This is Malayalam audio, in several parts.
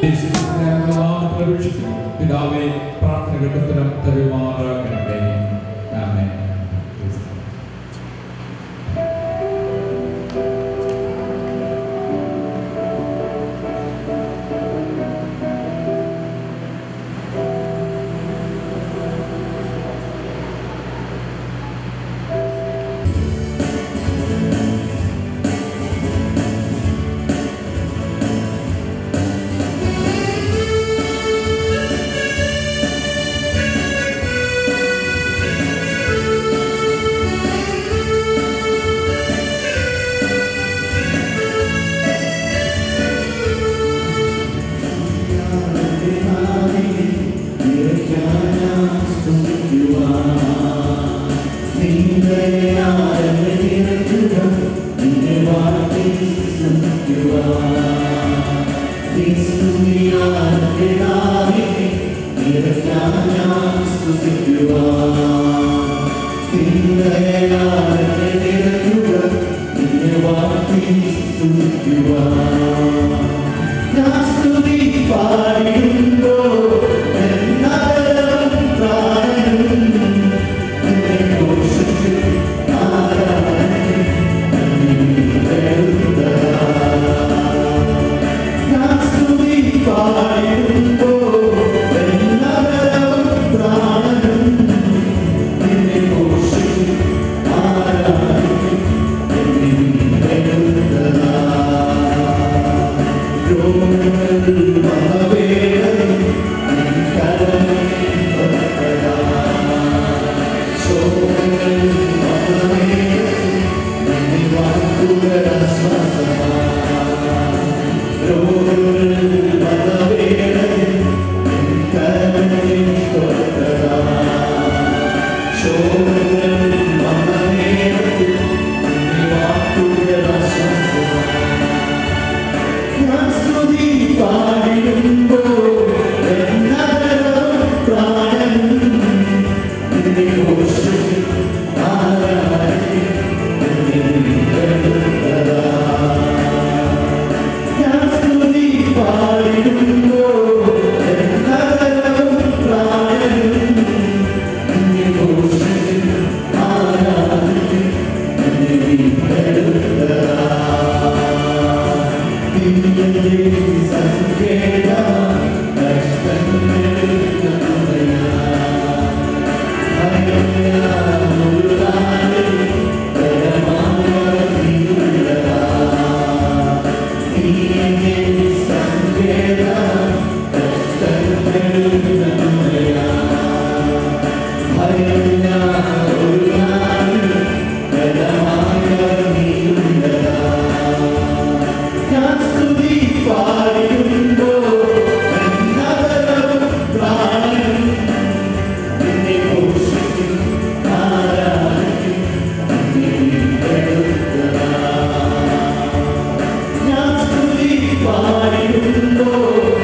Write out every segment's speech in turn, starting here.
പിതാവേ പ്രാർത്ഥനകൾക്ക് ഉത്തരം തരുമാറാകണമേ. ആമേൻ. Oh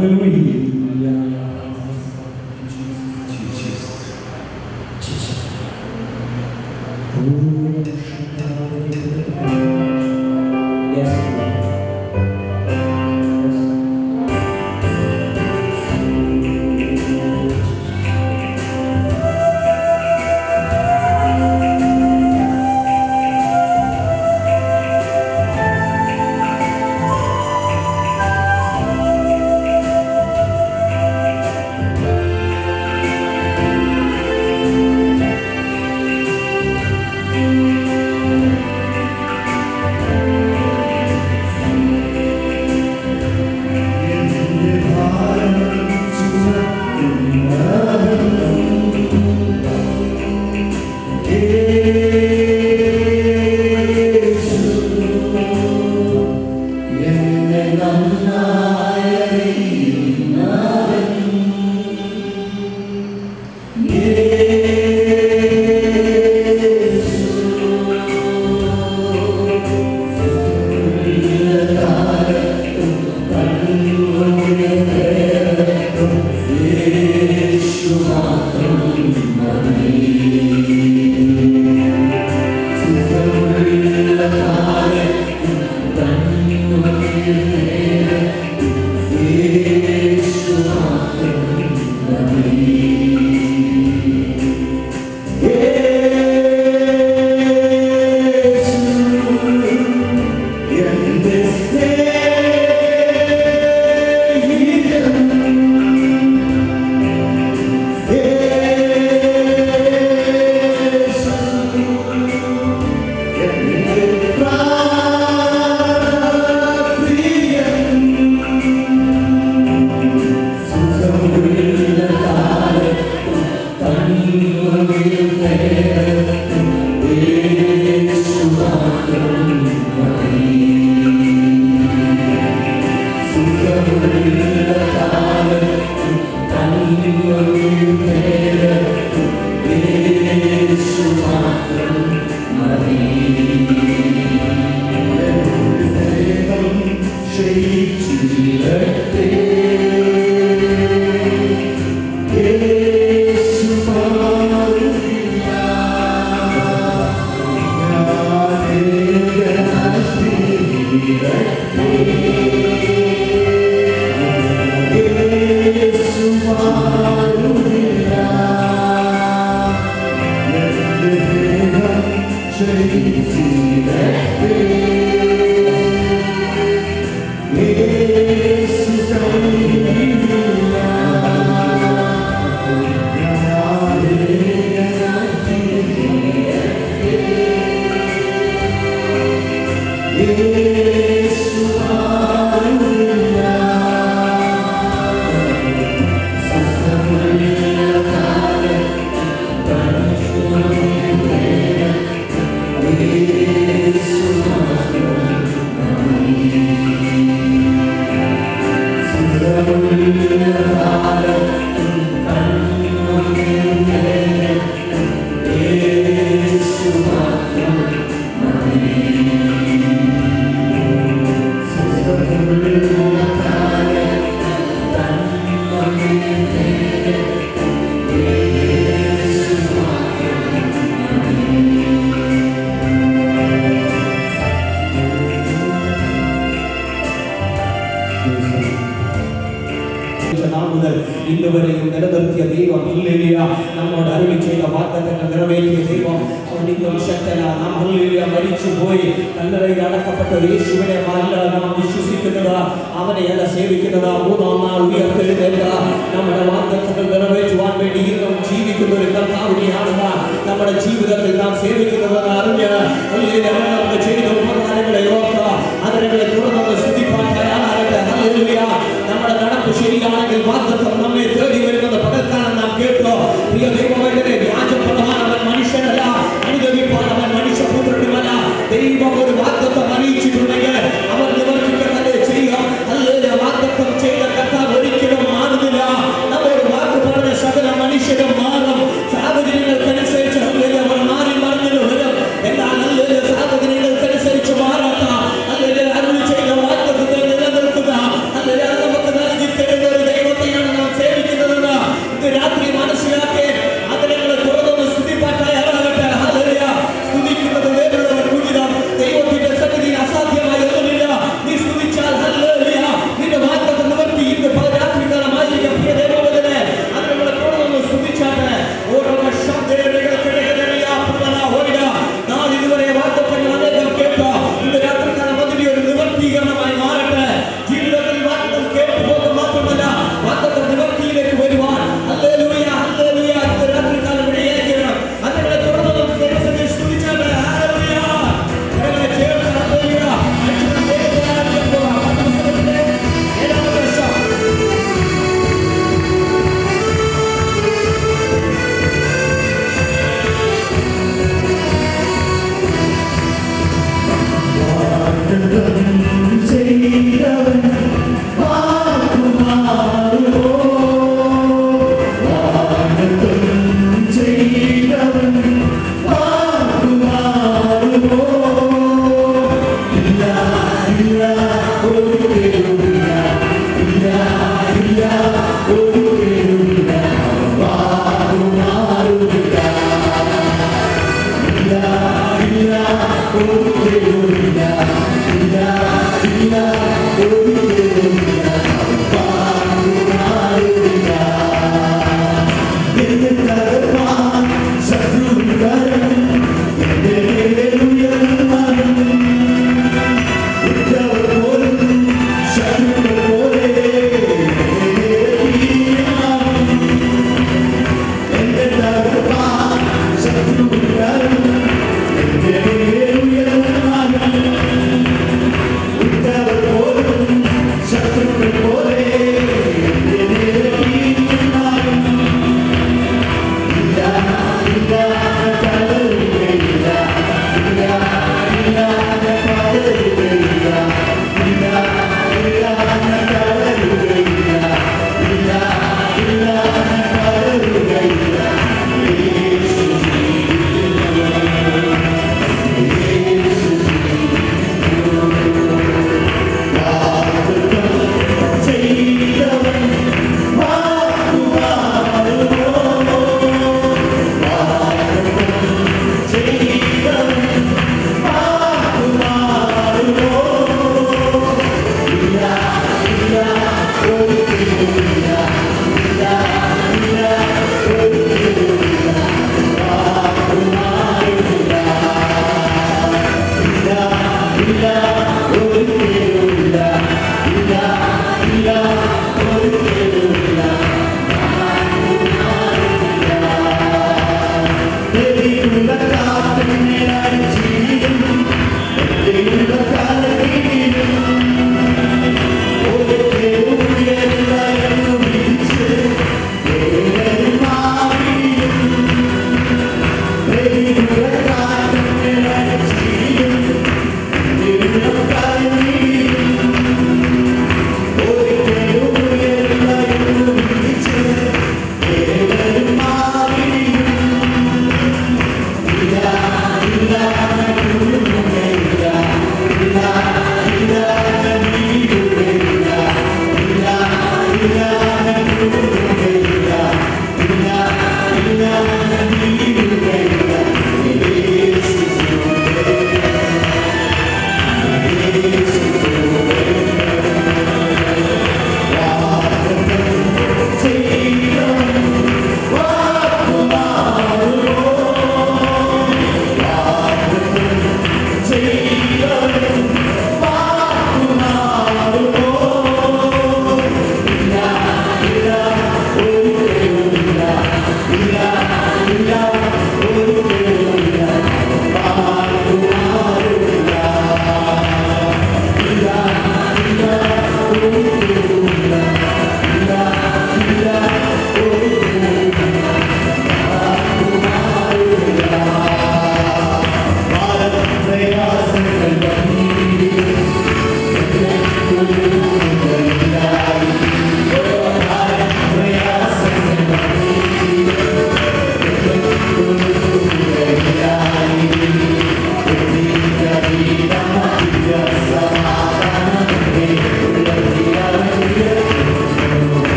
നമുക്ക് നൽകി തരുന്ന Shut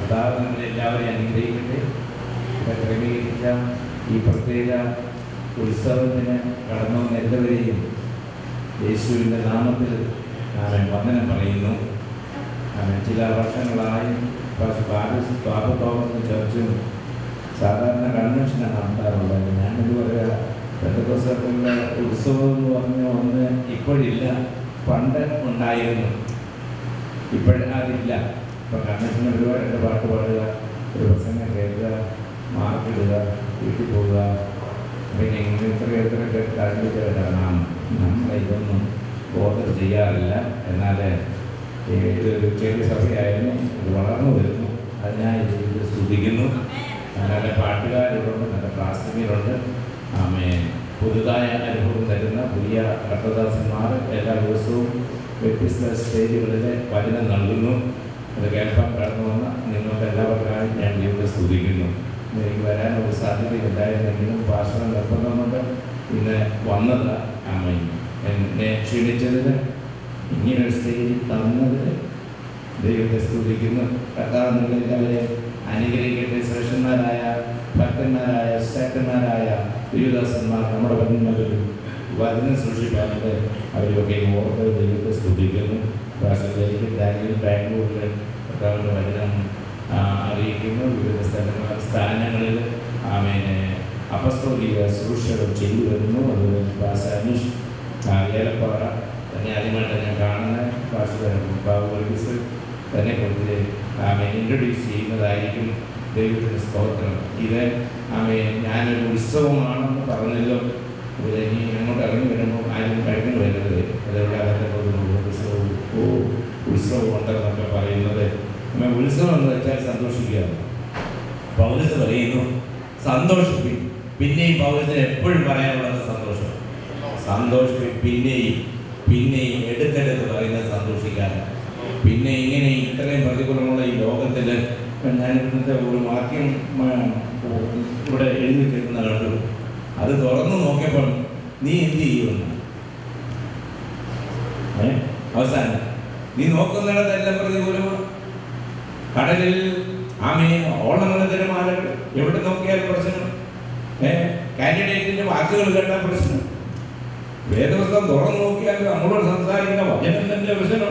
കർത്താവ് നമ്മളെല്ലാവരെയും അനുഗ്രഹിക്കട്ടെ. ഇവിടെ ക്രമീകരിച്ച ഈ പ്രത്യേക ഉത്സവത്തിന് കടന്നു വന്ന എല്ലാവരെയും യേശുവിൻ്റെ നാമത്തിൽ വന്ദനം പറയുന്നു. ചില വർഷങ്ങളായി ബാബ തോമസ് ചർച്ചും സാധാരണ കൺവെൻഷനാണ് നടത്താറുള്ളത്. ഞാനിത് പറയുക, പെന്തക്കോസ്തലുള്ള ഉത്സവം എന്ന് പറഞ്ഞ ഒന്ന് ഇപ്പോഴില്ല, പണ്ട് ഉണ്ടായിരുന്നു, ഇപ്പോഴതില്ല. ഇപ്പം കൺവെൻഷൻ ഒരുപാട് പാട്ട് പാടുക, ഒരു പ്രസംഗം കേൾക്കുക, മാർക്കിടുക, വീട്ടിൽ പോവുക, പിന്നെ ഇങ്ങനെ എത്രയൊക്കെ ആരംഭിച്ചവരാണ്. നമ്മളിതൊന്നും ബോധം ചെയ്യാറില്ല. എന്നാൽ ഇതൊരു ചെറിയ സഭയായാലും ഇത് വളർന്നു വരുന്നു. അതിനായി ഇത് സ്തുതിക്കുന്നു. നല്ല പാട്ടുകാരുണ്ട്, നല്ല പ്രാസംഗികരുണ്ട്. പുതുതായ അനുഭവം തരുന്ന പുതിയ ഭക്തദാസന്മാർ എല്ലാ ദിവസവും വ്യത്യസ്ത സ്റ്റേജുകളിൽ വചനം നൽകുന്നു. അത് കേൾക്കാൻ കടന്നു വന്ന നിങ്ങൾക്ക് എല്ലാവർക്കായും ഞാൻ ദൈവത്തെ സ്തുതിക്കുന്നു. എനിക്ക് വരാനൊരു സാധ്യതയുണ്ടായിരുന്നെങ്കിലും ഭാഷണം നിർബന്ധമുണ്ട് ഇന്ന് വന്നത്. എന്നെ ക്ഷണിച്ചതിന്, ഇങ്ങനൊരു സ്റ്റേജിൽ തന്നതിന് ദൈവത്തെ സ്തുതിക്കുന്നു. കർത്താവ് നിങ്ങളെല്ലാവരെയും അനുഗ്രഹിക്കട്ടെ. ശ്രേഷ്ഠന്മാരായ ഭക്തന്മാരായ ശ്രേഷ്ഠന്മാരായ ദൈവദാസന്മാർ നമ്മുടെ പതിന്മകളിൽ വചനം സൂക്ഷിക്കാറുണ്ട്. അവരൊക്കെ ഓർത്ത് ദൈവത്തെ സ്തുതിക്കുന്നു. ഭാഷയിലേക്ക് ഡാനിയിൽ ബാംഗ്ലൂരിൽ കർത്താവിൻ്റെ വചനം അറിയിക്കുന്നു. വിവിധ സ്ഥാനങ്ങളിൽ അപ്പസ്തോലിക ശുശ്രൂഷകൾ ചെയ്തു വരുന്നു. അതുപോലെ ഭാഷ അനീഷ് ഏലപ്പാറ തന്നെ ആദ്യമായിട്ട് ഞാൻ കാണുന്ന ഭാഷ ബാബുസ് തന്നെ കൊടുത്ത് ഇൻട്രൊഡ്യൂസ് ചെയ്യുന്നതായിരിക്കും. ദൈവത്തിൻ്റെ സ്തോത്രം. ഇത് ഞാനൊരു ഉത്സവമാണെന്ന് പറഞ്ഞല്ലോ. ഇത് ഇനി അങ്ങോട്ട് ഇറങ്ങി വരുമ്പോൾ ആരും കഴിഞ്ഞു വരുന്നത് അതെവിടെ അതൊക്കെ ഉത്സവം ഉണ്ടെന്നൊക്കെ പറയുന്നത്. ഉത്സവം എന്ന് വെച്ചാൽ സന്തോഷിക്കുക. പൗലോസ് പറയുന്നു സന്തോഷിപ്പിക്കും. പിന്നെയും പൗലോസിന് എപ്പോഴും പറയാനുള്ളത് സന്തോഷം. സന്തോഷിപ്പിക്കും, പിന്നെയും എടുക്കരുത് പറയുന്നത് സന്തോഷിക്കാതെ. പിന്നെ ഇങ്ങനെ ഇത്രയും പ്രതികൂലമുള്ള ഈ ലോകത്തിൽ ഞാൻ ഇന്നത്തെ ഒരു വാക്യം ഇവിടെ എഴുതി വെക്കുന്ന കണ്ടു. അത് തുറന്നു നോക്കിയപ്പോൾ നീ എന്ത് ചെയ്യുമെന്ന് അവസാനം നീ നോക്കുന്നിടത്തെല്ലാം പ്രതികൂലമാണ്. കടലിൽ ഓളമല തിരമാലകൾ, എവിടെ നോക്കിയാലും പ്രശ്നം. കാൻഡിഡേറ്റിന്റെ വാക്കുകൾ കേട്ടാൽ പ്രശ്നം. വേദപുസ്തകം തുറന്നു നോക്കിയാൽ നമ്മളോട് സംസാരിക്കുന്ന വചനം തന്നെ പ്രശ്നം.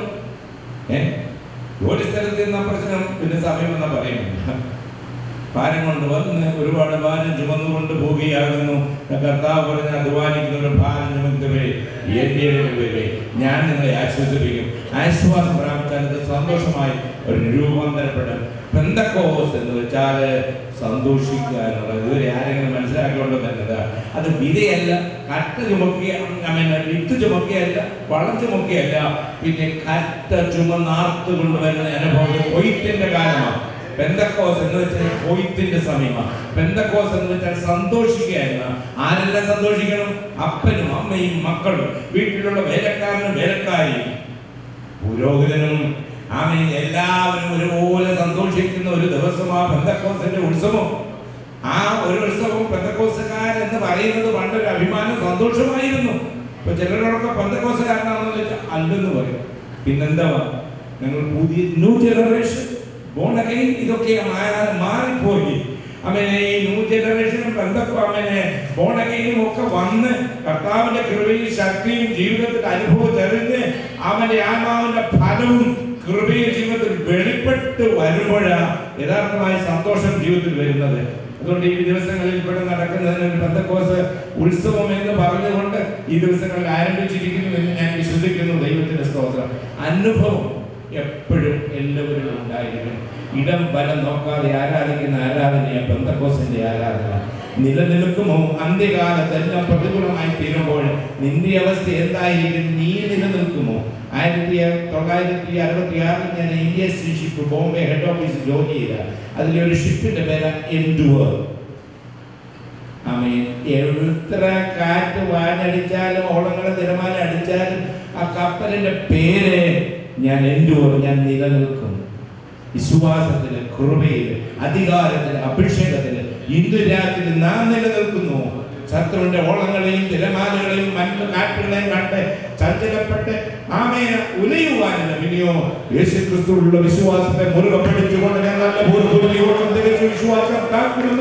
ജോലി സ്ഥലത്ത് നിന്ന പ്രശ്നം. പിന്നെ സമയം എന്നാ പറയുന്നില്ല. ഭാരം കൊണ്ട് വന്ന് ഒരുപാട് ഭാരം ചുമന്നുകൊണ്ട് പോവുകയാകുന്നു. കർത്താവ് പറഞ്ഞ അധ്വാനിക്കുന്നവരുടെ ഭാരം ചുമന്നവരെ എന്റെ ഞാൻ നിങ്ങളെ ആശ്വസിപ്പിക്കും. ആശ്വാസം പ്രാപിച്ചാൽ അത് സന്തോഷമായി ഒരു രൂപാന്തരപ്പെടും. പെന്തക്കോസ് എന്ന് വെച്ചാൽ സന്തോഷിക്കാനുള്ളത്. ഇതുവരെ ആരെങ്കിലും മനസ്സിലാക്കിക്കൊണ്ട് തന്നെ അത് വിതയല്ല, കറ്റ ചുമക്കിയ വിത്ത് ചുമക്കിയല്ല, വളം ചുമക്കിയല്ല, പിന്നെ കറ്റ ചുമന്നാർത്ത് കൊണ്ടുവരുന്ന അനുഭവം. കൊയ്ത്തിന്റെ കാലമാണ് പെന്തക്കോസ് എന്ന് വെച്ചാൽ. കൊയ്ത്തിന്റെ സമയമാണ് പെന്തക്കോസ് എന്ന് വെച്ചാൽ. സന്തോഷിക്കുക. ആരെല്ലാം സന്തോഷിക്കണം? അപ്പനും അമ്മയും മക്കളും, വീട്ടിലുള്ള വേലക്കാരനും വേലക്കാരിയും, പുരോഹിതനും, എല്ലാവരും ഒരുപോലെ സന്തോഷിക്കുന്ന ഒരു ദിവസമാണ് പെന്തക്കോസിന്റെ ഉത്സവം. ആ ഒരു ഉത്സവം പെന്തക്കോസുകാരെന്ന് പറയുന്നത് പണ്ടൊരു അഭിമാനം, സന്തോഷമായിരുന്നു. ഇപ്പൊ ചിലരോടൊക്കെ പെന്തക്കോസുകാരനാണെന്ന് വെച്ചാൽ അല്ലെന്ന് പറയും. പിന്നെന്താ, ഞങ്ങൾ പുതിയ ന്യൂ ജനറേഷൻ ബോൺ അഗൈൻ ഇതൊക്കെ മാറിപ്പോയി. ഈ ന്യൂ ജനറേഷനും ബോൺ അഗൈനും ഒക്കെ വന്ന് കർത്താവിന്റെ കൃപയും ശക്തിയും ജീവിതത്തിന്റെ അനുഭവം തെളിഞ്ഞ് അവന്റെ ആത്മാവിന്റെ ഫലവും കൃപയും ജീവിതത്തിൽ വെളിപ്പെട്ട് വരുമ്പോഴാണ് യഥാർത്ഥമായ സന്തോഷം ജീവിതത്തിൽ വരുന്നത്. അതുകൊണ്ട് ഈ ദിവസങ്ങളിൽ ഇവിടെ നടക്കുന്നതിന് ഒരു പെന്തക്കോസ് ഉത്സവം എന്ന് പറഞ്ഞുകൊണ്ട് ഈ ദിവസങ്ങളിൽ ആരംഭിച്ചിരിക്കുന്നു എന്ന് ഞാൻ വിശ്വസിക്കുന്നു. ദൈവത്തിന്റെ സ്തോത്രം. അനുഭവം എപ്പോഴും എല്ലാവരും ഉണ്ടായിരിക്കും. ഇടം ബലം നോക്കാതെ ആരാധിക്കുന്ന ആരാധനയാണ് പെന്തക്കോസിന്റെ ആരാധന. നിലനിൽക്കുമോ? അന്ത്യകാലത്തെല്ലാം പ്രതികൂലമായി തീരുമ്പോൾ നിന്റെ അവസ്ഥ എന്തായിരിക്കും? നീ നിലനിൽക്കുമോ? 1966 ഞാൻ ഇന്ത്യ ഷിപ്പ് ബോംബെ ഹെഡ് ഓഫീസിൽ ജോലി ചെയ്ത അതിലൊരു ഷിപ്പിന്റെ പേര് എൻഡുവർ. എത്ര കാറ്റ് വാനടിച്ചാലും ഓളങ്ങളെ തിരമാല അടിച്ചാലും ആ കപ്പലിന്റെ പേര് ഞാൻ എൻഡുവർ, ഞാൻ നിലനിൽക്കും. വിശ്വാസത്തില്, കൃപയില്, അധികാരത്തില്, അഭിഷേകത്തില് ഇന്ന് രാത്രി നാം നിലനിൽക്കുന്നു. ശത്രുവിന്റെ ഓളങ്ങളെയും തിരമാലകളെയും മഞ്ഞ കാറ്റുകളെയും കണ്ട് ചഞ്ചലപ്പെട്ട് ഉലയുവാനല്ല, പിന്നെയോ യേശുക്രിസ്തുവിലുള്ള വിശ്വാസത്തെ മുറുകെ പിടിച്ചുകൊണ്ട് ഞാൻ നല്ല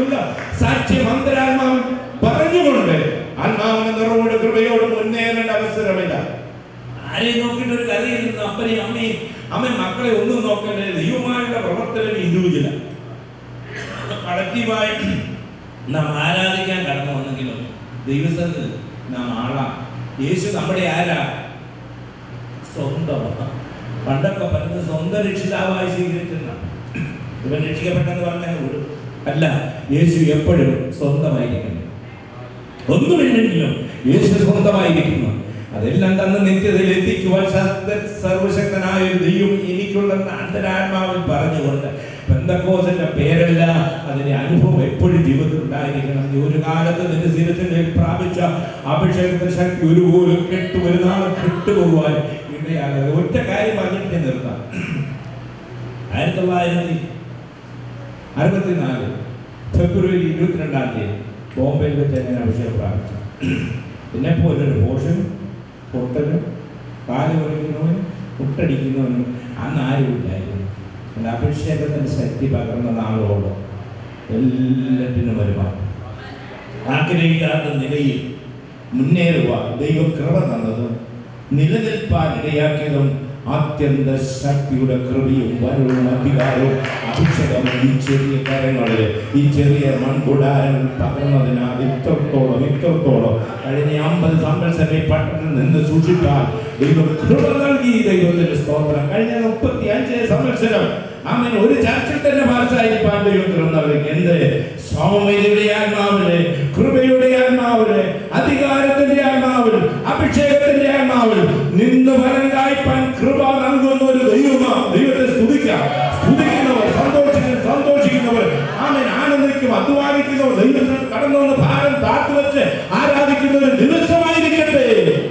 എന്നുള്ള സാക്ഷ്യം അന്തരാത്മാവ് പറഞ്ഞുകൊണ്ട് ആത്മാവിന്റെ നിറവോട് കൃപയോട് മുന്നേറേണ്ട അവസരമില്ല. ആരെയും നോക്കിയിട്ട് ഒരു കഥയിൽ അപ്പനെയും അമ്മയും അമ്മയും മക്കളെ ഒന്നും നോക്കേണ്ടത് ദൈവമായുള്ള പ്രവർത്തനം ഇൻഡിവിജ്വല കളക്റ്റീവായി നാം ആരാധിക്കാൻ കടന്നു വന്നെങ്കിലും ദൈവസന്നിധിയിൽ നാം ആളാ. യേശു നമ്മുടെ ആരാ? സ്വന്തമാണ്. പണ്ടൊക്കെ പറഞ്ഞത് സ്വന്തം രക്ഷിതാവായി സ്വീകരിക്കുന്ന ഇവൻ രക്ഷിക്കപ്പെട്ടെന്ന് പറഞ്ഞാൽ വിടും. അല്ല, യേശു എപ്പോഴും സ്വന്തമായിരിക്കുന്നു. ഒന്നുമില്ലെങ്കിലും യേശു സ്വന്തമായിരിക്കുന്നു. അതെല്ലാം തന്ന നിത്യതയിൽ എത്തിക്കുവാൻ സർവശക്തനായ ഒരു ദൈവം എനിക്കുണ്ടെന്ന് അന്തരാത്മാവിൽ പറഞ്ഞുകൊണ്ട് പെന്തക്കോസിന്റെ പേരല്ല, അതിന്റെ അനുഭവം എപ്പോഴും ജീവിതത്തിൽ ഉണ്ടായിരിക്കണം. ഒരു കാലത്ത് നിന്റെ ശിരസിനെ പ്രാപിച്ച അഭിഷേകത്തിന്റെ ശക്തി ഒരുപോലെ ഒരു നാളെ കെട്ടുപോകുവാൻ ഇടയാകരുത്. ഒറ്റ കാര്യം പറഞ്ഞിട്ട് നിർത്താം. 1964 ഫെബ്രുവരി 22 ബോംബെയിൽ വെച്ച് ഞാൻ അഭിഷേകം പ്രാപിച്ചു. പിന്നെ പോലൊരു പോഷനും പൊട്ടനും കാല് കുറയ്ക്കുന്നവനും മുട്ടടിക്കുന്നവനും അന്ന് ആരുമില്ലായിരുന്നു. എൻ്റെ അഭിഷേകത്തിൻ്റെ ശക്തി പകർന്ന നാളോട് എല്ലാറ്റിനും വരുമാനം ആഗ്രഹിക്കാത്ത നിലയിൽ മുന്നേറുവാൻ ദൈവം കൃപ തന്നതും നിലനിൽപ്പാൻ ഇടയാക്കിയതും അത്യന്ത ശക്തിയുടെ കൃപയും വരവും അധികാരവും അഭിഷേകം ഈ ചെറിയ കരങ്ങളിൽ ഈ ചെറിയ മൺകുടാരങ്ങൾ പകർന്നതിനാൽ ഇത്രത്തോളം കഴിഞ്ഞ 50 സംവത്സരം പട്ടണത്തിൽ നിന്ന് സൂക്ഷിക്കാൻ ദൈവം കൃപ നൽകി. ദൈവത്തിന്റെ സ്തോത്രം. കഴിഞ്ഞ 35 സംവത്സരം അങ്ങനെ ഒരു ചർച്ചിൽ തന്നെ ഭാഷായിരിക്കാൻ ദൈവം കൃപ നൽകി. എന്ത് സൗമ്യതയുടെ ആത്മാവില്, കൃപയുടെ ആത്മാവില്, അധികാരത്തിന്റെ ആത്മാവിൽ, അഭിഷേകത്തിന്റെ ആത്മാവിൽ നിന്ന് ഫലം കായ്പാൻ കൃപ നൽകുന്ന ഒരു ദൈവമാണ്. ദൈവത്തെ സ്തുതിക്കുന്നവർ, സന്തോഷിക്കുന്നവർ, ആമേൻ, ആനന്ദിക്കും, അധ്വാനിക്കുന്നവർ, ദൈവത്തിൽ കടന്നു വന്ന് ഭാരം താത്തുവെച്ച് ആരാധിക്കുന്ന ഒരു ദിവസമായിരിക്കട്ടെ.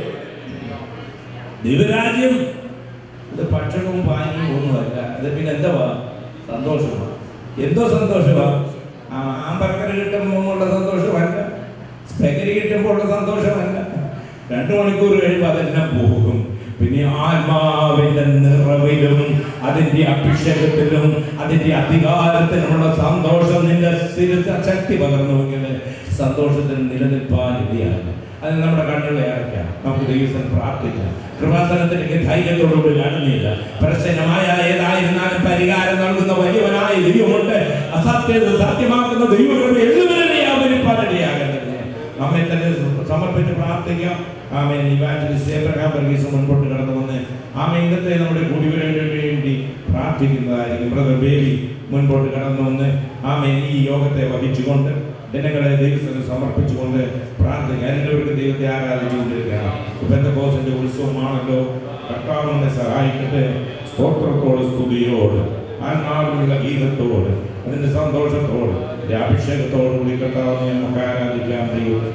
ദൈവരാജ്യം ഇത് ഭക്ഷണവും പാനീയവും ഒന്നുമല്ല. അത് പിന്നെ എന്തുവാ? സന്തോഷമാണ്. എന്തോ സന്തോഷമാ? ആമ്പർക്കർ കിട്ടുമ്പോഴുള്ള സന്തോഷമല്ല, സ്പെഗരി കിട്ടുമ്പോഴുള്ള സന്തോഷമല്ല. 2 മണിക്കൂർ കഴിയുമ്പോൾ അതെല്ലാം പോകും. പിന്നെ ആത്മാവിന്റെ നിറവിലും അതിന്റെ അഭിഷേകത്തിലും അതിന്റെ അധികാരത്തിലുമുള്ള സന്തോഷം നിന്റെ ശക്തി പകർന്നുവെങ്കിൽ സന്തോഷത്തിൽ നിലനിൽപ്പാൻ ഇടയാണ്. അത് നമ്മുടെ കണ്ണുകളെ അടയ്ക്കാം. നമുക്ക് ദൈവത്തിൽ പ്രാർത്ഥിക്കാം. കൃപാസനത്തിലേക്ക് ധൈര്യത്തോടുകൂടി കാണുന്നില്ല. പ്രശ്നമായ ഏതായിരുന്നാലും പരിഹാരം നൽകുന്ന വലിയവനായ ദൈവമുണ്ട്. അസത്യത സത്യമാക്കുന്ന ദൈവകൃപ എല്ലാവരുടെയും അവരിപ്പാനിടയാകട്ടെ. നമ്മെ തന്നെ സമർപ്പിച്ച് പ്രാർത്ഥിക്കാം. ആമേൻ. ഇവാഞ്ചലിസ്റ്റ് എബ്രഹാം വർഗീസ് മുൻപോട്ട് കടന്നു വന്ന് ഇന്നത്തെ നമ്മുടെ കൂടിവരവിന് വേണ്ടി പ്രാർത്ഥിക്കുന്നതായിരിക്കും. ബ്രദർ ബേബി മുൻപോട്ട് കടന്നു വന്ന് ഈ യോഗത്തെ വഹിച്ചുകൊണ്ട് ജനങ്ങളെ ദൈവത്തിന് സമർപ്പിച്ചുകൊണ്ട് പ്രാർത്ഥിക്കുക. എല്ലാവർക്കും ദൈവത്തെ ആരാധിച്ചുകൊണ്ടിരിക്കുകയാണ്. പെന്തക്കോസ്തിന്റെ ഉത്സവമാണല്ലോ. കർത്താവിനെ സഹായിക്കട്ടെ. സ്തോത്രത്തോട്, സ്തുതിയോട്, ആത്മാവിലുള്ള ഗീതത്തോട്, അതിന്റെ സന്തോഷത്തോട്, അഭിഷേകത്തോടുകൂടി കർത്താവിനെ നമുക്ക് ആരാധിക്കാം. ദൈവത്തെ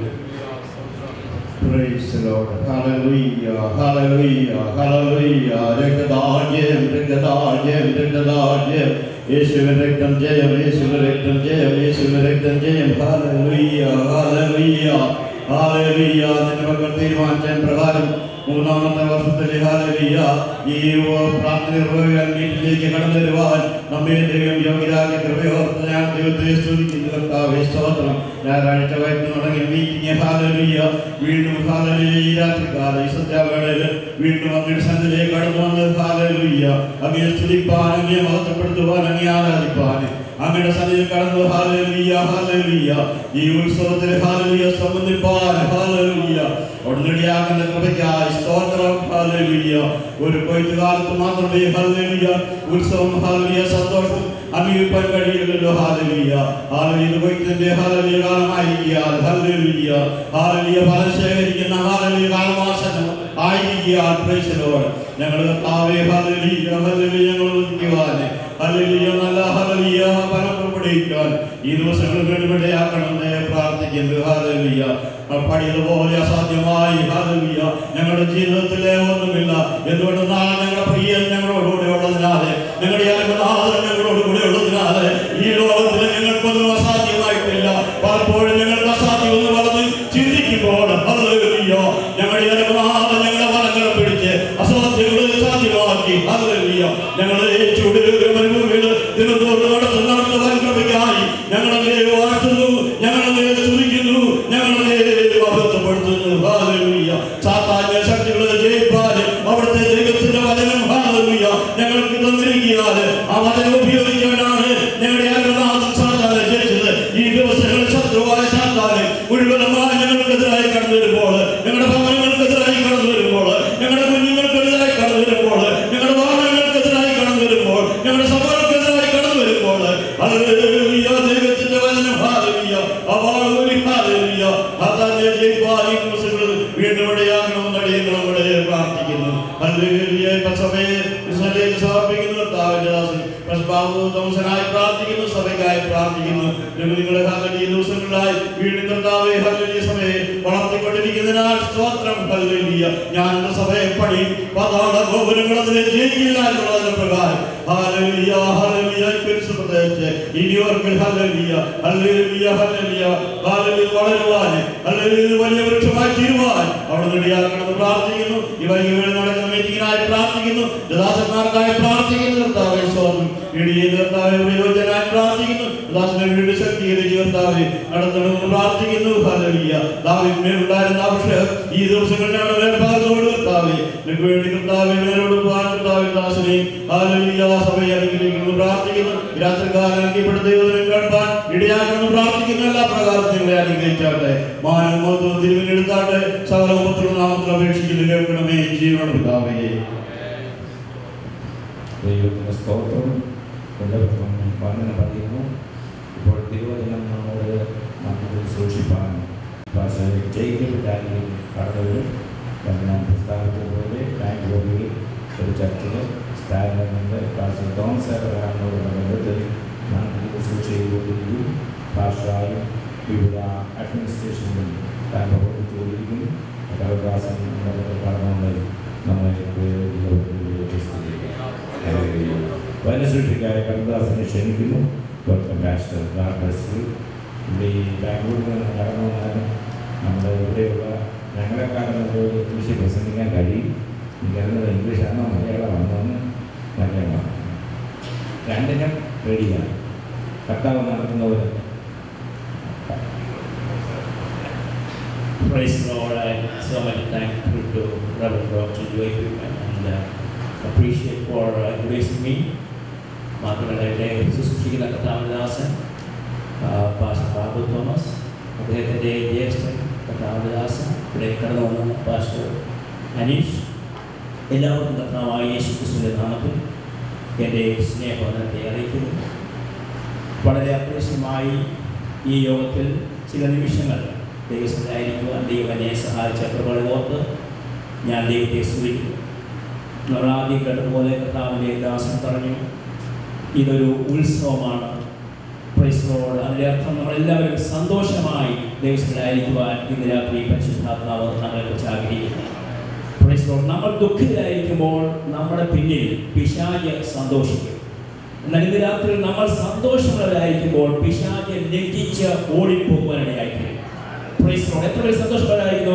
Praise the Lord. Hallelujah, hallelujah, hallelujah. രക്തദാജ്യം, രക്തദാജ്യം, രക്തദാജ്യം. യേശുവിന്റെ രക്തം ജയം, യേശുവിന്റെ രക്തം ജയം, യേശുവിന്റെ രക്തം ജയം. Hallelujah, hallelujah, hallelujah. നിന്റെ മക്കൾ തീരുമാനിച്ച പ്രകാരം 3-ാമത്തെ വർഷത്തിൽ ഹല്ലേലൂയ ഈ പ്രാർത്ഥന വീട്ടിലേക്ക് കടന്നു വരുവാൻ നമ്മെ ദൈവം യോഗ്യരാക്കി കൃപയോർത്ത് ഞാൻ ദൈവത്തെ സ്തുതിക്കുന്നു. കർത്താവേ സ്തോത്രം. ഞായറാഴ്ച വൈകിട്ട് തുടങ്ങിയ മീറ്റിംഗ് ഹല്ലേലൂയ വീണ്ടും ഹല്ലേലൂയ ഈ രാത്രികാല ഈ സന്ധ്യാവേളയിൽ വീണ്ടും അങ്ങയുടെ സന്നിധിയിലേക്ക് കടന്നു വന്നത് ഹല്ലേലൂയ അങ്ങയെ സ്തുതിപ്പാൻ, അങ്ങയെ മഹത്വപ്പെടുത്തുവാൻ, അങ്ങയെ ആരാധിപ്പാൻ അങ്ങയുടെ സന്നിധിയിൽ കടന്നു ഹല്ലേലൂയ ഹല്ലേലൂയ ഈ ഉത്സവത്തിൽ ഹല്ലേലൂയ സംബന്ധിപ്പാൻ ഹല്ലേലൂയ ഉടനടിയാകുന്ന കൃപയ്ക്കായി സ്തോത്രം. ഹല്ലേലൂയ ഒരു കൊയ്ത്തുകാലത്ത് മാത്രമേ ഹല്ലേലൂയ ഉത്സവം ഹല്ലേലൂയ സന്തോഷം അനുഭവിക്കാൻ കഴിയില്ലല്ലോ. ഹല്ലേലൂയ ഹല്ലേലൂയ കൊയ്ത്തിന്റെ ഹല്ലേലൂയ കാലമായിരിക്കുകയാൽ ഹല്ലേലൂയ ഹല്ലേലൂയ ഫലം ശേഖരിക്കുന്ന ഹല്ലേലൂയ കാലമാസനം ആയിരിക്കുകയാൽ പ്രൈസ് ദി ലോർഡ്. ഞങ്ങൾ കർത്താവേ ഹല്ലേലൂയ ഹല്ലേലൂയ ഞങ്ങൾ ഉദിക്കുവാൻ ഹല്ലേലൂയ നല്ല ഹല്ലേലൂയ ഫലം പുറപ്പെടുവിക്കാൻ ഈ ദിവസങ്ങൾ വേണ്ടിയാക്കണമെന്ന് പ്രാർത്ഥിക്കുന്നു. ഹല്ലേലൂയ പടിയതുപോലെ അസാധ്യമായി ഹല്ലേലൂയ ഞങ്ങളുടെ ജീവിതത്തിലെ ഒന്നുമില്ല. എന്തുകൊണ്ട് ഞങ്ങളുടെ പ്രിയൻ ഞങ്ങളോടുകൂടെ ഉള്ളതിനാല്, ഞങ്ങളുടെ അത്ഭുതനാഥൻ ഞങ്ങളോടുകൂടെ ഉള്ളതിനാല് ഈ ലോകത്തിൽ ഞങ്ങൾക്കൊന്നും അസാധ്യമായിട്ടില്ല. പലപ്പോഴും ഞങ്ങൾക്ക് അസാധ്യം എന്ന് പറഞ്ഞ് ചിന്തിക്കുമ്പോൾ ഹല്ലേലൂയ ഞങ്ങളുടെ അത്ഭുതനാഥൻ ഞങ്ങളുടെ വലങ്ങളെ പിടിച്ച് അസാധ്യങ്ങളെ സാധ്യമാക്കി ഹല്ലേലൂയ ഞങ്ങളെ ചൂടുകൾ മരുഭൂമികൾ ദിനത്തോറും നടത്തുന്ന വൻകൃപയ്ക്കായി ഞങ്ങളെ വാഴ്ത്തുന്നു, ഞങ്ങളെ സ്തുതിക്കുന്നു, ഞങ്ങളെ മഹത്വപ്പെടുത്തുന്നു. ഹല്ലേലൂയ. സാത്താന്യ ശക്തികളെ ജയിപ്പാൻ അവിടുത്തെ ദൈവത്തിന്റെ വചനം ഹല്ലേലൂയ ഞങ്ങൾക്ക് തന്നിരിക്കുകയാൽ ആ വചനം ഉപയോഗിച്ചുകൊണ്ടാണ് ഞങ്ങളുടെ അരുളനാഥൻ സാത്താനെ ജയിച്ചത്. ഈ ദിവസങ്ങളിൽ ശത്രുവായ സാത്താനെ മുഴുവനുമായി ഞങ്ങൾക്കെതിരായി കടന്നു വരുമ്പോൾ, ഞങ്ങളുടെ ഭവനങ്ങൾക്കെതിരായി കടന്നു വരുമ്പോൾ, ഞങ്ങളുടെ കുഞ്ഞുങ്ങൾക്കെതിരായി കടന്നു വരുമ്പോൾ, ഞങ്ങളുടെ വാഹനങ്ങൾക്കെതിരായി കടന്നു വരുമ്പോൾ, ഞങ്ങളുടെ സഭകൾക്കെതിരായി കടന്നു വരുമ്പോൾ ഹല്ലേലൂയ ദൈവത്തിന്റെ വചനം ഹല്ലേലൂയ അവാളൂരി ഹല്ലേലൂയ സാത്താനെ ജയിപ്പാൻ ഈ ദിവസങ്ങളിൽ വീണ്ടും ഇടയാകണമെന്ന് അടിയങ്ങളോടെ പ്രാർത്ഥിക്കുന്നു. ഹല്ലേലൂയ. സഭയെ ക്രിസ്തുവിലേക്ക് സമർപ്പിക്കുന്നു. കർത്താവിന്റെ ദാസൻ തോമസനായി പ്രാർത്ഥിക്കുന്നു, സഭയ്ക്കായി പ്രാർത്ഥിക്കുന്നു. നിങ്ങളുടെ ഹല്ലേലൂയ ദിവസങ്ങളിലായി വീണ്ടും കർത്താവേ ഹല്ലേലൂയ സഭയെ വളർത്തിക്കൊണ്ടിരിക്കുന്നതിനാൽ സ്തോത്രം. ഹല്ലേലൂയ. ഞാൻ സഭയെ പണി പാതാള ഗോപുരങ്ങൾ അതിനെ ജയിക്കില്ല എന്നുള്ളതിന്റെ പ്രകാരം ഹല്ലേലൂയ ഹല്ലേലൂയ പ്രദേശത്ത് ഇനിയോർക്ക് ഹല്ലേലൂയ ഹല്ലേലൂയ ഹല്ലേലൂയ ഹല്ലേലൂയ വളരുവാൻ ഹല്ലേലൂയ വലിയ വൃക്ഷമായി തീരുവാൻ അവിടെ ഇടയാക്കണമെന്ന് പ്രാർത്ഥിക്കുന്നു. ഈ വൈകിട്ട് നടക്കുന്ന മീറ്റിംഗിനായി പ്രാർത്ഥിക്കുന്നു, ദാസന്മാർക്കായി പ്രാർത്ഥിക്കുന്നു. കർത്താവേ സ്തോത്രം. ഇടിയെ കർത്താവെ പ്രയോജനായി പ്രാർത്ഥിക്കുന്നു. ദാസനെ വീണ്ടും ശക്തീകരിച്ച് കർത്താവെ നടത്തണമെന്ന് പ്രാർത്ഥിക്കുന്നു. ഹല്ലേലൂയ. ദാവീദിനുണ്ടായിരുന്ന അഭിഷേകം ഈ ദിവസങ്ങളിൽ ഞങ്ങളുടെ മേൽഭാഗത്തോട് കർത്താവെ നിങ്ങൾക്ക് വേണ്ടി കർത്താവെ മേലോട് പോകാൻ കർത്താവെ ദാസനെയും ഹല്ലേലൂയ സഭയെ അനുഗ്രഹിക്കുന്നു പ്രാർത്ഥിക്കുന്നു. രാത്രികാലം അംഗീപ്പെടുത്ത ദൈവത്തിനെ കേൾപ്പാൻ ഇടയാക്കണമെന്ന് പ്രാർത്ഥിക്കുന്നു. എല്ലാ പ്രകാരം നിങ്ങളെ അനുഗ്രഹിച്ചാട്ടെ. മാനവും മഹത്വവും തിരുവനെടുത്താട്ടെ. സകലപുത്രനും നാമത്തിൽ അപേക്ഷിക്കുന്നു കേൾക്കണമേ ജീവനുള്ള പിതാവേ. ദൈവത്തിൻ്റെ സ്തോത്രം എല്ലാവർക്കും വന്ദനം പറയുന്നു. ഇപ്പോൾ തിരുവചനം നമ്മോട് നമുക്ക് സൂക്ഷിപ്പാൻ ഭാഷ ജയിക്കപ്പെട്ടാലും കടന്നവരും ഞാൻ പ്രസ്താവിച്ചതുപോലെ ബാംഗ്ലൂരിൽ ഒരു ചർച്ചിൽ സ്റ്റാൻഡുണ്ട്. ഭാഷ തോമസോടുള്ള ബന്ധത്തിൽ നമുക്ക് സൂക്ഷിച്ചുകൊണ്ടിരിക്കും. ഭാഷയും വിവിധ അഡ്മിനിസ്ട്രേഷനിലും താൻ പ്രവർത്തിച്ചുകൊണ്ടിരിക്കുന്നു. അവകാശം കടന്നു നമ്മളെ വനസൃഷ്ടിക്കായ കടദാസിനെ ക്ഷണിക്കുന്നു. ഡോക്ടർ പാസ്റ്റർ ഈ ബാംഗ്ലൂരിൽ നിന്ന് കടന്നു വന്നാലും നമ്മുടെ ഇവിടെയുള്ള ഞങ്ങളെക്കാളും നല്ലൊരു ഇംഗ്ലീഷ് പ്രസംഗിക്കാൻ കഴിയും. എനിക്കറിയുന്നത് ഇംഗ്ലീഷാണോ മലയാളമാണെന്ന് മലയാളമാണ്. രണ്ടിനും റെഡിയാണ്. കർത്താവ് നടത്തുന്നവർ. Praise the Lord. I'm so much thankful to Reverend Dr. Joy and appreciate for gracing me. മാത്രമല്ല ഇവിടെ ശുശ്രൂഷിക്കുന്ന കർത്താവിന്റെ ദാസൻ പാസ്റ്റർ ബാബു തോമസ്, അദ്ദേഹത്തിൻ്റെ ജ്യേഷ്ഠൻ കർത്താവിന്റെ ദാസൻ, ഇവിടെ കടന്നു വന്ന പാസ്റ്റർ അനീഷ്, എല്ലാവർക്കും കർത്താവായ യേശു ക്രിസ്തുവിന്റെ നാമത്തിൽ എൻ്റെ സ്നേഹവന്ദനത്തെ അറിയിക്കുന്നു. വളരെ അപ്രതീക്ഷിതമായി ഈ യോഗത്തിൽ ചില നിമിഷങ്ങൾ ദൈവസഹായിരിക്കുവാൻ ദൈവം എന്നെ സഹായിച്ച കൃപകളെ ഓർത്ത് ഞാൻ ദൈവത്തെ സ്തുതിക്കുന്നു. നമ്മൾ ആദ്യം കേട്ടതുപോലെ കർത്താവിൻ്റെ ദാസൻ പറഞ്ഞു ഇതൊരു ഉത്സവമാണ്. Praise lord. അതിൻ്റെ അർത്ഥം നമ്മളെല്ലാവരും സന്തോഷമായി ദൈവസഹായിരിക്കുവാൻ ഇന്ന് രാത്രി പരിശുദ്ധാത്മാവ് നമ്മളെക്കുറിച്ച് ആഗ്രഹിക്കുന്നു. Praise lord. നമ്മൾ ദുഃഖിതരായിരിക്കുമ്പോൾ നമ്മുടെ പിന്നിൽ പിശാച് സന്തോഷിക്കും. എന്നാൽ ഇന്ന് രാത്രി നമ്മൾ സന്തോഷമുള്ളവരായിരിക്കുമ്പോൾ പിശാച് ലജ്ജിച്ച് ഓടിപ്പോകുവാനിടയായിരിക്കും. Praise Lord. എത്ര പേര് സന്തോഷമുള്ളവരായിരിക്കുന്നു?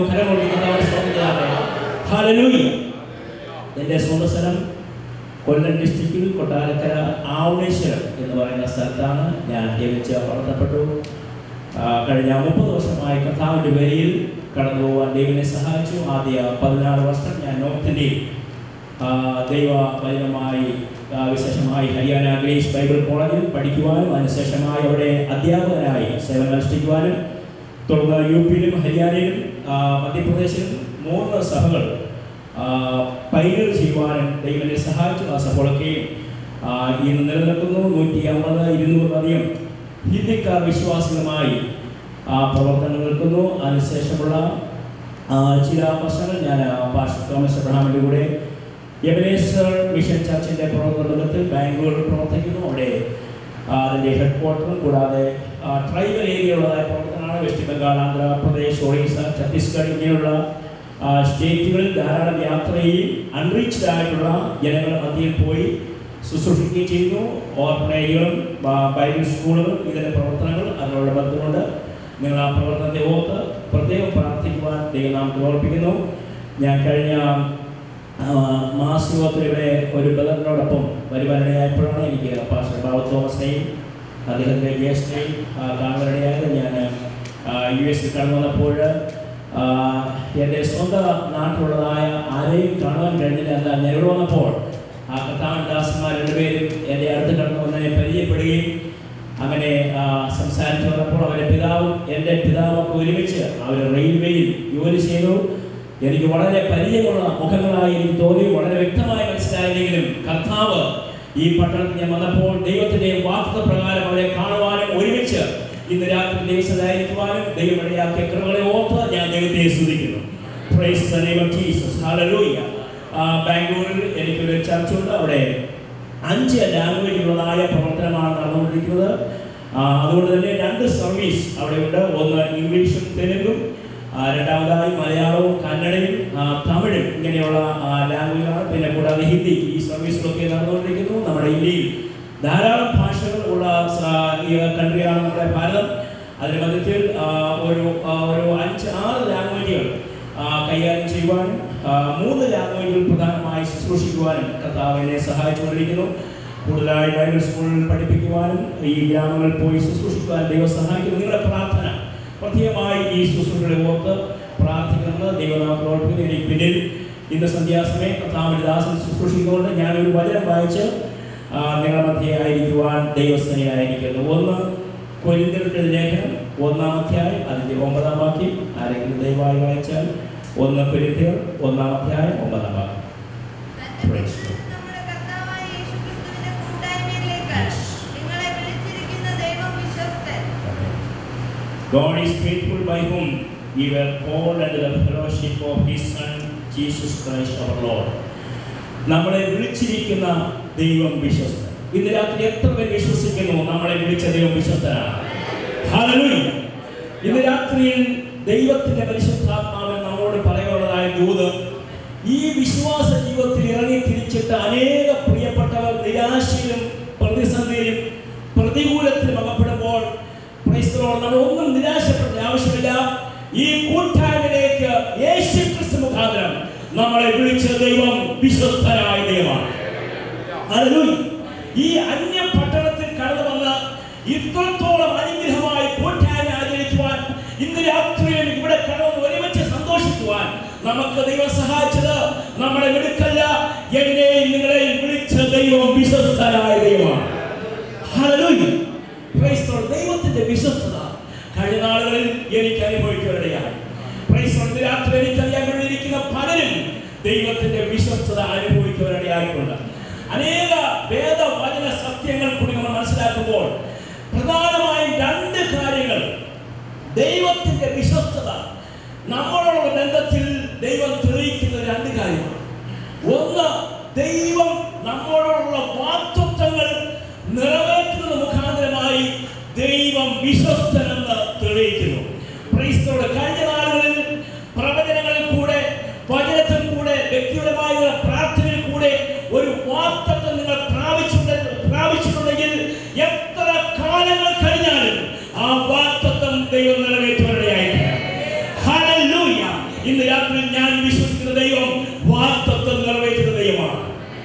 ഹല്ലേലൂയ. എൻ്റെ സ്വന്തം സ്ഥലം കൊല്ലം ഡിസ്ട്രിക്റ്റിൽ കൊട്ടാരക്കര ആവണേശ്വരം എന്ന് പറയുന്ന സ്ഥലത്താണ് ഞാൻ ജനിച്ച് വളർത്തപ്പെട്ടു. കഴിഞ്ഞ 30 വർഷമായി കർത്താവിൻ്റെ വരിയിൽ കടന്നു പോകാൻ ദൈവനെ സഹായിച്ചു. ആദ്യ 14 വർഷം ഞാൻ നോർത്ത് ഇന്ത്യയിൽ ദൈവപരമായി വിശേഷമായി ഹരിയാന ഗ്രേസ് ബൈബിൾ കോളേജിൽ പഠിക്കുവാനും അതിനുശേഷമായി അവിടെ അധ്യാപകനായി സേവനം അനുഷ്ഠിക്കുവാനും തുടർന്ന് യുപിയിലും ഹരിയാനയിലും മധ്യപ്രദേശിലും 3 സഭകൾ പൈനർ ചെയ്യുവാനും ദൈവനെ സഹായിച്ചു. ആ സഭകളൊക്കെയും ഇന്ന് നിലനിൽക്കുന്നു. 150-200 ഹിന്ദിക്കാർ വിശ്വാസികളുമായി പ്രവർത്തനം നിൽക്കുന്നു. അതിനുശേഷമുള്ള ചില വർഷങ്ങൾ ഞാൻ പാസ്റ്റർ തോമസ് അബ്രഹാമിൻ്റെ കൂടെ എബനേസർ മിഷൻ ചർച്ചിൻ്റെ പ്രവർത്തനത്തിൽ ബാംഗ്ലൂരിൽ പ്രവർത്തിക്കുന്നു. അവിടെ അതിൻ്റെ ഹെഡ് ക്വാർട്ടറും കൂടാതെ ട്രൈബൽ ഏരിയയുള്ളതായ പ്രവർത്തനമാണ്. വെസ്റ്റ് ബംഗാൾ, ആന്ധ്രാപ്രദേശ്, ഒറീസ, ഛത്തീസ്ഗഡ് ഇങ്ങനെയുള്ള സ്റ്റേറ്റുകളിൽ ധാരാളം യാത്ര ചെയ്യും. അൺറീച്ച്ഡ് ആയിട്ടുള്ള ജനങ്ങളുടെ മധ്യയിൽ പോയി ശുശ്രൂഷിക്കുകയും ചെയ്യുന്നു. ഓർഫനേജുകളും ബൈബിൾ സ്കൂളുകളും ഇതിൻ്റെ പ്രവർത്തനങ്ങൾ അതിനുള്ള ബന്ധമുണ്ട്. നിങ്ങൾ ആ പ്രവർത്തനത്തെ ഓർത്ത് പ്രത്യേകം പ്രാർത്ഥിക്കുവാൻ ദൈവം നാം ഓർപ്പിക്കുന്നു. ഞാൻ കഴിഞ്ഞ മാസയോഗത്തിലൂടെ ഒരു ബ്രദറിനോടൊപ്പം വരുവാനിടയായപ്പോഴാണ് എനിക്ക് പാസ്റ്റർ ബാബു തോമസിനെയും അദ്ദേഹത്തിൻ്റെ ജ്യേഷ്ഠനെയും കാണുവാനിടയായത്. ഞാൻ US കടന്നു വന്നപ്പോൾ എൻ്റെ സ്വന്തം നാട്ടിലുള്ളതായ ആരെയും കാണുവാൻ കഴിഞ്ഞില്ല. എന്നാൽ ഞാൻ ഇവിടെ വന്നപ്പോൾ ആ കർത്താവിൻ ദാസന്മാർ രണ്ടുപേരും എൻ്റെ അടുത്ത് കടന്നു വന്നതിനെ പരിചയപ്പെടുകയും അങ്ങനെ സംസാരിച്ചു വന്നപ്പോൾ അവരുടെ പിതാവും എൻ്റെ പിതാവൊക്കെ ഒരുമിച്ച് അവർ റെയിൽവേയിൽ ജോലി ചെയ്തു. എനിക്ക് വളരെ പരിചയമുള്ള മുഖങ്ങളായി എനിക്ക് തോന്നി, വളരെ വ്യക്തമായി മനസ്സിലായില്ലെങ്കിലും കർത്താവ് ഈ പട്ടണത്തിൽ ഞാൻ വന്നപ്പോൾ ദൈവത്തിൻ്റെ വാഗ്ദത്ത പ്രകാരം അവരെ കാണുവാനും ഒരുമിച്ച് ഇന്ന് രാത്രി ദൈവസഹായിക്കുവാനും ദൈവം ഇടയാക്കിയ കൃപകളെ ഓർത്ത് ഞാൻ ദൈവത്തെ സ്തുതിക്കുന്നു. Praise the name of Jesus. ഹല്ലേലൂയ. ബാംഗ്ലൂരിൽ എനിക്കൊരു ചർച്ചുണ്ട്. അവിടെ 5 ലാംഗ്വേജിലുള്ളതായ പ്രവർത്തനമാണ് നടന്നുകൊണ്ടിരിക്കുന്നത്. അതുകൊണ്ട് തന്നെ 2 സർവീസ് അവിടെയുണ്ട്. ഒന്ന് ഇംഗ്ലീഷും തെലുങ്കും, രണ്ടാമതായി മലയാളവും കന്നഡയും തമിഴും ഇങ്ങനെയുള്ള ലാംഗ്വേജാണ്. പിന്നെ കൂടാതെ ഹിന്ദി ഈ സർവീസുകളൊക്കെ നടന്നുകൊണ്ടിരിക്കുന്നു. നമ്മുടെ ഇന്ത്യയിൽ ധാരാളം ഭാഷകൾ ഉള്ള കൺട്രിയാണ് നമ്മുടെ ഭാരതം. അതിന് മധ്യത്തിൽ ഒരു 5-6 ലാംഗ്വേജുകൾ കൈകാര്യം ചെയ്യുവാനും 3 ലാംഗ്വേജുകൾ പ്രധാനമായി ശുശ്രൂഷിക്കുവാനും കർത്താവിനെ സഹായിച്ചുകൊണ്ടിരിക്കുന്നു. കൂടുതലായി ബൈബിൾ സ്കൂളിൽ പഠിപ്പിക്കുവാനും ഈ ഗ്രാമങ്ങളിൽ പോയി ശുശ്രൂഷിക്കുവാനും ദൈവം സഹായിക്കുന്നു. നിങ്ങളുടെ പ്രാർത്ഥന പ്രത്യേകമായി ഈ ശുശ്രൂഷകളെ ഓർത്ത് പ്രാർത്ഥിക്കുന്നത് ദൈവനാമത്തിൽ ഓർപ്പിക്കുന്നു. എനിക്ക് പിന്നിൽ ഇന്ന് സന്ധ്യാസമയം കർത്താവിന്റെ ദാസൻ ശുശ്രൂഷിക്കുന്നുണ്ട്. ഞാനൊരു വചനം വായിച്ച് നിങ്ങളുടെ മധ്യേ ആയിരിക്കുവാൻ ദൈവസ്ഥനായിരിക്കുന്നു. 1 കൊരിന്ത്യരുടെ ലേഖനം 1-ാം അധ്യായം അതിൻ്റെ 9-ാം വാക്യം. ആരെങ്കിലും ദയവായി വായിച്ചാൽ 1 കൊരിന്ത്യർ 1-ാം അധ്യായം 9-ാം വാക്യം. God is faithful, by whom we were called under the fellowship of His Son Jesus Christ our Lord. നമ്മളെ വിളിച്ചിരിക്കുന്ന ദൈവം വിശ്വസ്തൻ. ഇന്ന് രാത്രി എത്ര പേർ വിശ്വസിക്കുന്നു നമ്മളെ വിളിച്ച ദൈവം വിശ്വസ്തനാണ്? ഹല്ലേലൂയ. ഇന്ന് രാത്രിയിൽ ദൈവത്തിന്റെ പരിശുദ്ധാത്മാവിന് നമ്മോട് പറയാനുള്ളതായ ദൂത്, ഈ വിശ്വാസ ജീവിതത്തിൽ ഇറങ്ങി തിരിച്ചിട്ട് അനേക പ്രിയപ്പെട്ടവർ നിരാശയിലും പ്രതിസന്ധിയിലും പ്രതികൂലത്തിലും അകപ്പെടുമ്പോൾ നമ്മളൊന്നും നിരാശപ്പെടേണ്ട ആവശ്യമില്ല. ഈ കൂട്ടായ്മയിലേക്ക് യേശുക്രിസ്തു മുഖാന്തരം നമ്മളെ വിളിച്ച ദൈവം വിശ്വസ്തനായ ദൈവമാണ്. ഹല്ലേലൂയ. ഈ അന്യ പട്ടണത്തിൽ കടന്നു വന്ന് ഇത്രത്തോളം അനുഗ്രഹമായി കൂട്ടായ്മ ആചരിക്കുവാൻ ഇന്ന് രാത്രിയിൽ ഇവിടെ കടന്ന് ഒരുമിച്ച് സന്തോഷിക്കുവാൻ നമുക്ക് ദൈവം സഹായിച്ചത് നമ്മുടെ മിടുക്കല്ല, എന്നെയും നിങ്ങളെയും വിളിച്ച ദൈവം വിശ്വസ്തനായ ദൈവമാണ്. ഹല്ലേലൂയ. Praise the lord. ദൈവത്തിന്റെ വിശ്വസ്തത കഴിഞ്ഞ നാളുകളിൽ എനിക്ക് അനുഭവിക്കുകയാണ്. Praise the lord. രാത്രി എനിക്കറിയാൻ വേണ്ടിയിരിക്കുന്ന പലരും ദൈവത്തിന്റെ വിശ്വസ്തത അനുഭവിക്കുകയായിട്ടുണ്ട്. അനേക വേദവചന സത്യങ്ങൾ കൂടി നമ്മൾ മനസ്സിലാക്കുമ്പോൾ പ്രധാനമായും 2 കാര്യങ്ങൾ ദൈവത്തിന്റെ വിശ്വസ്തത നമ്മളോടുള്ള ബന്ധത്തിൽ ദൈവം തെളിയിക്കുന്ന 2 കാര്യമാണ്. ഒന്ന്, ദൈവം നമ്മളോടുള്ള വാഗ്ദത്തങ്ങൾ നിറവേറ്റുന്നത് മുഖാന്തരമായി ദൈവം വിശ്വസ്തനെന്ന് തെളിയിക്കുന്നു. Praise the lord. കഴിഞ്ഞ നാളുകളിൽ പ്രവചനങ്ങളിൽ കൂടെ, വചനത്തിൽ കൂടെ, വ്യക്തിപരമായ പ്രാർത്ഥനയിൽ കൂടെ ഒരു വാഗ്ദത്തം നിങ്ങൾ പ്രാപിച്ചിട്ടുണ്ടെങ്കിൽ എത്ര കാലങ്ങൾ കഴിഞ്ഞാലും ആ വാഗ്ദത്തം ദൈവം നിറവേറ്റുവാനിടയായിട്ടുണ്ട്. ഹല്ലേലൂയ. ഇന്ന് രാത്രി ഞാൻ വിശ്വസിക്കുന്ന ദൈവം വാഗ്ദത്തം നിറവേറ്റുന്ന ദൈവമാണ്.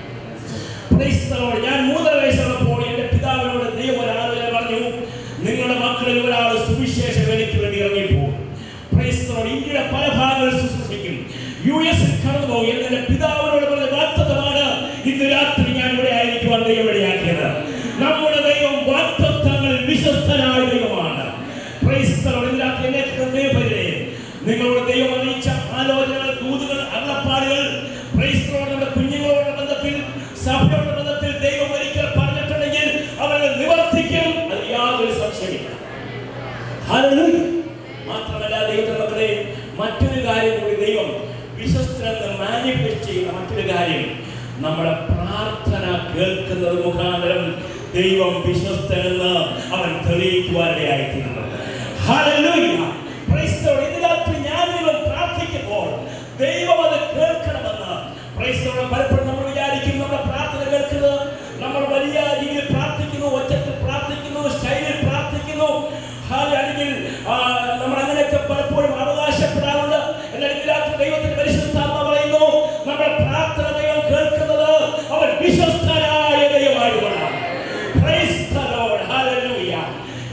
Praise the lord. ഞാൻ 3 വയസ്സുള്ളപ്പോൾ എൻ്റെ പിതാവിനോട് ദൈവം ഒരു ആലോചന പറഞ്ഞു, നിങ്ങളുടെ മക്കളിൽ ഒരാൾ സുവിശേഷ വേലയ്ക്ക് വേണ്ടി ഇറങ്ങിപ്പോകും. Price the Lord. ഇന്ത്യയുടെ പല ഭാഗങ്ങളിൽ ശുശ്രൂഷിക്കും, US കടന്നു പോകും. എൻ്റെ പിതാവിനോട് പറഞ്ഞ വാഗ്ദത്തമാണ് ഇന്ന് രാത്രി ഞാൻ ഇവിടെ ആയിരിക്കുവാൻ ദൈവം ഇടയാക്കിയത്. നമ്മുടെ ദൈവം വാഗ്ദത്തങ്ങളിൽ വിശ്വസ്തനായ ദൈവമാണ്. Praise the lord. ഇന്ന് രാത്രി എന്നെ നിങ്ങളുടെ ദൈവം അറിയിച്ച ആലോചനകൾ, ദൂതുകൾ, അരുളപ്പാടുകൾ, പ്രൈസ് ദി ലോർഡ്, നമ്മുടെ കുഞ്ഞുങ്ങളുടെ ബന്ധത്തിൽ, സഭയുടെ ബന്ധത്തിൽ ദൈവം ഒരിക്കൽ പറഞ്ഞിട്ടുണ്ടെങ്കിൽ അവരെ നിവർത്തിക്കും, അത് യാതൊരു സംശയമില്ല. ഹല്ലേലൂയ. മാത്രമല്ല ദൈവത്തിന്റെ മക്കളെ, മറ്റൊരു കാര്യം കൂടി ദൈവം വിശ്വസ്തനെന്ന് മാനിഫെസ്റ്റ് ചെയ്യുന്ന മറ്റൊരു കാര്യം, നമ്മുടെ പ്രാർത്ഥന കേൾക്കുന്നത് മുഖാന്തരം ദൈവം വിശ്വസ്തനെന്ന് അവൻ തെളിയിക്കുവാനിടയായിത്തീരുന്നു. ഹല്ലേലൂയ. Praise the lord. ഇന്ന് രാത്രി ഞാൻ നിങ്ങൾ പ്രാർത്ഥിക്കുമ്പോൾ ദൈവം അത് കേൾക്കണമെന്ന് പ്രൈസ് ദി ലോർഡ്. പലപ്പോഴും നമ്മൾ വിചാരിക്കും നമ്മുടെ പ്രാർത്ഥന കേൾക്കുന്നത്, നമ്മൾ വലിയ രീതിയിൽ പ്രാർത്ഥിക്കുന്നു, ഒറ്റത്തിൽ പ്രാർത്ഥിക്കുന്നു, സ്റ്റൈലിൽ പ്രാർത്ഥിക്കുന്നു, അല്ലെങ്കിൽ നമ്മൾ അങ്ങനെയൊക്കെ പലപ്പോഴും അവകാശപ്പെടാറുണ്ട്. എന്നാൽ ഇന്ന് രാത്രി ദൈവത്തിന്റെ പരിശുദ്ധാത്മാവ് പറയുന്നു, നമ്മുടെ പ്രാർത്ഥന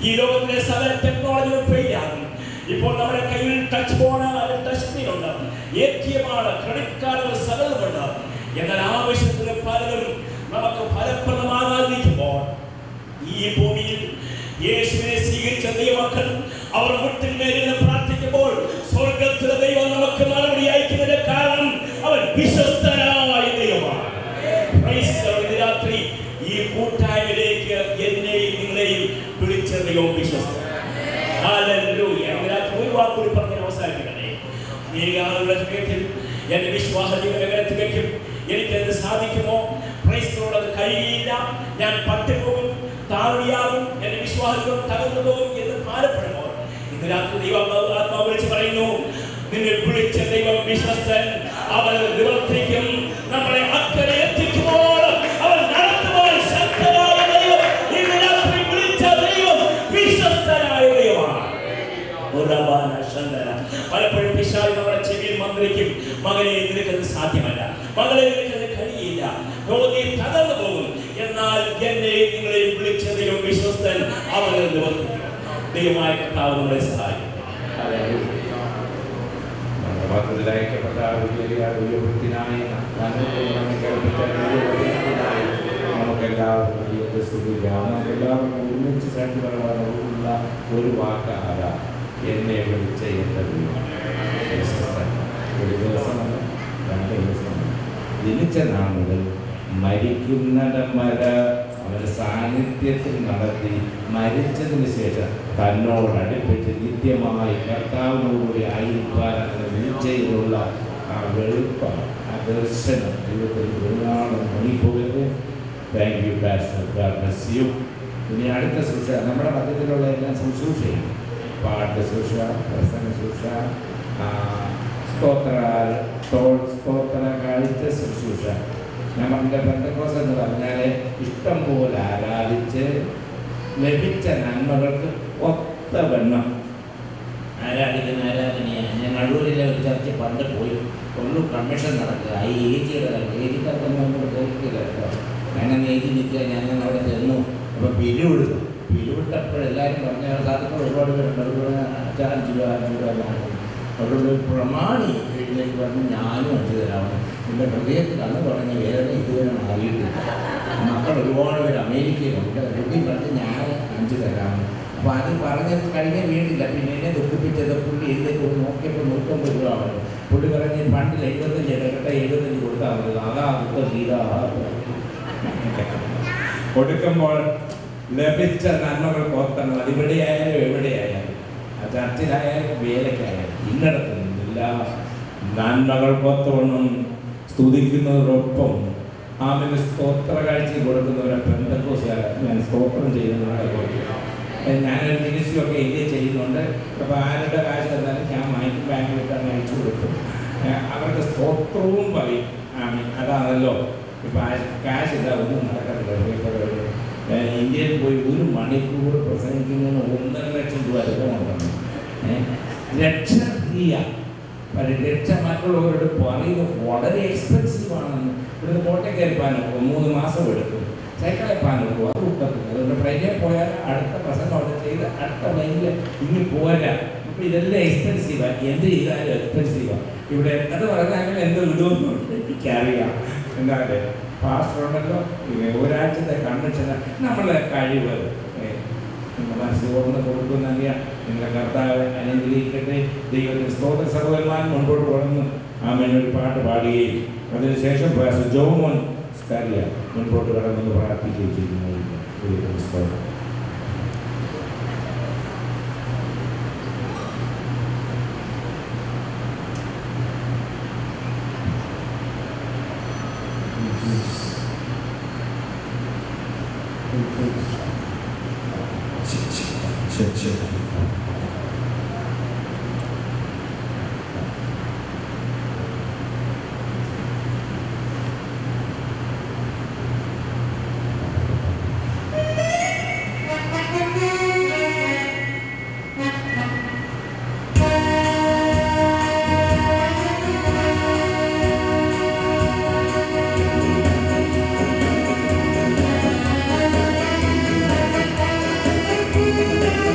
ഈ ലോകത്തിലെ സകല ടെക്നോളജിയും ഫെയിലാകും. ഇപ്പോൾ നമ്മുടെ കയ്യിൽ ടച്ച് ഫോൺ, ടച്ച് സ്ക്രീൻ ഉണ്ട്, ATM ആണ്, ക്രെഡിറ്റ് കാർഡുകൾ സകലമുണ്ട്. എന്നാൽ ആവശ്യത്തിന് പലതും നമുക്ക് ഫലപ്രദമാകാതിരിക്കുമ്പോൾ ഈ ഭൂമിയിൽ യേശുവിനെ സ്വീകരിച്ച ദൈവമക്കൾ അവർ മുട്ടിന്മേലിരുന്ന് പ്രാർത്ഥിക്കുമ്പോൾ സ്വർഗത്തിലെ ദൈവം നമുക്ക് മറുപടി അയക്കുന്നതിന്റെ കാരണം അവൻ വിശ്വസ്തനായ ദൈവമാണ്. ഇന്ന് രാത്രി ഈ കൂട്ടായ്മയിലേക്ക് എന്നെയും നിങ്ങളെയും വിളിച്ച ദൈവം വിശ്വസ്തൻ. ഹല്ലേലൂയ. ഇന്ന് രാത്രി ഒരു വാക്കുകൂടി പറഞ്ഞ് അവസാനിപ്പിക്കണേ. എന്റെ വിശ്വാസ ജീവിതം എങ്ങനെ തികയ്ക്കും? എനിക്കത് സാധിക്കുമോ? അത് കഴിയില്ല, ഞാൻ പട്ടുപോകും, താഴ്ചയാകും, എന്റെ വിശ്വാസം തകർന്നു പോകും എന്ന് ഭാരപ്പെടുമോ? ഇന്ന് രാത്രി ദൈവം ആത്മാവ് വിളിച്ച് പറയുന്നു, നിന്നെ വിളിച്ച ദൈവം വിശ്വസ്തൻ. അവൻ നിവർത്തിക്കും, നമ്മളെ അക്കരെ എത്തിക്കുമ്പോൾ അവൻ നടത്തുവാൻ ശക്തനായ ദൈവം. ഇന്ന് രാത്രി വിളിച്ച ദൈവം വിശ്വസ്തനായ ദൈവമാണ്. പലപ്പോഴും പിശാച് നമ്മുടെ ചെവിയിൽ മന്ത്രിക്കും, മകനെ നിനക്കത് സാധ്യമല്ല, മകളെ നിനക്കത് കഴിയില്ല, നീ തകർന്നു പോകും. എന്നാൽ എന്നെ നിങ്ങളെ വിളിച്ച ദൈവം വിശ്വസ്തൻ, അവനെ നിവർത്തിക്കും. ദൈവമായ കർത്താവ് നമ്മളെ സഹായിക്കും. ഒരുമിച്ച് സാക്ഷി പറയാനുള്ള ഒരു വാക്കാല എന്നെ വിളിച്ച എൻ്റെ വിശ്വസ്തൻ. ഒരു ദിവസമല്ല, 2 ദിവസമല്ല, ജനിച്ച നാൾ മുതൽ മരിക്കുന്നിടം വരെ അവൻ്റെ സാന്നിധ്യത്തിൽ നടത്തി മരിച്ചതിന് ശേഷം തന്നോടടുപ്പിച്ച് നിത്യമായി കർത്താവിനോടുകൂടി ആയിരിക്കാൻ അങ്ങനെ വിളിച്ചതിലുള്ള ആ വെളുപ്പാണ്, ആ ദർശനം ദൈവത്തിൽ ഒരുപാട് മണിപ്പോയത്. Thank you pastor, god bless you. ഇനി അടുത്ത ശുശ്രൂഷ നമ്മുടെ മധ്യത്തിലുള്ള എല്ലാം ശുശ്രൂഷയാണ്. പാട്ട് ശുശ്രൂഷ, പ്രസംഗ ശുശ്രൂഷ, സ്തോത്ര കാഴ്ച ശുശ്രൂഷ. നമ്മുടെ പെന്തക്കോസ് എന്ന് പറഞ്ഞാൽ ഇഷ്ടം പോലെ ആരാധിച്ച് ലഭിച്ച നന്മകൾക്ക് ഒത്തവണ്ണം ആരാധിക്കുന്ന ആരാധനയാണ്. ഞാൻ അടൂരിലെ ഒരു ചർച്ച പണ്ട് പോയി, ഒരു കമ്മീഷൻ നടക്കുക. ഈ ഏജിയുടെ ഏജിക്കാർക്കൊന്നും നമ്മൾ കേൾക്കില്ല കേട്ടോ. അങ്ങനെ ഏജി നിൽക്കുക. ഞാൻ അവിടെ ചെന്നു. അപ്പോൾ പിരിവെടുത്തു. പിരിവിട്ടപ്പോഴെല്ലാവരും പറഞ്ഞ സാധനങ്ങൾ ഒരുപാട് പേരുണ്ട്. അതുപോലെ 5 രൂപ എല്ലാം. അവരുടെ പ്രമാണി വീട്ടിലേക്ക് പറഞ്ഞ് ഞാനും 5 തരാമെന്ന്. എൻ്റെ ഹൃദയത്തിൽ അന്ന് തുടങ്ങിയ വേദന ഇതുവരെ മാറിയിട്ടില്ല. മക്കൾ ഒരുപാട് പേര് അമേരിക്കയിലുണ്ട്. പുള്ളി പറഞ്ഞ് ഞാൻ 5 തരാമെന്ന്. അപ്പോൾ അത് പറഞ്ഞത് കഴിഞ്ഞ വീടില്ല. പിന്നെ എന്നെ ദുഃഖിപ്പിച്ചത് പുള്ളി എഴുതേക്ക് നോക്കിയപ്പോൾ 150 രൂപ ആവുന്നു. പുള്ളി പറഞ്ഞ് ഫണ്ടിൽ 75 ഇടകട്ടെ 75 കൊടുത്താൽ മതി. അതാ ദുഃഖം തീരാ. കൊടുക്കുമ്പോൾ ലഭിച്ച നന്മകൾക്ക് ഒത്തണം. അതിവിടെയായാലും എവിടെയായാലും, ആ ചർച്ചിലായാലും വേലയ്ക്കായാലും, ഇന്നിടത്ത് നിന്നില്ല നന്മകൾക്കൊത്തവണ്ണം സ്തുതിക്കുന്നതോടൊപ്പം ആമിന് സ്തോത്ര കാഴ്ച കൊടുക്കുന്നവരെ പെന്തക്കോസ്തുകാരെ ഞാൻ സ്തോത്രം ചെയ്യുന്നവരെ കൊടുക്കും. ഞാനൊരു മിനിസ്ട്രിയൊക്കെ ഇന്ത്യയിൽ ചെയ്യുന്നുണ്ട്. അപ്പോൾ ആരുടെ കാശ് തന്നാലും ഞാൻ വാങ്ങിക്കും, ബാങ്കിലിട്ടാണ് അയച്ചു കൊടുക്കും. അവരുടെ സ്തോത്രവും പറയും. അതാണല്ലോ ഇപ്പോൾ കാശ് ഇതാ ഒന്നും നടക്കത്തില്ല. ഇന്ത്യയിൽ പോയി 1 മണിക്കൂർ പ്രസംഗിക്കുന്നതിന് 1.5 ലക്ഷം രൂപ അധികമുണ്ടെന്ന്. രക്ഷ ഫ്രീയ. രക്ഷ മറ്റുള്ളവരോട് പറയുന്നത് വളരെ എക്സ്പെൻസീവാണെന്ന്. ഇവിടുന്ന് കോട്ടയ്ക്കൽ പാനൊക്കെ 3 മാസം എടുക്കും. സൈക്കിളിൽ പാനൊക്കെ അത് കിട്ടത്തില്ല. അതുകൊണ്ട് ട്രെയിനിൽ പോയാൽ അടുത്ത പ്രസംഗം അവിടെ ചെയ്ത് അടുത്ത പ്ലെയിനിൽ ഇനി പോരാ. അപ്പോൾ ഇതെല്ലാം എക്സ്പെൻസീവാണ്. എന്ത് ചെയ്താലും എക്സ്പെൻസീവാണ്. ഇവിടെ എന്ത് പറഞ്ഞാലും എന്തോ ഇടുമെന്നുണ്ട് എനിക്കറിയാം. എന്തായാലും പാസ്റ്ററുണ്ടല്ലോ, ഒരാഴ്ചത്തെ കൺവെൻഷൻ നമ്മളെ കഴിവ് മനസ്സ് തുറന്ന് കൊടുക്കുന്നറിയാം. നിങ്ങളുടെ കർത്താവ് അനുഗ്രഹിക്കട്ടെ. ദൈവത്തിന് സ്തോത്ര. സഹോദരന്മാർ മുൻപോട്ട് തുടർന്ന് ഒരു പാട്ട് പാടുകയും അതിനുശേഷം പാസ്റ്റർ ജോമോൻ സ്കാരിയ മുൻപോട്ട് കടന്നു പ്രാർത്ഥിക്കുകയും ചെയ്യുന്നു. ദൈവത്തിന് സ്തോത്രം. Thank you.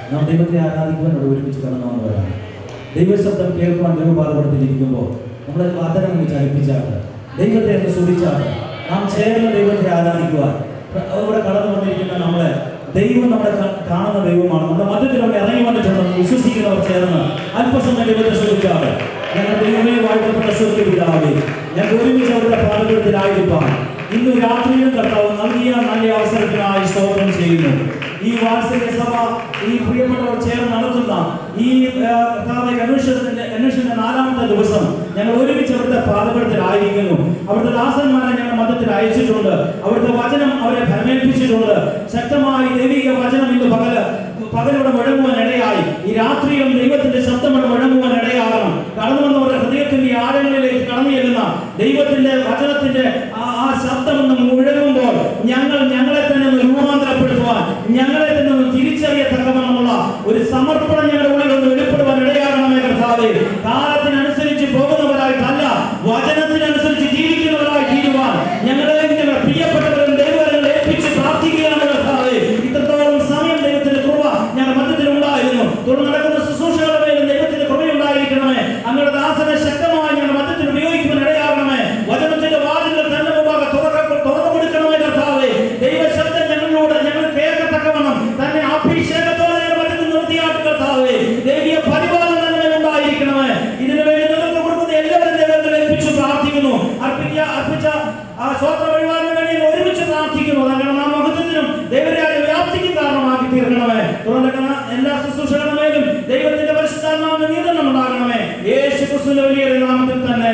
നാം ദൈവത്തെ ആരാധിക്കുവാൻ ഇവിടെ ഒരുമിച്ച് കടന്നു വന്നവരാണ്. ദൈവശബ്ദം കേൾക്കുവാൻ ദൈവപാദപീഠത്തിലിരിക്കുമ്പോൾ നമ്മളെ വാദനം ഒന്ന് ചലിപ്പിച്ചാണ്, ദൈവത്തെ ഒന്ന് സ്തുതിച്ചാണ് നാം ചേർന്ന് ദൈവത്തെ ആരാധിക്കുവാൻ ഇവിടെ കടന്നു വന്നിരിക്കുന്ന നമ്മളെ ദൈവം നമ്മളെ കാണുന്ന ദൈവമാണ്. നമ്മുടെ മധ്യത്തിൽ അവിടെ ഇറങ്ങി വന്നിട്ടുണ്ടെന്ന് വിശ്വസിക്കുന്നവർ ചേർന്ന് അല്പസമയം ദൈവത്തെ സ്തുതിച്ചാണ്. ഞങ്ങളുടെ ദൈവമേ വാഴ്ത്തപ്പെട്ട സ്വർഗ്ഗ പിതാവേ, ഞങ്ങൾ ഒരുമിച്ച് അവരുടെ പാദപീഠത്തിലായിരിക്കാൻ ഇന്ന് രാത്രിയിലും കർത്താവ് നൽകിയ നല്ല അവസരത്തിനായി സ്തോത്രം ചെയ്യുന്നു. ഈ വാത്സല്യ സഭ ഈ പ്രിയപ്പെട്ടവർ ചേർന്ന് നടത്തുന്ന ഈ കൺവെൻഷന്റെ 4ാമത്തെ ദിവസം ഞങ്ങൾ ഒരുമിച്ച് അവിടുത്തെ പാദപീഠത്തിലായിരിക്കുന്നു. അവിടുത്തെ ദാസന്മാരെ ഞങ്ങളുടെ മധ്യത്തിൽ അയച്ചിട്ടുണ്ട്. അവിടുത്തെ വചനം അവരെ ഫലമേൽപ്പിച്ചിട്ടുണ്ട്. ശക്തമായി ദൈവിക വചനം ഇന്ന് പകലിവിടെ മുഴങ്ങുവാൻ ഇടയായി. ഈ രാത്രിയും ദൈവത്തിന്റെ ശബ്ദം ഇവിടെ മുഴങ്ങുവാൻ ഇടയാകണം. കടന്നു വന്നവരുടെ ഹൃദയത്തിന്റെ ആഴങ്ങളിലേക്ക് കടന്നു ചെല്ലുന്ന ദൈവത്തിന്റെ വചനത്തിന്റെ ആ ശബ്ദമെന്ന് മുഴങ്ങുമ്പോൾ ഞങ്ങളെ തന്നെ ഒന്ന് രൂപാന്തരപ്പെടുത്തുവാൻ, ഞങ്ങളെ തന്നെ ഒന്ന് തിരിച്ചറിയത്തക്കവണ്ണമുള്ള ഒരു സമർപ്പണം ഞങ്ങളുടെ ഉള്ളിൽ ഒന്ന് വെളിപ്പെടുവാൻ ഇടയാകണമേ കർത്താവേ. കാലത്തിനനുസരിച്ച് പോകുന്നവരായിട്ടല്ല, വചനത്തിനനുസരിച്ച് ജീവിക്കുന്നവരായി തീരുവാൻ ഞങ്ങളെ പ്രിയപ്പെട്ടവരും ദൈവങ്ങളെ ഏൽപ്പിച്ച് പ്രാർത്ഥിക്കുകയാണ് കർത്താവേ. ഇത്രത്തോളം സമയം ദൈവത്തിന്റെ കൃപ ഞങ്ങളുടെ മധ്യത്തിൽ ഉണ്ടായിരുന്നു. തുടർന്ന് നടക്കുന്ന ശുശ്രൂഷകളുടെ മേലും ദൈവത്തിന്റെ കൃപയുണ്ടായിരിക്കണമേ. അങ്ങയുടെ ദാസനെ ശക്തമായി ഞങ്ങളുടെ മധ്യത്തിൽ ഉപയോഗിക്കുവാൻ ഇടയാകണമേ. വചനത്തിന്റെ വാതിലുകൾ തന്നെ മുമ്പാകെ തുറന്നു കൊടുക്കണമേ കർത്താവേ. ദൈവശബ്ദം ഞങ്ങളിലൂടെ ഞങ്ങൾ കേൾക്കത്തക്കവണ്ണം തന്നെ അഭിഷേകത്തോടെ ഞങ്ങളുടെ മധ്യത്തിൽ നിർത്തിയാട്ട് കർത്താവേ. ദൈവീയ പരിപാലനം തന്നെ ഉണ്ടായിരിക്കണമേ. ഇതിനു വേണ്ടി നേതൃത്വം കൊടുക്കുന്ന എല്ലാവരും ദൈവത്തിൽ ഏൽപ്പിച്ചു പ്രാർത്ഥിക്കുന്നു. അർപ്പിച്ച സ്വോത്ര പരിപാലനം വേണ്ടി ഒരുമിച്ച് പ്രാർത്ഥിക്കുന്നു. തങ്ങളുടെ നാമമഹത്വത്തിനും ദൈവരാജ്യ വ്യാപ്തിക്ക് കാരണമാക്കി തീർക്കണമേ. തുടർന്ന് എല്ലാ ശുശ്രൂഷകളുടെ മേലും ദൈവത്തിന്റെ പരിശുദ്ധാത്മാവിന്റെ നിയന്ത്രണം ഉണ്ടാകണമേ. യേശു ക്രിസ്തുവിന്റെ വലിയ നാമത്തിൽ തന്നെ.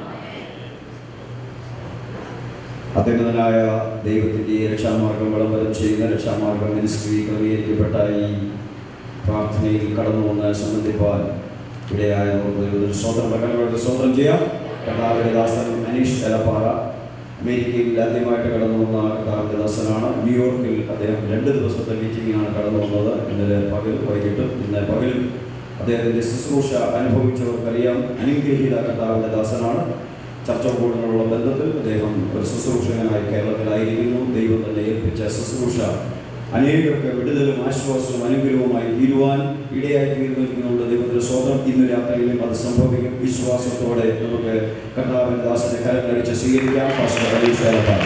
അത്യുന്നതനായ ദൈവത്തിൻ്റെ രക്ഷാമാർഗം വിളംബരം ചെയ്യുന്ന രക്ഷാമാർഗം മിനിസ്ട്രി ക്രമീകരിക്കപ്പെട്ട ഈ പ്രാർത്ഥനയിൽ കടന്നു വന്ന് സംബന്ധിപ്പാൻ ഇടയായ സ്വതന്ത്രം ചെയ്യാം. കർത്താവിൻ്റെ ദാസൻ അനീഷ് എലപ്പാറ അമേരിക്കയിൽ ആദ്യമായിട്ട് കടന്നു വന്ന കർത്താവിൻ്റെ ദാസനാണ്. ന്യൂയോർക്കിൽ അദ്ദേഹം 2 ദിവസത്തെ മീറ്റിങ്ങിനാണ് കടന്നു വന്നത്. ഇന്നലെ പകലും വൈകിട്ടും ഇന്ന് പകലും അദ്ദേഹത്തിൻ്റെ ശുശ്രൂഷ അനുഭവിച്ചവർക്കറിയാം. അനുഗ്രഹീത കർത്താവിൻ്റെ ദാസനാണ്. ചർച്ച ബോർഡിനുള്ള ബന്ധത്തിൽ അദ്ദേഹം ഒരു ശുശ്രൂഷകനായി കേരളത്തിലായിരിക്കുന്നു. ദൈവം തന്നെ ഏൽപ്പിച്ച ശുശ്രൂഷ അനേകർക്ക് വിടുതലും ആശ്വാസവും അനുഗ്രഹവുമായി തീരുവാൻ ഇടയായി തീർന്നിരിക്കുന്നുണ്ട്. ദൈവത്തിൻ്റെ സ്വന്തം ഇന്ന് രാത്രിയിലും അത് സംഭവിക്കും. വിശ്വാസത്തോടെ നമുക്ക് കർത്താവിൻ്റെ ദാസനെ കരങ്ങളടിച്ച് സ്വീകരിക്കാം. പാസ്റ്റർ അനീഷ് എലപ്പാറ.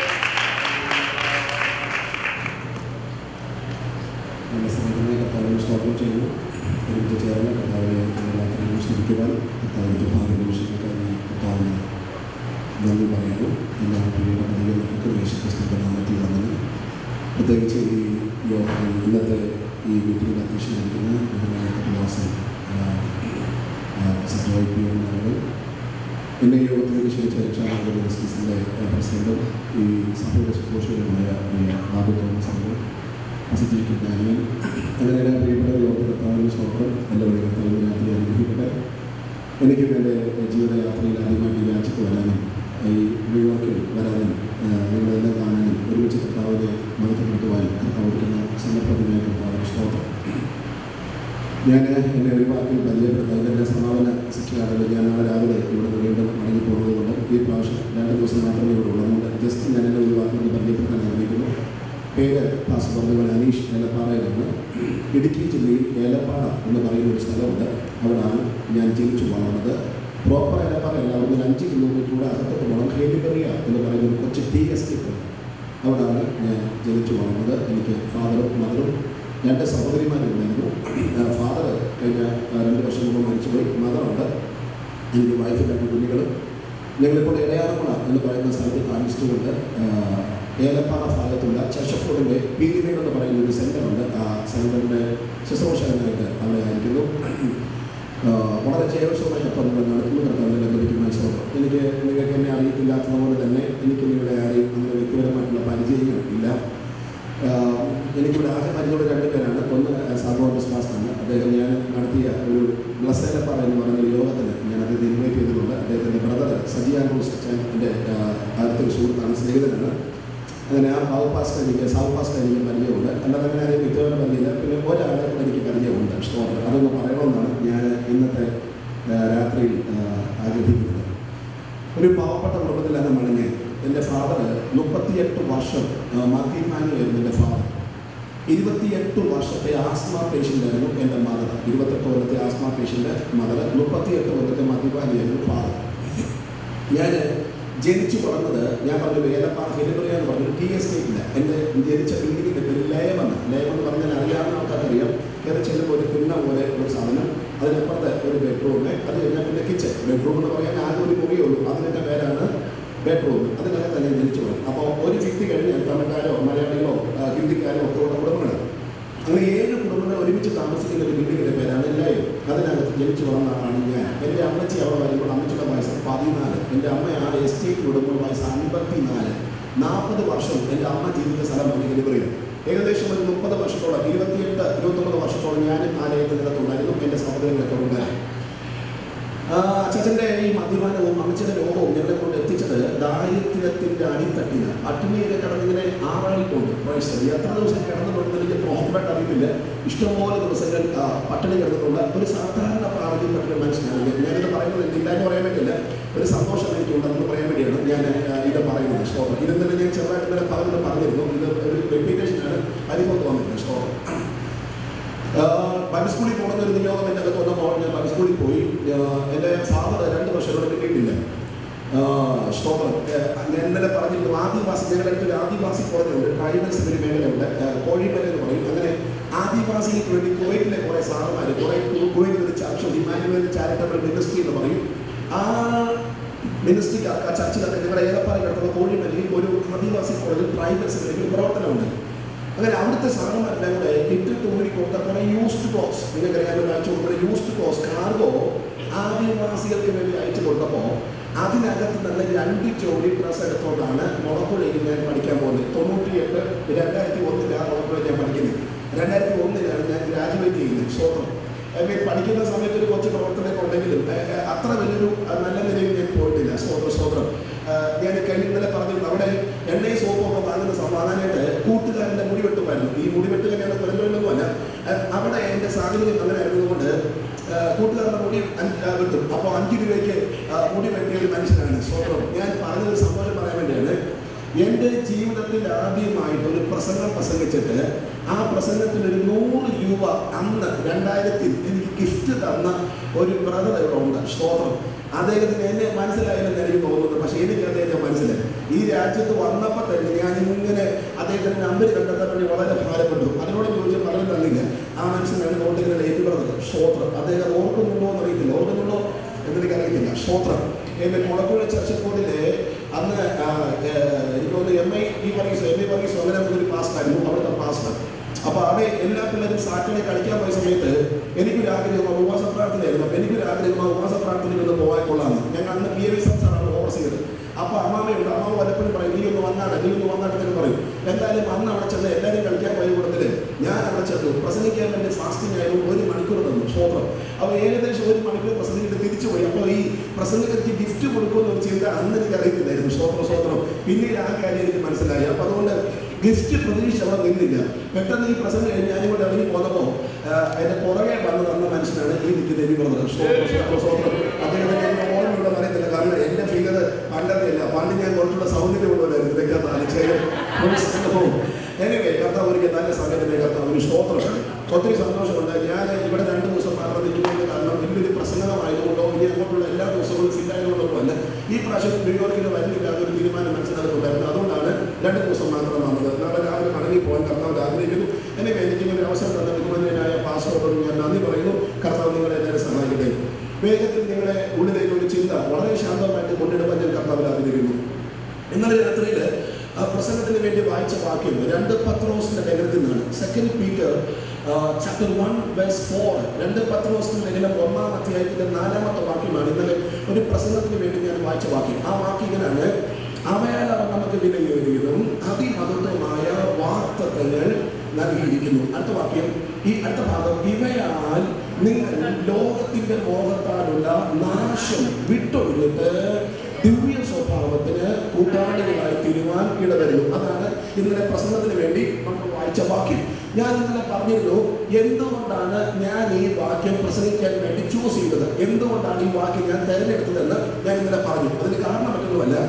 കർത്താവിനെ സ്തോത്രം ചെയ്യുന്നു. ഒരുമിച്ച് ചേർന്ന് കർത്താവിനെ രാത്രിയിൽ സ്തുതിക്കുവാൻ കർത്താവിൻ്റെ ഭാഗ്യനിമിഷങ്ങൾക്കായി കർത്താവിന് നന്ദി പറയുന്നു. എല്ലാ പ്രിയപ്പെട്ട ദൈവമക്കൾക്കും യേശുക്രിസ്തുവിന്റെ നാമത്തിൽ വന്നത്. പ്രത്യേകിച്ച് ഈ ഇന്നത്തെ ഈ മീറ്റിംഗിൽ അധ്യക്ഷനായിരിക്കുന്ന ബഹുമാനപ്പെട്ട സഹോദരങ്ങൾ, എന്നെ യോഗത്തിലേക്ക് ക്ഷണിച്ച രക്ഷാമാർഗം മിനിസ്ട്രീസിൻ്റെ പ്രസിഡന്റും ഈ സഭയുടെ ശുശ്രൂഷകരുമായ ബാബു തോമസ് അവരും അസിജയ്ക്ക് ഡാനിയൽ, അങ്ങനെ എല്ലാ പ്രിയപ്പെട്ട യോഗത്തിൽ കർത്താവിൻ്റെ സ്തോത്രം. എല്ലാവരും കർത്താവിൻ്റെ രാത്രി അനുഗ്രഹിക്കട്ടെ. എനിക്കും എൻ്റെ ജീവിതയാത്രയിൽ ആദ്യമായിട്ട് ഈ രാജ്യത്ത് വരാനും ഈ ന്യൂയോർക്കിൽ വരാനും നിങ്ങളെല്ലാം കാണാനും ഒരുമിച്ച് കർത്താവിനെ മഹത്വപ്പെടുത്തുവാനും കർത്താവ് കിട്ടുന്ന സമർപ്പണമായ കർത്താവിൻ്റെ സ്തോത്രം. ഞാൻ എന്നെ ഒരു വാക്കിൽ പരിചയപ്പെടുത്താൻ എൻ്റെ സമാപന ശിക്ഷയാണെങ്കിൽ ഞാൻ നാളെ രാവിലെ ഇവിടെ വീണ്ടും മടങ്ങിപ്പോകുന്നത് കൊണ്ട് ഈ പ്രാവശ്യം 2 ദിവസം മാത്രമേ ഇവിടെ ഉള്ളൂ. അതുകൊണ്ട് ജസ്റ്റ് ഞാൻ എൻ്റെ ഒരു വാക്കിൽ പരിചയപ്പെടുത്താൻ ആഗ്രഹിക്കുന്നു. പേര് പാസ്റ്റർ പറഞ്ഞ അനീഷ് ഏലപ്പാറയിലാണ്. ഇടുക്കി ജില്ലയിൽ ഏലപ്പാറ എന്ന് പറയുന്ന ഒരു സ്ഥലമുണ്ട്. അവിടെയാണ് ഞാൻ ജനിച്ചു വളർന്നത്. പ്രോപ്പർ ഏലപ്പാറയല്ല, അവിടെ 5 കിലോമീറ്റർ അകത്തോട്ട് പോകണം. ഹേലിബറിയ എന്ന് പറയുന്ന ഒരു കൊച്ചു ടി എസ്റ്റേറ്റ് ഉണ്ട്. അവിടെയാണ് ഞാൻ ജനിച്ചു വളർന്നത്. എനിക്ക് ഫാദറും മദറും 2 സഹോദരിമാരുണ്ടായിരുന്നു. ഫാദർ കഴിഞ്ഞ 2 വർഷം മുമ്പ് മരിച്ചുപോയി. മദറുണ്ട്. എനിക്ക് വൈഫ് 2 കുഞ്ഞുങ്ങളും. ഞങ്ങളിപ്പോൾ ഇടയാറപ്പുഴ എന്ന് പറയുന്ന സ്ഥലത്ത് താമസിച്ചുകൊണ്ട് ഏലപ്പാറ ഭാഗത്തുള്ള ചർച്ചഫോർഡിൻ്റെ പീരിമേഡ് എന്ന് പറയുന്ന ഒരു സെൻ്ററുണ്ട്. ആ സെൻ്ററിൻ്റെ ശുശ്രൂഷകനായിട്ട് അവിടെ ആയിരിക്കുന്നു. വളരെ ജയോത്സവമായിട്ടൊപ്പം നിങ്ങൾ നടത്തുന്നു. കർത്താവിൻ്റെ ലഭിക്കുന്ന സ്തോത്രം. എനിക്ക് നിങ്ങൾക്ക് എന്നെ അറിയത്തില്ലാത്തതുപോലെ തന്നെ എനിക്ക് നിങ്ങളുടെ ആരെയും അങ്ങനെ വ്യക്തിപരമായിട്ടുള്ള പരിചയങ്ങൾ ഇല്ല. എനിക്കിവിടെ ആകെ പരിചയമുള്ള 2 പേരാണ്. ഒന്ന് സാബോർട്ട് സ്പാസ്റ്റാണ്. അദ്ദേഹം ഞാൻ നടത്തിയ ഒരു ബ്ലസ്സേലപ്പാറ എന്ന് പറയുന്ന ഒരു യോഗത്തിന് ഞാൻ അദ്ദേഹത്തെ ഇൻവൈറ്റ് ചെയ്തിട്ടുണ്ട്. അദ്ദേഹത്തിൻ്റെ ബ്രദർ സജിയാൻഡ്രൂസ് അച്ഛൻ എൻ്റെ അടുത്തൊരു സുഹൃത്താണ്, സ്നേഹിതനാണ്. അങ്ങനെ ആ സാവ് പാസ്റ്റ് എനിക്ക് പരിചയമുണ്ട്. അല്ലാതെ അങ്ങനെ ആരെയും വ്യക്തിപരം പരിചയമില്ല. പിന്നെ ഒരാളെ എനിക്ക് പരിചയമുണ്ട്. സ്തോത്രം. അതൊന്ന് പറയണമെന്നാണ് ഞാൻ ഇന്നത്തെ രാത്രിയിൽ ആഗ്രഹിക്കുന്നത്. ഒരു പാവപ്പെട്ട കുടുംബത്തിലാണ് മടങ്ങിയത്. എൻ്റെ ഫാദർ 38 വർഷം മദ്യപാനിയായിരുന്നു. എൻ്റെ ഫാദർ 28 വർഷത്തെ ആസ്മ പേഷ്യൻ്റ് ആയിരുന്നു എൻ്റെ മദർ. 28 കൊല്ലത്തെ ആസ്മ പേഷ്യൻ്റ് മദർ, 38 കൊല്ലത്തെ മദ്യപാനിയായിരുന്നു ഫാദർ. ഞാൻ ജനിച്ചു വളർന്നത്, ഞാൻ പറഞ്ഞത് ഏലപ്പാറ ഹെലിബറിയ എന്ന് പറഞ്ഞൊരു ടി എസ്റ്റേറ്റില്ല. എൻ്റെ ജനിച്ച ബിൽഡിങ്ങിൻ്റെ പേര് ലയമെന്ന്. ലയമെന്ന് പറഞ്ഞാൽ അറിയാവുന്ന ആൾക്കാർക്കറിയാം. കയറി ചെല്ലുമ്പോൾ ഒരു തിണ്ണ പോലെ ഒരു സാധനം, അതിനപ്പുറത്തെ ഒരു ബെഡ്റൂമ്, അത് കഴിഞ്ഞാൽ പിന്നെ കിച്ചൺ. ബെഡ്റൂം എന്ന് പറയാൻ ആകെ ഒരു മുറിയേ ഉള്ളൂ, അതിൻ്റെ പേരാണ് ബെഡ്റൂം. അതിനകത്ത് തന്നെ ജനിച്ചു വരും. അപ്പോൾ ഒരു വ്യക്തി കഴിഞ്ഞാൽ തമിഴ്ക്കാരോ മലയാളികളോ ഹിന്ദിക്കാരോ ഒക്കെ ഉള്ള കുടുംബങ്ങൾ, അങ്ങനെ 7 കുടുംബങ്ങൾ ഒരുമിച്ച് താമസിക്കുന്ന ഒരു ബിൽഡിങ്ങിൻ്റെ പേരാണ് ലയം. അതിനകത്ത് ജനിച്ചു വളർന്ന ആളാണ് ഞാൻ. എൻ്റെ അമ്മച്ചി അവിടെ വരുമ്പോൾ അമ്മച്ചിയുടെ വയസ്സ് 14. എൻ്റെ അമ്മ ആ എസ്റ്റേറ്റ് വിടുമ്പോൾ വയസ്സ് 54. 40 വർഷം എൻ്റെ അമ്മ ജീവിത സ്ഥലമാണ് ഹെലിബറിയ. ഏകദേശം ഒരു 30 വർഷത്തോളം, 28-29 വർഷത്തോളം ഞാനും ആ ലയത്തിനകത്തുണ്ടായിരുന്നു. എൻ്റെ സഹോദരങ്ങളൊക്കെ ഉണ്ടായിരുന്നു. അച്ഛൻ്റെ ഈ മദ്യപാനവും അമ്മച്ചയുടെ രോഗവും ഞങ്ങളെ കൊണ്ട് എത്തിച്ചത് ദാരിദ്ര്യത്തിൻ്റെ അടിത്തട്ടിന് പട്ടിണിയൊക്കെ കിടന്നിങ്ങനെ ആറാടിക്കൊണ്ട് എത്ര ദിവസം കിടന്നിട്ടുണ്ടെന്ന് എനിക്ക് പ്രോപ്പറായിട്ട് അറിയില്ല. ഇഷ്ടംപോലെ ദിവസങ്ങൾ പട്ടിണി കിടന്നിട്ടുള്ള ഒരു സാധാരണ പ്രാതിനിധ്യപ്പെട്ട മനുഷ്യനാണ്. ഞാനിത് പറയുന്നത് എനിക്കില്ലാന്ന് പറയാൻ പറ്റില്ല, ഒരു സന്തോഷം എനിക്കുണ്ടെന്ന് പറയാൻ വേണ്ടിയാണ് ഞാൻ ഇത് പറയുന്നത്. സ്തോത്രം. ഇതെന്നെ ഞാൻ ചെറുതായിട്ട് ഇന്നലെ പറഞ്ഞിരുന്നു. ഇത് ഒരു റെപ്യൂട്ടേഷനാണ് അതികൊണ്ട് വന്നിട്ടുണ്ട്. സ്തോത്രം. ബൈബിൾ സ്കൂളിൽ പോകുന്ന ഒരു നിയോഗം എൻ്റെ അകത്ത് വന്നപ്പോൾ ഞാൻ ബൈബിൾ സ്കൂളിൽ പോയി. എൻ്റെ ഫാദർ 2 വർഷം ഇവിടെ കിട്ടിയിട്ടില്ല. സ്തോത്രം. ഞാൻ ഇന്നലെ പറഞ്ഞിരുന്നു, ആദിവാസി, ഞങ്ങളുടെ അടുത്തൊരു ആദിവാസി കോളേജുണ്ട്, ട്രൈബൽസ് ഒരു മേഖലയുണ്ട്, കോഴിമല എന്ന് പറയും. അങ്ങനെ ആദിവാസിക്ക് വേണ്ടി കുവൈറ്റിലെ കുറേ സാറന്മാർ, കുവൈറ്റിൽ ഒരു ചർച്ച്, ഇമാനുവൽ ചാരിറ്റബിൾ മിനിസ്ട്രി എന്ന് പറയും. ആ മിനിസ്ട്രിക്ക് ആ ചർച്ചിലൊക്കെ ഞങ്ങളുടെ ഏലപ്പാറ കിടക്കുന്ന കോഴിമലയിൽ ഒരു ആദിവാസി കോളേജിൽ ട്രൈബൽസ് ഒരു പ്രവർത്തനമുണ്ട്. അങ്ങനെ അവിടുത്തെ സാധനങ്ങളെല്ലാം കൂടെ ഇട്ടിട്ട് ഊരി കൊടുത്ത കുറേ യൂസ്ഡ് ക്ലോത്ത്സ്, നിങ്ങൾക്കറിയാൻ അയച്ചു കൊടുക്കുന്ന യൂസ്ഡ് ക്ലോത്ത്സ് കാർഗോ ആദിവാസികൾക്ക് വേണ്ടി അയച്ചു കൊടുത്തപ്പോൾ അതിനകത്ത് തന്നെ 2 ജോഡി ഡ്രസ്സ് എടുത്തോണ്ടാണ് മുളക്കുഴയിൽ ഞാൻ പഠിക്കാൻ പോകുന്നത്. 98, 2001 മുളക്കുഴയിൽ ഞാൻ പഠിക്കുന്നത്. 2001 ഞാൻ ഗ്രാജുവേറ്റ് ചെയ്യുന്നത്. സ്വന്തം പഠിക്കുന്ന സമയത്ത് ഒരു കൊച്ചു പ്രവർത്തനമൊക്കെ ഉണ്ടെങ്കിലും അത്ര വലിയൊരു നല്ല നിലയിൽ ഞാൻ പോയിട്ടില്ല. സ്വതന്ത്രം. ഞാൻ ഇന്നലെ പറഞ്ഞിരുന്നു, അവിടെ എണ്ണയും സോപ്പൊക്കെ വാങ്ങാനായിട്ട് കൂട്ടുകാരൻ്റെ മുടി വെട്ടുമായിരുന്നു. ഈ മുടി വെട്ടുക ഞാൻ കൊല്ലൊന്നുമല്ല, അവിടെ എൻ്റെ സാഹചര്യം അങ്ങനെ ആയിരുന്നതുകൊണ്ട് കൂട്ടുകാരുടെ മുടി വെട്ടും. അപ്പോൾ 5 രൂപയ്ക്ക് മുടി വെട്ടിയ ഒരു മനുഷ്യനാണ്. സ്വതന്ത്രം. ഞാൻ പറഞ്ഞൊരു സന്തോഷം പറയാൻ വേണ്ടിയാണ്. എൻ്റെ ജീവിതത്തിൽ ആദ്യമായിട്ട് ഒരു പ്രസംഗം പ്രസംഗിച്ചിട്ട് ആ പ്രസംഗത്തിനൊരു 100 രൂപ അന്ന് 2000 എനിക്ക് ഗിഫ്റ്റ് തന്ന ഒരു ബ്രദർ ഇവിടെ ഉണ്ട്. സ്തോത്രം. അദ്ദേഹത്തിന് എന്നെ മനസ്സിലായില്ലെന്ന് എനിക്ക് തോന്നുന്നു, പക്ഷേ എനിക്ക് അദ്ദേഹത്തെ മനസ്സിലായി. ഈ രാജ്യത്ത് വന്നപ്പോൾ തന്നെ ഞാൻ ഇങ്ങനെ അദ്ദേഹത്തിൻ്റെ നമ്പർ കണ്ടെത്താൻ വേണ്ടി വളരെ ഭാരപ്പെട്ടു. അതിനോട് ചോദിച്ചാൽ വളരെ തന്നില്ല. ആ മനുഷ്യനാണ് കോട്ടയത്തിൻ്റെ ഏത് ബ്രദർ. സ്തോത്രം. അദ്ദേഹം ഓർക്കുന്നുണ്ടോ എന്നറിയത്തില്ല, ഓർക്കുന്നുണ്ടോ എന്നെനിക്കറിയത്തില്ല. സ്തോത്രം. എൻ്റെ മുളക്കുഴ ചർച്ചക്കോടിലെ അന്ന് എനിക്ക് തോന്നുന്നു MA വർഗീസ് അങ്ങനെ ഒരു പാസ്റ്റായിരുന്നു അവിടുത്തെ പാസ്റ്റർ. അപ്പോൾ അവിടെ എല്ലാ പിള്ളേരും സാറ്റർഡേ കളിക്കാൻ പോയ സമയത്ത് എനിക്കൊരാഗ്രഹം ഉപവാസ പ്രാർത്ഥനയായിരുന്നു. അപ്പോൾ എനിക്കൊരാഗ്രഹം ഉപവാസ പ്രാർത്ഥനയിൽ ഒന്ന് പോകാൻ കൊള്ളാമെന്ന്. ഞങ്ങൾ അന്ന് PAV സംസ്ഥാനമാണ് ഓവർസ് ചെയ്തത്. അപ്പോൾ അമ്മാമയുണ്ട്, അമ്മാവ് പലപ്പോഴും പറയും നീ ഒന്ന് വന്നാട്ടെന്ന് പറയും. എന്തായാലും അന്ന് അവിടെ ചെന്ന് എല്ലാവരും കളിക്കാൻ പോയ കൂട്ടത്തിൽ ഞാൻ അവിടെ ചെന്നു. പ്രസംഗിക്കാൻ വേണ്ടി ഫാസ്റ്റിംഗ് ആയിരുന്നു. 1 മണിക്കൂർ തന്നു. സ്തോത്രം. അപ്പോൾ ഏകദേശം 1 മണിക്കൂർ പ്രസംഗിച്ചിട്ട് തിരിച്ചു പോയി. അപ്പോൾ ഈ പ്രസംഗത്തിന് ഗിഫ്റ്റ് കൊടുക്കുമെന്നൊരു ചിന്ത അന്ന് എനിക്ക് അറിയത്തില്ലായിരുന്നു. സ്തോത്രം. പിന്നീട് ആ കാര്യം എനിക്ക് മനസ്സിലായി. അപ്പോൾ അതുകൊണ്ട് ഗിഫ്റ്റ് പ്രതീക്ഷ അവിടെ നിന്നില്ല. പെട്ടെന്ന് ഈ പ്രസംഗം കഴിഞ്ഞ് ഞാനിങ്ങോട്ട് ഇറങ്ങി പോന്നപ്പോൾ എൻ്റെ പുറകെ വന്ന് തന്ന മനുഷ്യനാണ് ഈ നിൽക്കുന്ന എനിക്ക് ബ്രദർ. സ്തോത്രം. അദ്ദേഹത്തിന് എനിക്ക് ഓർമ്മയുണ്ടെന്ന് അറിയത്തില്ല, കാരണം എൻ്റെ ഫിഗർ പണ്ടത്തെ അല്ല. പണ്ട് ഞാൻ കുറച്ചുകൂടെ സൗന്ദര്യമുള്ളവരായിരുന്നു. എനിവേ കർത്താവ് ഒരിക്കൽ നല്ല സമയത്തിൻ്റെ കർത്താവ് സ്തോത്രം. ഒത്തിരി സന്തോഷമുണ്ട്. ഞാൻ ഇവിടെ 2 ദിവസം മാത്രം നിൽക്കുന്നതിന് കാരണം വലിയൊരു പ്രസംഗമായതുകൊണ്ടോ ഇനി അങ്ങോട്ടുള്ള എല്ലാ ദിവസങ്ങളും ഫില്ലായതുകൊണ്ടൊന്നും അല്ല. ഈ പ്രാവശ്യം ന്യൂയോർക്കിൽ വരുന്നില്ല ഒരു തീരുമാനം മനസ്സിലാക്കുന്നുണ്ടായിരുന്നു. അതുകൊണ്ടാണ് 2 ദിവസം മാത്രം വന്നത്. നാളെ രാവിലെ മടങ്ങി പോകാൻ കർത്താവ് ആഗ്രഹിക്കുന്നു. എനിക്കിങ്ങനെ ഒരു അവസരം തന്ന ബഹുമാന്യനായ പാസ്റ്ററോട് ഞാൻ നന്ദി പറയുന്നു. കർത്താവ് നിങ്ങളെ എല്ലാവരും സഹായിക്കട്ടെ. വേഗത്തിൽ നിങ്ങളെ ഉള്ളിലേക്ക് ഒരു ചിന്ത വളരെ ശാന്തമായിട്ട് കൊണ്ടിടുവാൻ ഞാൻ കർത്താവിൽ ആഗ്രഹിക്കുന്നു. ഇന്നലെ രാത്രിയിൽ പ്രസംഗത്തിന് വേണ്ടി വായിച്ച വാക്യം 2 പത്രോസിന്റെ ലേഖനത്തിൽ നിന്നാണ്. 2 Peter chapter 1 verse 4. 2 പത്രോസിന്റെ ലേഖനം 1-ാം അധ്യായത്തിന്റെ 4-ാമത്തെ വാക്യമാണ് ഇന്നലെ ഒരു പ്രസംഗത്തിന് വേണ്ടി ഞാൻ വായിച്ച വാക്യം. ആ വാക്യം ഇങ്ങനെയാണ്: അവയാൽ അവർ നമുക്ക് വിലയേറിയതും അതിമഹത്വമായ വാഗ്ദത്തങ്ങൾ നൽകിയിരിക്കുന്നു. അടുത്ത വാക്യം, ഈ അടുത്ത ഭാഗം, ഇവയാൽ നിങ്ങൾ ലോകത്തിന്റെ മോഹത്താലുള്ള നാശം വിട്ടൊഴിഞ്ഞിട്ട് ദിവ്യ സ്വഭാവത്തിന് കൂട്ടാളികളായി തീരുവാൻ ഇടവരുന്നു. അതാണ് ഇന്നലെ പ്രസംഗത്തിന് വേണ്ടി നമ്മൾ വായിച്ച വാക്യം. ഞാൻ ഇന്നലെ പറഞ്ഞിരുന്നു എന്തുകൊണ്ടാണ് ഞാൻ ഈ വാക്യം പ്രസംഗിക്കാൻ വേണ്ടി ചൂസ് ചെയ്തത്, എന്തുകൊണ്ടാണ് ഈ വാക്യം ഞാൻ തിരഞ്ഞെടുത്തതെന്ന് ഞാൻ ഇന്നലെ പറഞ്ഞു. അതിന് കാരണം മറ്റൊന്നുമല്ല,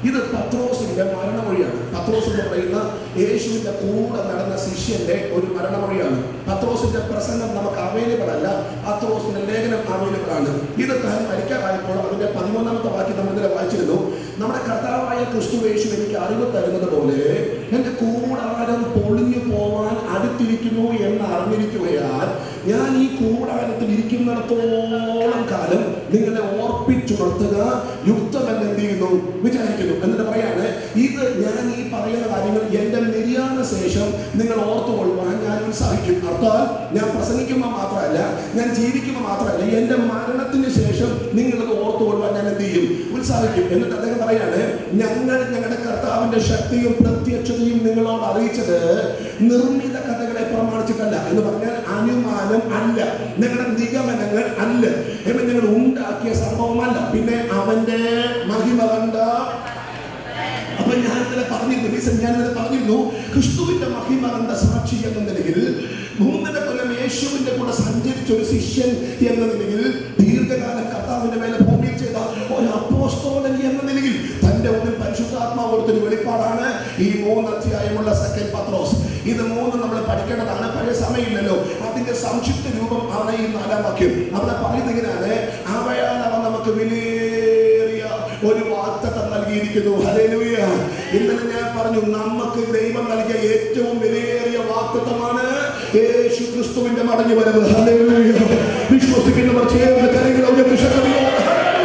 ഇത് പത്രോസിന്റെ മരണമൊഴിയാണ്. പത്രോസ് എന്ന് പറയുന്ന യേശുവിന്റെ കൂടെ നടന്ന ശിഷ്യന്റെ ഒരു മരണമൊഴിയാണ്. പത്രോസിന്റെ പ്രസംഗം നമുക്ക് അവൈലബിൾ അല്ല, പത്രോസിന്റെ ലേഖനം അവൈലബിൾ ആണ്. ഇത് താൻ മരിക്കാറായപ്പോൾ അതിന്റെ 13ാമത്തെ വാക്യം നമ്മൾ ഇന്നലെ വായിച്ചിരുന്നു. നമ്മുടെ കർത്താവായ ക്രിസ്തു യേശു എനിക്ക് അറിവ് തരുന്നത് പോലെ എന്റെ കൂടാരം പൊളിഞ്ഞു പോവാൻ അടുത്തിരിക്കുന്നു എന്ന് അറിഞ്ഞിരിക്കുകയാൽ ഞാൻ ഈ കൂടാരത്തിൽ ഇരിക്കുന്നിടത്തോളം കാലം നിങ്ങളെ ഓർപ്പിച്ചുണർത്തുക യുക്തമെന്ന് എന്ത് ചെയ്യുന്നു വിചാരിക്കുന്നു. എന്നിട്ട് പറയാണ്, ഇത് ഞാൻ ഈ പറയുന്ന കാര്യങ്ങൾ എന്റെ നിര്യാണ ശേഷം നിങ്ങൾ ഓർത്തുകൊള്ളുവാൻ ഞാൻ ഉത്സാഹിക്കും. അർത്ഥാൽ ഞാൻ പ്രസംഗിക്കുമ്പോൾ മാത്രമല്ല, ഞാൻ ജീവിക്കുമ്പോൾ മാത്രമല്ല, എന്റെ മരണത്തിന് ശേഷം നിങ്ങളത് ഓർത്തുകൊള്ളുവാൻ ഞാൻ എന്ത് ചെയ്യും? ഉത്സാഹിക്കും. എന്നിട്ട് അദ്ദേഹം പറയാണ്, ഞങ്ങളുടെ കർത്താവിന്റെ ശക്തിയും പ്രത്യക്ഷതയും നിങ്ങളോട് അറിയിച്ചത് നിർമ്മിത കഥകളെ പ്രമാണിച്ചിട്ടല്ല. എന്ന് പറഞ്ഞാൽ അനുമാനം അല്ല, ഞങ്ങളുടെ നിഗമനങ്ങൾ അല്ല, ഞങ്ങൾ ഉണ്ടാക്കിയ സംഭവമല്ല, പിന്നെ അവന്റെ മഹിമ കണ്ട. അപ്പൊ ഞാനിന്നലെ പറഞ്ഞിരുന്നു ക്രിസ്തുവിന്റെ മഹിമ കണ്ട സാക്ഷി എന്ന നിലയിൽ 3 കൊല്ലം യേശുവിന്റെ കൂടെ സഞ്ചരിച്ച ഒരു ശിഷ്യൻ എന്ന നിലയിൽ ദീർഘകാലം കർത്താവിന്റെ മേലെ ഭൂമിയിൽ ചെയ്ത ഒരു അപ്പോസ്തലൻ എന്ന നിലയിൽ തന്റെ ഉള്ളിൽ പരിശുദ്ധാത്മാവ് കൊടുത്തൊരു വെളിപ്പാടാണ് ഈ 3 അധ്യായമുള്ള 2 പത്രോസ്. ഇത് 3 നമ്മൾ പഠിക്കേണ്ടതാണ്, പഴയ സമയമില്ലല്ലോ. അതിന്റെ സംക്ഷിപ്ത രൂപം ആണ് ഈ 4ാം വാക്യം. അവിടെ പറയുന്നതിനാണ്, അവയാൽ അവൻ നമുക്ക് വലിയ ഒരു വാഗ്ദത്തം നൽകിയിരിക്കുന്നു. ഹല്ലേലൂയ. ഇന്നലെ ഞാൻ പറഞ്ഞു, നമുക്ക് ദൈവം നൽകിയ ഏറ്റവും വിലയേറിയ വാഗ്ദത്തമാണ് യേശു ക്രിസ്തുവിന്റെ മടങ്ങി വരവ്. ഹല്ലേലൂയ. വിശ്വസിക്കുന്നവർ ചേർന്ന് കരങ്ങൾ ഉയർത്തി ശക്തിയോടെ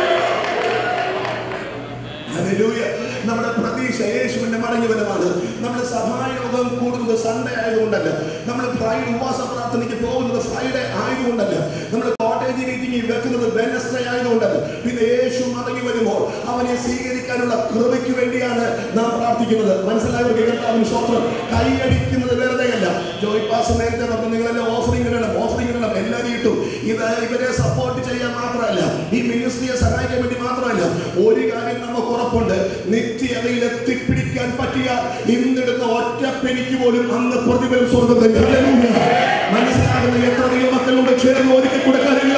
ഹല്ലേലൂയ. നമ്മുടെ പ്രതീക്ഷ യേശുവിന്റെ മടങ്ങി വരവാണ്. നമ്മുടെ സഭായോഗം കൂടുന്നത് സൺഡേ ആയതുകൊണ്ടല്ല, നമ്മൾ ഫ്രൈഡേ ഉപവാസ പ്രാർത്ഥനയ്ക്ക് പോകുന്നത് ഫ്രൈഡേ ആയതുകൊണ്ടല്ല, നമ്മൾ കോട്ടേജ് മീറ്റിംഗ് വെക്കുന്നത് വെനസ്ഡേ ആയതുകൊണ്ടല്ല, പിന്നെ യേശു മടങ്ങി വരുമ്പോൾ അവനെ സ്വീകരിക്കാനുള്ള കൃപയ്ക്ക് വേണ്ടിയാണ് നാം പ്രാർത്ഥിക്കുന്നത്. മനസ്സിലായവർക്ക് കർത്താവിന് സ്തോത്രം. കൈയടിക്കുന്നത് വെറുതെയല്ല. ജോയ് പാസ് നേരത്തെ പറഞ്ഞു, നിങ്ങളെല്ലാം ഓഫറിംഗ് ഇടണം എല്ലാവരും ഇട്ടു. ഇത് ഇവരെ സപ്പോർട്ട് ചെയ്യാൻ മാത്രമല്ല, ഈ മിനിസ്ട്രിയെ സഹായിക്കാൻ വേണ്ടി മാത്രമല്ല, ഒരു കാര്യം നമുക്ക് ഉറപ്പുണ്ട്, നിത്യതയിൽ എത്തിപ്പിടിക്കാൻ പറ്റിയ ഇന്നിടുന്ന ഒറ്റ പെനിക്ക് പോലും അന്ന് പ്രതിഫലം സ്വർഗ്ഗം തരും. മനസ്സിലാകുന്ന എത്ര ദൈവമക്കളോട് ചേർന്ന് ഒരിക്കൽ കൂടെ കാര്യങ്ങൾ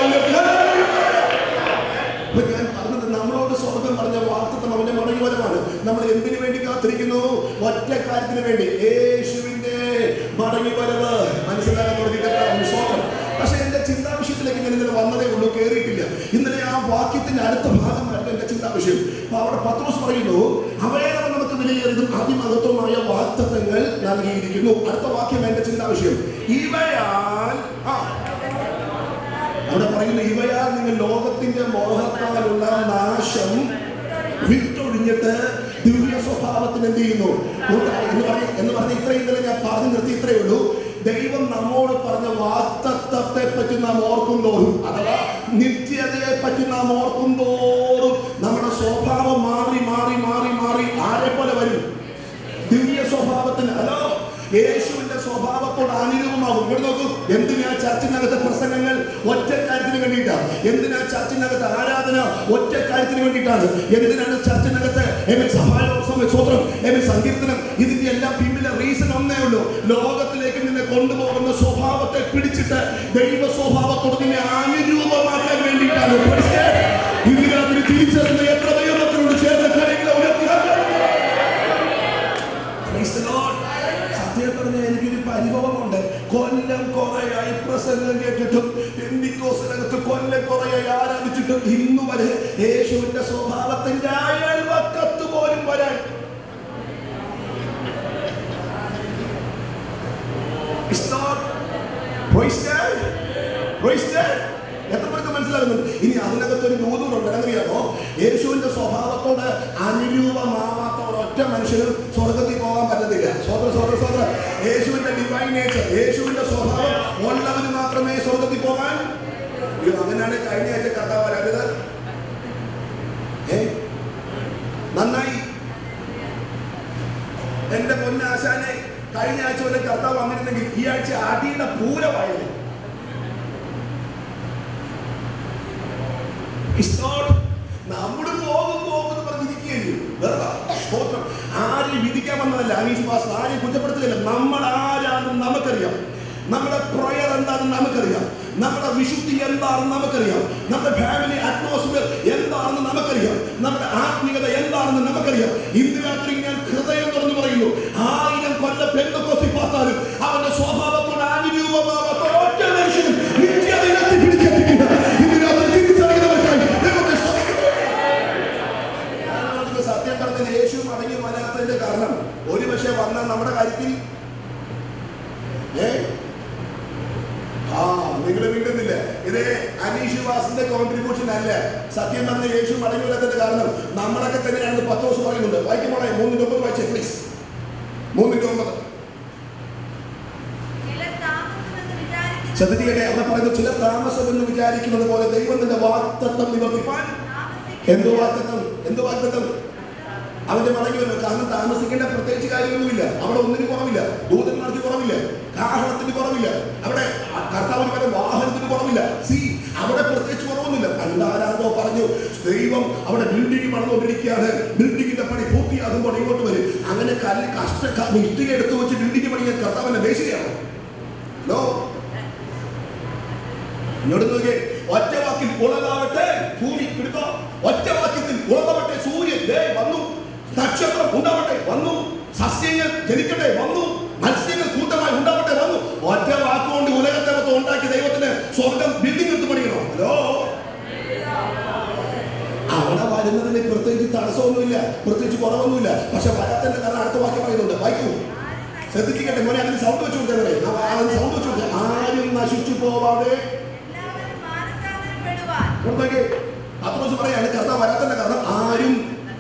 ഞാൻ പറഞ്ഞത്, നമ്മളോട് സ്വർഗ്ഗം പറഞ്ഞ വാഗ്ദത്തം അവന്റെ മടങ്ങി വരവാണ്. നമ്മൾ എന്തിനു വേണ്ടി കാത്തിരിക്കുന്നു? ഒറ്റ കാര്യത്തിന് വേണ്ടി, യേശുവിന്റെ മടങ്ങി വരവ്. മനസ്സിലാകാൻ സ്തോത്രം. പക്ഷെ എന്റെ ചിന്താവിഷയത്തിലേക്ക് ഞാൻ ഇന്നലെ വന്നതേ ഉള്ളൂ, കയറിയിട്ടില്ല. ഇന്നലെ ആ വാക്യത്തിന്റെ അടുത്ത ഭാഗമായിരുന്നു എന്റെ ചിന്താവിഷയം. അപ്പൊ അവിടെ പത്രോസ് പറയുന്നു, അവയാൽ നമുക്ക് വിലയേറിയതും അതിമഹത്വമായ വാഗ്ദത്തങ്ങൾ നൽകിയിരിക്കുന്നു. അടുത്ത വാക്യം എന്റെ ചിന്താവിഷയം. ഇവയാൽ അവിടെ പറയുന്നു, ഇവയാൽ നിങ്ങൾ ലോകത്തിന്റെ മോഹത്താലുള്ള നാശം വിട്ടൊഴിഞ്ഞിട്ട് ദിവ്യ സ്വഭാവത്തിന് എന്ത് ചെയ്യുന്നു എന്ന് പറഞ്ഞ് ഇത്രയും ഇന്നലെ ഞാൻ പറഞ്ഞു നിർത്തി. ഇത്രയേ ഉള്ളൂ. ദൈവം നമ്മോട് പറഞ്ഞ വാഗ്ദത്തത്തെ പറ്റി നാം ഓർക്കും തോറും, അഥവാ നിത്യതയെ പറ്റി നാം ഓർക്കും തോറും നമ്മുടെ സ്വഭാവം മാറി മാറി മാറി മാറി ആരെ പോലെ വരും? ദിവ്യ സ്വഭാവത്തിന്. ഹലോ, യേശുവിന്റെ സ്വഭാവത്തോട് അനുരൂപമാകും. ഇവിടെ നോക്കൂ, എന്തിനാ ചർച്ചിനകത്തെ പ്രസംഗങ്ങൾ? ഒറ്റ കാര്യത്തിന് വേണ്ടിയിട്ടാണ്. എന്തിനാ ചർച്ചിനകത്ത് ആരാധന? ഒറ്റ കാര്യത്തിന് വേണ്ടിയിട്ടാണ്. എന്തിനാണ് ചർച്ചിനകത്ത് സ്വത്രം സങ്കീർത്തനം? ഇതിന്റെ എല്ലാം പിന്നിലെ റീസൺ ഒന്നേ ഉള്ളൂ. ലോകത്തിലേക്ക് നിന്നെ കൊണ്ടുപോകുന്ന സ്വഭാവത്തെ പിടിച്ചിട്ട് ദൈവ സ്വഭാവത്തോട് നിന്നെ അനുരൂപമാക്കാൻ വേണ്ടിയിട്ടാണ്. ഇതിനകത്ത് തിരിച്ചറിയുന്ന എത്ര ദൈവമക്കളുണ്ട് ചേർന്ന കാര്യങ്ങൾ എനിക്കൊരു പരിഭവമുണ്ട്. കൊല്ലം കുറയായി പ്രസംഗം കേട്ടിട്ടും പെന്തിക്കോസിനകത്ത് കൊല്ലം കുറയായി ആരാധിച്ചിട്ടും ഇന്നു വരെ യേശുവിന്റെ സ്വഭാവത്തിന്റെ അയൽവക്കത്ത് പോലും വരാൻ എത്ര പേർക്ക് മനസ്സിലാകുന്നുണ്ട്? ഇനി അതിനകത്ത് ഒരു ദൂതമുണ്ട്. അറിയാമോ? യേശുവിന്റെ സ്വഭാവത്തോട് അനുരൂപമാവാത്ത ഒരൊറ്റ മനുഷ്യനും സ്വർഗത്തിൽ പോകാൻ പറ്റത്തില്ല. സ്വതന്ത്ര യേശുവിന്റെ ഡിവൈൻ നേച്ചർ, യേശുവിന്റെ സ്വഭാവം ഉള്ളവന് മാത്രമേ സ്വർഗത്തിൽ പോകാൻ. അങ്ങനെയാണ് കഴിഞ്ഞ ആഴ്ച കർത്താവ് വരാത്. നന്നായി എന്റെ പൊന്നാശാനെ, കഴിഞ്ഞ ആഴ്ച വരെ കർത്താവ് വന്നിരുന്നെങ്കിൽ ഈ ആഴ്ച അടിയുടെ പൂരമായിരുന്നു. നമ്മള് പോകുമെന്ന് പറഞ്ഞിരിക്കുകയല്ലേ. സ്തോത്രം. ആരെയും വിധിക്കാൻ വന്നതല്ല അനീഷ് പാസ്റ്റർ, ആരെയും കുറ്റപ്പെടുത്തുകയല്ല. നമ്മൾ ആരാണെന്ന് നമുക്കറിയാം. നമ്മുടെ പ്രയർ എന്താണെന്ന് നമുക്കറിയാം. നമ്മുടെ വിശുദ്ധി എന്താണെന്ന് നമുക്കറിയാം. നമ്മുടെ ഫാമിലി അറ്റ്മോസ്ഫിയർ എന്താണെന്ന് നമുക്കറിയാം. നമ്മുടെ ആത്മീയത എന്താണെന്ന് നമുക്കറിയാം. ഇന്ന് രാത്രി ഞാൻ ഹൃദയം തുറന്നു പറയുന്നു, 1000 കൊല്ലം പെന്തക്കോസ്തി പാർത്താലും അവന്റെ സ്വഭാവത്തോട് അനുരൂപമാവാത്ത ഒറ്റ മനുഷ്യനും നിത്യതയിലെത്തി പിടിക്കത്തില്ല. ഇന്ന് രാത്രി തിരിച്ചറിയുന്നവർക്കായി സത്യം പറഞ്ഞ യേശു മടങ്ങി വരാത്തതിന്റെ കാരണം ഒരു പക്ഷേ വന്നാൽ നമ്മുടെ കാര്യത്തിൽ നിങ്ങൾ വീണ്ടുന്നില്ല. ഇത് അനീഷിവാസിന്റെ കോൺട്രിബ്യൂഷൻ അല്ല. സത്യം പറഞ്ഞ യേശു മടങ്ങി വരാത്തതിന്റെ കാരണം നമ്മളൊക്കെ തന്നെയാണ്. 10 ദിവസം പറയുന്നുണ്ട്. വായിക്കുമ്പോഴേ 3:9 വായിച്ചേ പ്ലീസ്. 3:9 ശ്രദ്ധിക്കട്ടെ. അവിടെ പറയുന്നത് ചില താമസമെന്ന് വിചാരിക്കുന്നത് പോലെ ദൈവത്തിന്റെ വാഗ്ദത്തം നിവർത്തിപ്പാൻ. എന്ത് വാഗ്ദത്തം? അവന്റെ മടങ്ങി വരും. കാരണം താമസിക്കേണ്ട പ്രത്യേകിച്ച് കാര്യമൊന്നുമില്ല. അവിടെ ഒന്നിനും കുറവില്ല. ദൂതന്മാർക്ക് കുറവില്ല, കാഹളത്തിന് കുറവില്ല, അവിടെ കർത്താവിന് വരെ വാഹനത്തിന് കുറവില്ല. അവിടെ പ്രത്യേകിച്ച് കുറവൊന്നുമില്ല. കണ്ടാരാന്തോ പറഞ്ഞു ദൈവം അവിടെ ബിൽഡിംഗ് പണിതുകൊണ്ടിരിക്കുകയാണ്. ബിൽഡിങ്ങിന്റെ പണി പൂർത്തിയാകുമ്പോൾ ഇങ്ങോട്ട് വരും. അങ്ങനെ ഇഷ്ടിക എടുത്തു വെച്ച് ബിൽഡിംഗ് പണിയാൻ കർത്താവിന്റെ ദേശീയമാണ്. ഇങ്ങോട്ട് നോക്കിയേ. ഒറ്റ വാക്കിൽ ഉളകാവട്ടെ ഭൂമി കിടക്കോ. ഒറ്റ വാക്യത്തിൽ ഉളകാവട്ടെ സൂര്യൻ വന്നു, നക്ഷത്രം ഉണ്ടാവട്ടെ വന്നു, സസ്യങ്ങൾ ജനിക്കട്ടെ വന്നു, മത്സ്യങ്ങൾ കൂട്ടമായി ഉണ്ടാവട്ടെ വന്നു. ഒറ്റ വാക്കുകൊണ്ട് ഉലകത്തെ മൊത്തം ഉണ്ടാക്കി ദൈവത്തിന് സ്വർഗം ബിൽഡിംഗ് എടുത്ത് പണിയണോ? ഹലോ, അവിടെ വരുന്നതിന് പ്രത്യേകിച്ച് തടസ്സമൊന്നുമില്ല, പ്രത്യേകിച്ച് കുറവൊന്നുമില്ല. പക്ഷെ വരാത്തന്റെ കാരണം അടുത്ത വാക്യം പറയുന്നുണ്ട്. വായിക്കൂ, ശ്രദ്ധിക്കട്ടെ മോനെ. അതിന് സൗണ്ട് വെച്ചു കൊടുത്തേ. സൗണ്ട് വെച്ചു കൊടുത്തേ. ആരും നശിച്ചു പോവാതെ പത്രോസ് പറയാണ് കർത്താവ് വരാത്തന്റെ കാരണം ആരും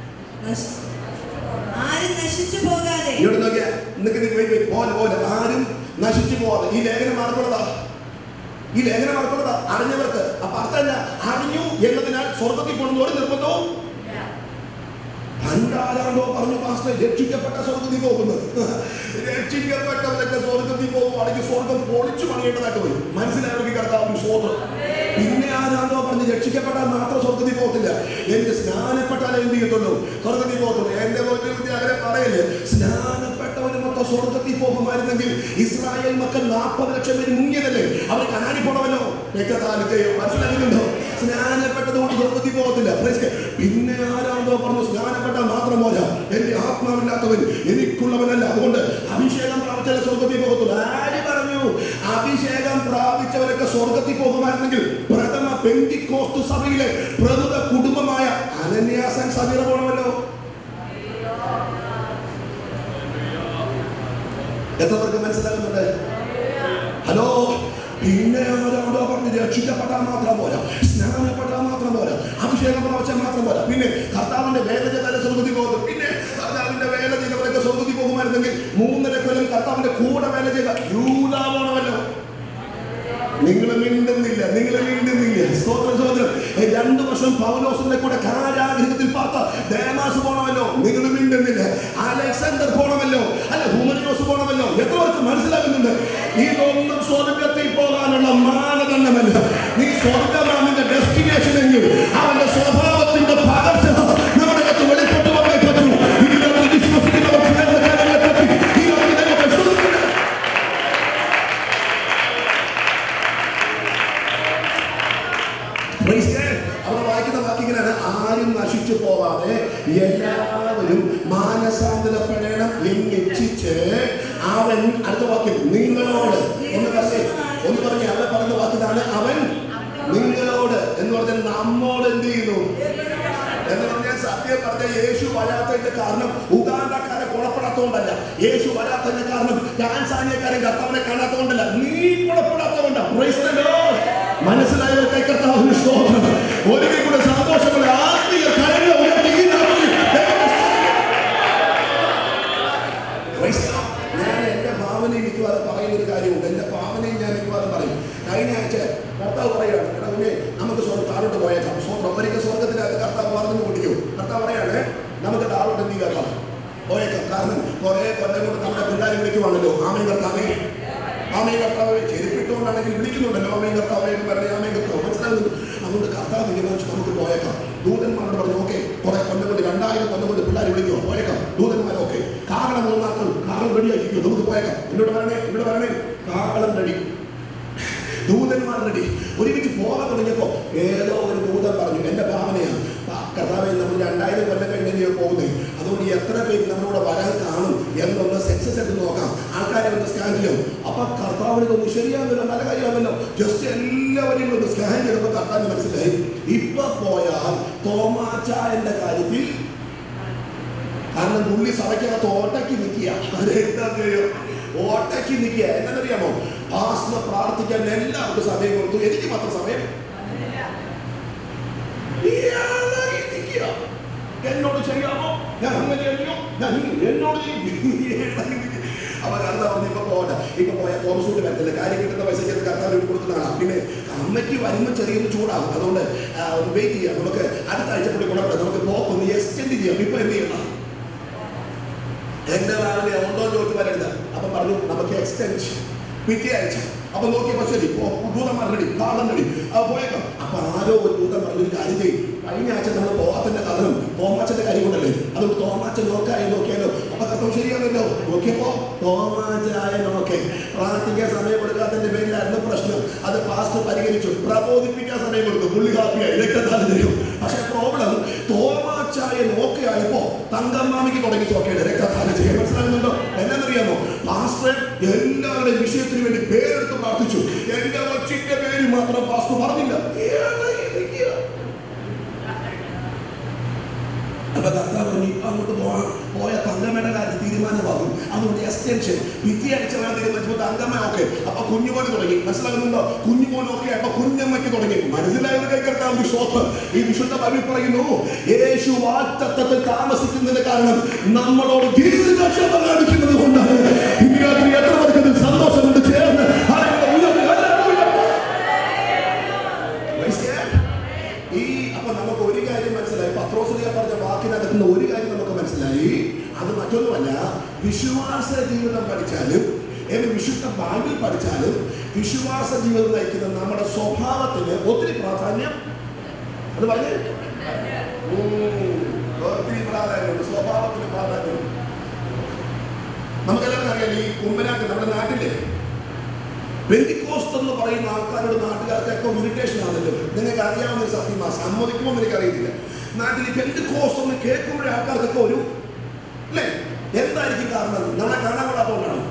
നശിച്ചു പോകാതെ. ഇവിടെ നോക്കിയാ പോലെ ആരും നശിച്ചു പോവാതെ. ഈ ലേഖനം ആർക്കുള്ളതാ? അറിഞ്ഞവർക്ക്. അപ്പൊ അർത്ഥമല്ല, അറിഞ്ഞു എന്നതിനാൽ സ്വർഗത്തിൽ പോകുന്ന ഒരു നിർബന്ധവും. പണ്ടാരാണ്ടോ പറഞ്ഞു പാസ്റ്റർ രക്ഷിക്കപ്പെട്ട സ്വർഗത്തിൽ പോകുന്നത്. രക്ഷിക്കപ്പെട്ടവരൊക്കെ സ്വർഗത്തിൽ പോകുവാണെങ്കിൽ സ്വർഗം പൊളിച്ചു പണിയേണ്ടതായിട്ട് വരും. മനസ്സിലാക്കി കർത്താവിന് സ്വോത്രം. പിന്നെ ആരാണ്ടോ പറഞ്ഞ് രക്ഷിക്കപ്പെട്ടാൽ മാത്രം സ്വർഗത്തിൽ പോകത്തില്ല. എനിക്ക് സ്നാനപ്പെട്ടാലേ എന്ത് ചെയ്യത്തുള്ളൂ? സ്വർഗത്തിൽ പോകത്തുള്ളൂ. എന്റെ വീട്ടിൽ അങ്ങനെ പറയല്ലേ, സ്നാനപ്പെട്ടവന് മൊത്തം സ്വർഗത്തിൽ പോകുമായിരുന്നെങ്കിൽ ഇസ്രായേൽ മക്കൾ 40 ലക്ഷം പേര് മുങ്ങിയതല്ലേ? അവർ കനാനി പോണമല്ലോ. മനസ്സിലാക്കുന്നുണ്ടോ? സ്നാനപ്പെട്ടതുകൊണ്ട് സ്വർഗത്തിൽ പോകത്തില്ല. പിന്നെ ആരാണ്ടോ പറഞ്ഞു സ്നാനപ്പെട്ടാൽ മാത്രം പോരാ, എന്റെ ആത്മാവില്ലാത്തവൻ എനിക്കുള്ളവനല്ല, അതുകൊണ്ട് അഭിഷേകം പ്രാപിച്ചാലേ സ്വർഗത്തിൽ പോകത്തുള്ളൂ. ആര് പറഞ്ഞു? അഭിഷേകം പ്രാപിച്ചവരൊക്കെ സ്വർഗത്തിൽ പോകുമായിരുന്നെങ്കിൽ പ്രഥമ പെന്തിക്കോസ്തു സഭയിലെ പ്രമുഖ കുടുംബമായ അനന്യാസൻ സഭീറ പോണമല്ലോ. എത്ര പേർക്ക് മനസ്സിലാകുന്നുണ്ട്? ഹലോ, പിന്നെ ആരാണ്ടോ പറഞ്ഞ് രക്ഷിക്കപ്പെട്ടാൽ മാത്രം പോരാ, സ്നാനപ്പെട്ടാൽ മാത്രം പോരാ, അഭിഷേകം പ്രാപിച്ചാൽ മാത്രം പോരാ, പിന്നെ കർത്താവിന്റെ വേല ചെയ്താലേ സ്വർഗത്തിൽ പോകും. പിന്നെ കർത്താവിന്റെ വേല ചെയ്തവരൊക്കെ സ്വർഗത്തിൽ പോകുമായിരുന്നെങ്കിൽ 3.5 കൊല്ലം കർത്താവിന്റെ കൂടെ വേല ചെയ്ത യൂദാ പോണമല്ലോ. നിങ്ങൾ മിണ്ടുന്നില്ല. സ്തോത്രം. 2 വർഷം പൗലോസിന്റെ കൂടെ കാരാഗൃഹത്തിൽ പാർത്ത ദേമാസ് പോണമല്ലോ. നിങ്ങൾ മിണ്ടുന്നില്ല. അലക്സാണ്ടർ പോണമല്ലോ. അല്ല, ഹുമനിയോസ് പോണമല്ലോ. എത്ര പേർക്ക് മനസ്സിലാകുന്നുണ്ട്? ഇതൊന്നും സ്വർഗത്തിൽ പോകാനുള്ള മാനദണ്ഡമല്ല. നീ സ്വർഗമാണ് നിന്റെ ഡെസ്റ്റിനേഷൻ എങ്കിൽ അവന്റെ സ്വഭാവത്തിന്റെ പകർച്ച നമ്മുടെ അടുത്ത് വെളിപ്പെട്ടു വന്നേ പറ്റൂ. ഇതിനകത്ത് വിശ്വസിക്കുന്നവർ ചേർന്ന കാര്യങ്ങളെ പറ്റി അവിടെ വായിക്കുന്ന വാക്കിങ്ങനെയാണ്, ആരും നശിച്ചു പോവാതെ എല്ലാവരും മാനസാന്തരപ്പെടണം എന്നിച്ഛിച്ച് അവൻ. അടുത്ത വാക്യം നിങ്ങളോട് ഒന്ന് പറഞ്ഞേ. അവൻ പറഞ്ഞ വാക്കിതാണ് അവൻ നിങ്ങളോട് എന്ന് പറഞ്ഞാൽ നമ്മോട് എന്ത് ചെയ്യുന്നു എന്ന് പറഞ്ഞാൽ സത്യം പറഞ്ഞ യേശു വരാത്തതിന്റെ കാരണം ഉഗാണ്ടക്കാരെ കുഴപ്പപ്പെടാത്തതുകൊണ്ടല്ല. യേശു വരാത്തതിന്റെ കാരണം ടാൻസാനിയക്കാരെ കർത്താവിനെ കാണാത്തതുകൊണ്ടല്ല. നീ കുഴപ്പപ്പെടാത്തതുകൊണ്ടാണ്. മനസ്സിലായവർക്കായി കർത്താവിന് സ്തോത്രം. ഒരിക്കൽ കൂടെ സന്തോഷമുള്ള ആത്മീയ കരങ്ങൾ ഉയർത്തി ഞാൻ എന്റെ ഭാവനയിൽ മിക്കവാറും പറയുന്ന ഒരു കാര്യമുണ്ട്. എന്റെ ഭാവനയിൽ ഞാൻ മിക്കവാറും പറയും. കഴിഞ്ഞ ആഴ്ച കർത്താവ് പറയുകയാണ്, നമുക്ക് താഴോട്ട് പോയേക്കാം. ഒരിക്കൽ സ്വർഗത്തിനകത്ത് കർത്താവ് പറഞ്ഞു കുടിക്കും. കർത്താവ് പറയാണ് നമുക്ക് താഴോട്ട് എന്ത് കേൾക്കാം, പോയേക്കാം. കാരണം കുറെ കൊല്ലം കൊണ്ട് നമ്മുടെ പിള്ളേർ വിളിക്കുവാണല്ലോ. ആമേൻ കർത്താവേ, ആമേൻ കർത്താവേ. ചെരുപ്പിട്ടുകൊണ്ടാണെങ്കിൽ വിളിക്കുന്നുണ്ടല്ലോ ആമേൻ കർത്താവേ എന്ന് പറഞ്ഞ ആമേൻ കർത്താവ്. മനസ്സിലാകുന്നു. അതുകൊണ്ട് കർത്താവ് തീരുമാനിച്ചു നമുക്ക് പോയേക്കാം. ദൂതന്മാരോട് പറഞ്ഞു ഓക്കെ, കുറെ കൊല്ലം കൊണ്ട് 2000 കൊല്ലം കൊണ്ട് പിള്ളേർ വിളിക്കുമോ, പോയേക്കാം. ദൂതന്മാർ ഓക്കെ, കാഹളം 3 നാക്കൾ കാഹളം റെഡിയാക്കിക്കോ, നമുക്ക് പോയേക്കാം. എന്നോട് വരണേ കാഹളം റെഡി, ദൂതന്മാർ റെഡി. ഒരുമിച്ച് പോകാൻ തുടങ്ങിയപ്പോ ഏതോ ഒരു ദൂതൻ പറഞ്ഞു, എന്റെ ഭാവനയാണ് കർത്താവേ, നമ്മൾ 2000 കൊല്ലം കഴിഞ്ഞ് പോകുന്നത്, അതുകൊണ്ട് എത്ര സ്കാൻ ചെയ്യാം. അപ്പൊ കർത്താവിന് തോന്നി ശരിയാണല്ലോ, നല്ല കാര്യമാണല്ലോ. ജസ്റ്റ് എല്ലാവരെയും ഒന്ന് സ്കാൻ ചെയ്തപ്പോൾ കർത്താവിന് മനസ്സിലായി ഇപ്പൊ പോയാൽ തോമാച്ചായന്റെ കാര്യത്തിൽ, കാരണം പുള്ളി സഭയ്ക്കകത്ത് ഓട്ടയ്ക്ക് നിൽക്കുക, ഓട്ടയ്ക്ക് നിൽക്കുക. എന്നറിയാമോ, പാസ്റ്റർ പ്രാർത്ഥിക്കാൻ എല്ലാവർക്കും സമയം കൊടുത്തു, എനിക്ക് മാത്രം സമയം. എന്നോട് ചെയ്യാമോ, ഞാൻ അങ്ങനെ ചെയ്യോ, ഞാൻ എന്നോട് അപ്പൊ കർത്താവ് ഇപ്പൊ പോകട്ടെ, ഇപ്പൊ പോയാൽ തോമസൂട്ട് വരത്തില്ല, കാര്യം കിട്ടുന്ന പൈസയ്ക്ക് കർത്താവ് കൊടുക്കുന്നതാണ്. പിന്നെ കമ്മിറ്റി വരുമ്പോൾ ചെറിയൊരു ചൂടാകും, അതുകൊണ്ട് വെയിറ്റ് ചെയ്യാം. നമുക്ക് അടുത്ത ആഴ്ച കൂടി ഗുണപ്പെടാം, നമുക്ക് പോക്കൊന്ന് എക്സ്റ്റെൻഡ് ചെയ്യാം. ഇപ്പൊ എന്ത് ചെയ്യണം, എന്റെ നാളിനെ ഉണ്ടോ ചോദിച്ചു വരരുത്. അപ്പൊ പറഞ്ഞു നമുക്ക് എക്സ്റ്റെൻഷൻ പിറ്റേ ആഴ്ച. അപ്പൊ നോക്കിയപ്പോ ശരി, ദൂതന്മാർ റെഡി, കാളം റെഡി, പോയേക്കാം. അപ്പൊ ആരോ ഒരു ദൂതൻ പറഞ്ഞൊരു കാര്യം ചെയ്യും. കഴിഞ്ഞ ആഴ്ച നമ്മൾ പോകാത്തന്റെ കഥനും തോമാച്ചന്റെ കാര്യം കൊണ്ടല്ലേ, അതുകൊണ്ട് തോമാച്ചൻ നോക്കിയാലോ. അപ്പൊ കർത്താവ് ശരിയാണല്ലോ. നോക്കിയപ്പോ തോമാച്ചായ നോക്കെ പ്രാർത്ഥിക്കാൻ സമയം കൊടുക്കാത്തതിന്റെ പേരിലായിരുന്നു പ്രശ്നം. അത് പാസ്റ്റർ പരിഹരിച്ചു, പ്രബോധിപ്പിക്കാൻ സമയം കൊടുത്തു, പുള്ളി ഹാപ്പിയായി, ഇതൊക്കെ തന്നെ തരും. പക്ഷെ പ്രോബ്ലം തോമാച്ചായ നോക്കെ ആയപ്പോ തങ്കമ്മാമിക്ക് തുടങ്ങി നോക്കേണ്ടത് രക്തദാനം ചെയ്യാൻ. മനസ്സിലാകുന്നുണ്ടോ? എന്നാന്നറിയാമോ, പാസ്റ്റർ എല്ലാവരുടെയും വിഷയത്തിന് വേണ്ടി പേരെടുത്ത് പ്രാർത്ഥിച്ചു. എന്റെ കൊച്ചിന്റെ പേര് മാത്രം പാസ്റ്റർ പറഞ്ഞില്ല. അപ്പൊ കർത്താവ് അങ്ങോട്ട് പോയ തങ്കമ്മയുടെ കാര്യത്തിൽ തീരുമാനമാകും, അതുകൊണ്ട് എക്സ്റ്റൻഷൻ പിറ്റേ ആഴ്ച വേണം തീരുമാനിച്ചപ്പോൾ തങ്കമ്മ ഓക്കെ. അപ്പൊ കുഞ്ഞുമോന് തുടങ്ങി. മനസ്സിലാകുന്നുണ്ടോ? കുഞ്ഞുമോൻ ഓക്കെ, അപ്പൊ കുഞ്ഞമ്മയ്ക്ക് തുടങ്ങി. മനസ്സിലായവരുടെ കർത്താവ് ഒരു ശോഭ. ഈ വിശുദ്ധ ബൈബിൾ പറയുന്നു, യേശു വാഗ്ദത്തത്തിൽ താമസിക്കുന്നതിന് കാരണം നമ്മളോട് ദീർഘക്ഷമ കാണിക്കുന്നത് കൊണ്ടാണ്. ഇന്ന് രാത്രി എത്ര പേർക്ക് സന്തോഷം കൊണ്ട് ചേർന്ന് അപ്പൊ നമുക്ക് ഒരു കാര്യം മനസ്സിലായി, പത്രോസിനെ പറഞ്ഞ വാക്കിനകത്തുന്ന ഒരു കാര്യം നമുക്ക് മനസ്സിലായി. അത് മറ്റൊന്നുമല്ല, വിശ്വാസ ജീവിതം പഠിച്ചാലും വിശുദ്ധ ബൈബിൾ പഠിച്ചാലും വിശ്വാസ ജീവിതം നയിക്കുന്ന നമ്മുടെ സ്വഭാവത്തിന് ഒത്തിരി പ്രാധാന്യം, അത് പറഞ്ഞേ, ഒത്തിരി പ്രാധാന്യമുണ്ട്. സ്വഭാവത്തിന് പ്രാധാന്യം. നമുക്കെല്ലാവർക്കും അറിയാം, ഈ കുമ്പനാട്ട് നമ്മുടെ നാട്ടിലെ പെന്തിക്കോസ്ത് എന്ന് പറയുന്ന ആൾക്കാരുടെ നാട്ടുകാർക്കൊക്കെ ഇറിറ്റേഷൻ ആണല്ലോ. നിങ്ങൾക്ക് അറിയാവുന്ന ഒരു സത്യമാ, സമ്മതിക്കുമ്പോൾ എനിക്കറിയത്തില്ല. നാട്ടിൽ പെന്തിക്കോസ്ത് എന്ന് കേൾക്കുമ്പോഴേ ആൾക്കാർക്കൊക്കെ ഒരു അല്ലേ, എന്തായിരിക്കും കാരണം? നമ്മളെ കാണാൻ കൊള്ളാത്തതുകൊണ്ടാണ്.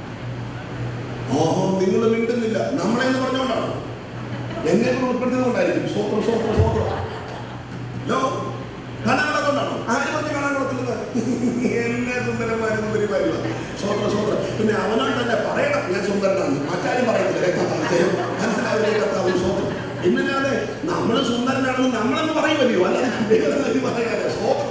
നിങ്ങൾ മിണ്ടുന്നില്ല, നമ്മളെ എന്ന് പറഞ്ഞുകൊണ്ടാണ്, എന്നെ ഉൾപ്പെടുത്തിയതുകൊണ്ടായിരിക്കും. സ്വോത്രം സ്വോത്രം സ്വോത്രം ലോ കാണാൻ കൊള്ളാത്തതുകൊണ്ടാണോ? ആര് പറഞ്ഞ് കാണാൻ കൊള്ളത്തില്ലെന്ന്? എന്നെ സുന്ദരന്മാരും സുന്ദരിമാരുക സ്വോത്രം സ്വോത്രം. പിന്നെ അവനോട് തന്നെ പറയണം ഞാൻ സുന്ദരനാണ്, മറ്റാരും പറയത്തില്ല. രക്തദാനം മനസ്സിലാവില്ലേ കർത്താവ് സ്വോത്രം. പിന്നല്ലാതെ നമ്മൾ സുന്ദരനാണെന്ന് നമ്മളെന്ന് പറയുമല്ലോ, അല്ലാതെ പറയാതെ സ്വോത്രം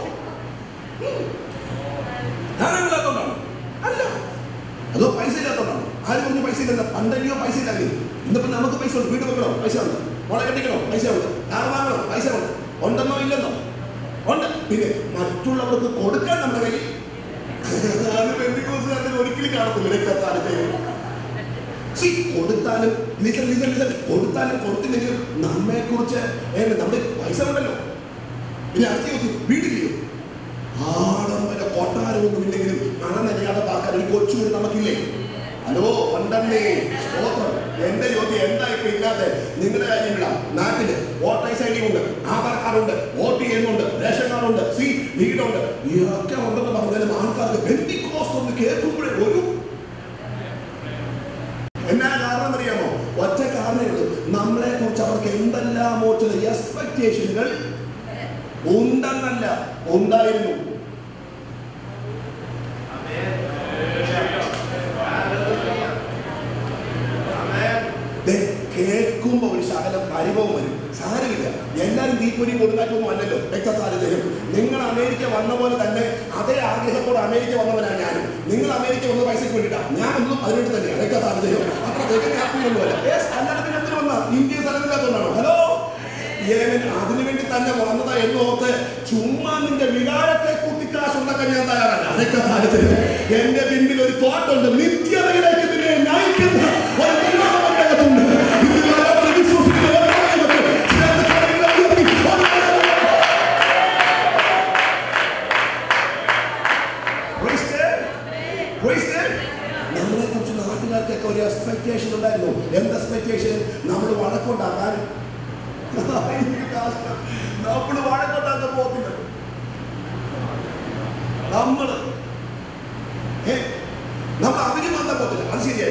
ഞാനില്ലാത്തോണ്ടാണ് അല്ല, അതോ പൈസ ഇല്ലാത്തോണ്ടാണ്? ആര് പറഞ്ഞു പൈസ ഇല്ല? പണ്ടല്ലയോ പൈസ ഇല്ലാതെ. ഇന്നിപ്പോ നമുക്ക് പൈസ ഉണ്ട്, വീട് വെക്കണോ പൈസ ഉണ്ട്, മുള കെട്ടിക്കണോ പൈസ ഉണ്ട്, കാർ വാങ്ങണോ പൈസ ഉണ്ട്, ഉണ്ടെന്നോ ഇല്ലെന്നോ ഉണ്ട്. പിന്നെ മറ്റുള്ളവർക്ക് കൊടുക്കാൻ നമ്മുടെ കയ്യിൽ അത് പെന്തിക്കോസ്തുകാർക്ക് ഒരിക്കലും കാണത്തില്ല. രക്തദാനത്തെ കൊടുത്താലും കൊടുത്താലും കൊടുത്തില്ലെങ്കിലും നമ്മെ കുറിച്ച് നമ്മുടെ പൈസ ഉണ്ടല്ലോ. പിന്നെ അടുത്ത വീട്ടിലെയോ ആഡംബര കൊട്ടാരമൊന്നും ഇല്ലെങ്കിലും മഴ നനയാതെ പാർക്കാൻ ഒരു കൊച്ചു വീട് നമുക്കില്ലേ? ഹലോ ഉണ്ടെന്നേ, സ്തോത്രം. എന്റെ ചോദ്യം എന്താ ഇപ്പൊ ഇല്ലാതെ? നിങ്ങളുടെ കാര്യം വിടാം. നാട്ടില് വോട്ടേഴ്സ് ഐ ഡി ഉണ്ട്, ആധാർ കാർഡുണ്ട്, വോട്ട് ചെയ്യുന്നുണ്ട്, റേഷൻ കാർഡുണ്ട്, വീടുണ്ട്, ഇതൊക്കെ ഉണ്ടെന്ന് പറഞ്ഞാലും ആൾക്കാർക്ക് പെന്തിക്കോസ്ത് ഒന്ന് കേൾക്കുമ്പോഴേ ഒരു എന്നാ കാരണം അറിയാമോ? ഒറ്റ കാരണമേ ഉള്ളൂ, നമ്മളെ കുറിച്ച് അവർക്ക് എന്തെല്ലാമോ ചില എക്സ്പെക്ടേഷനുകൾ ഉണ്ടെന്നല്ല, ഉണ്ടായിരുന്നു. കേൾക്കുമ്പോ ഒരു ശകലം പരിഭവം വരും. സാരമില്ല, എല്ലാരും തീപ്പൊരി കൊടുക്കാറ്റൊന്നും അല്ലല്ലോ രക്തസാന്നിധ്യം. നിങ്ങൾ അമേരിക്ക വന്ന പോലെ തന്നെ അതേ ആഗ്രഹത്തോടെ അമേരിക്ക വന്നവനാണ് ഞാനും. നിങ്ങൾ അമേരിക്ക വന്ന പൈസക്ക് വേണ്ടിയിട്ടാണ്, ഞാനൊന്നും അതിനോട്ട് തന്നെയാണ് രക്തസാന്നിധ്യം. അത്ര ഹാപ്പിയൊന്നുമല്ല. അല്ലാതെ എന്തിനു വന്ന ഇന്ത്യ സ്ഥലത്തില്ലാത്തതുകൊണ്ടാണോ? ഹലോ, അതിനു വേണ്ടി തന്നെ വന്നതാ എന്നോർത്ത് ചുമ്മാ നിന്റെ വികാരത്തെ കുത്തിക്കാശുണ്ടാക്കാൻ ഞാൻ തയ്യാറല്ല. രക്തസാന്നിധ്യം എന്റെ പിന്നിൽ ഒരു തോട്ടുണ്ട്, നിത്യതയിലേക്ക് നിന്നെ നയിക്കുന്ന ഒരു വിവാഹത്തിന്റെ അകത്തുണ്ട്. നമ്മളെ കുറിച്ച് നാട്ടുകാർക്കൊക്കെ ഒരു എക്സ്പെക്ടേഷൻ ഉണ്ടായിരുന്നു. എന്ത് എക്സ്പെക്ടേഷൻ? നമ്മൾ വഴക്കുണ്ടാക്കാൻ നമ്മൾ വഴക്കുണ്ടാക്കാൻ പോകത്തില്ല. നമ്മൾ അവര് വന്ന പോകത്തില്ല, അത് ശരിയാ.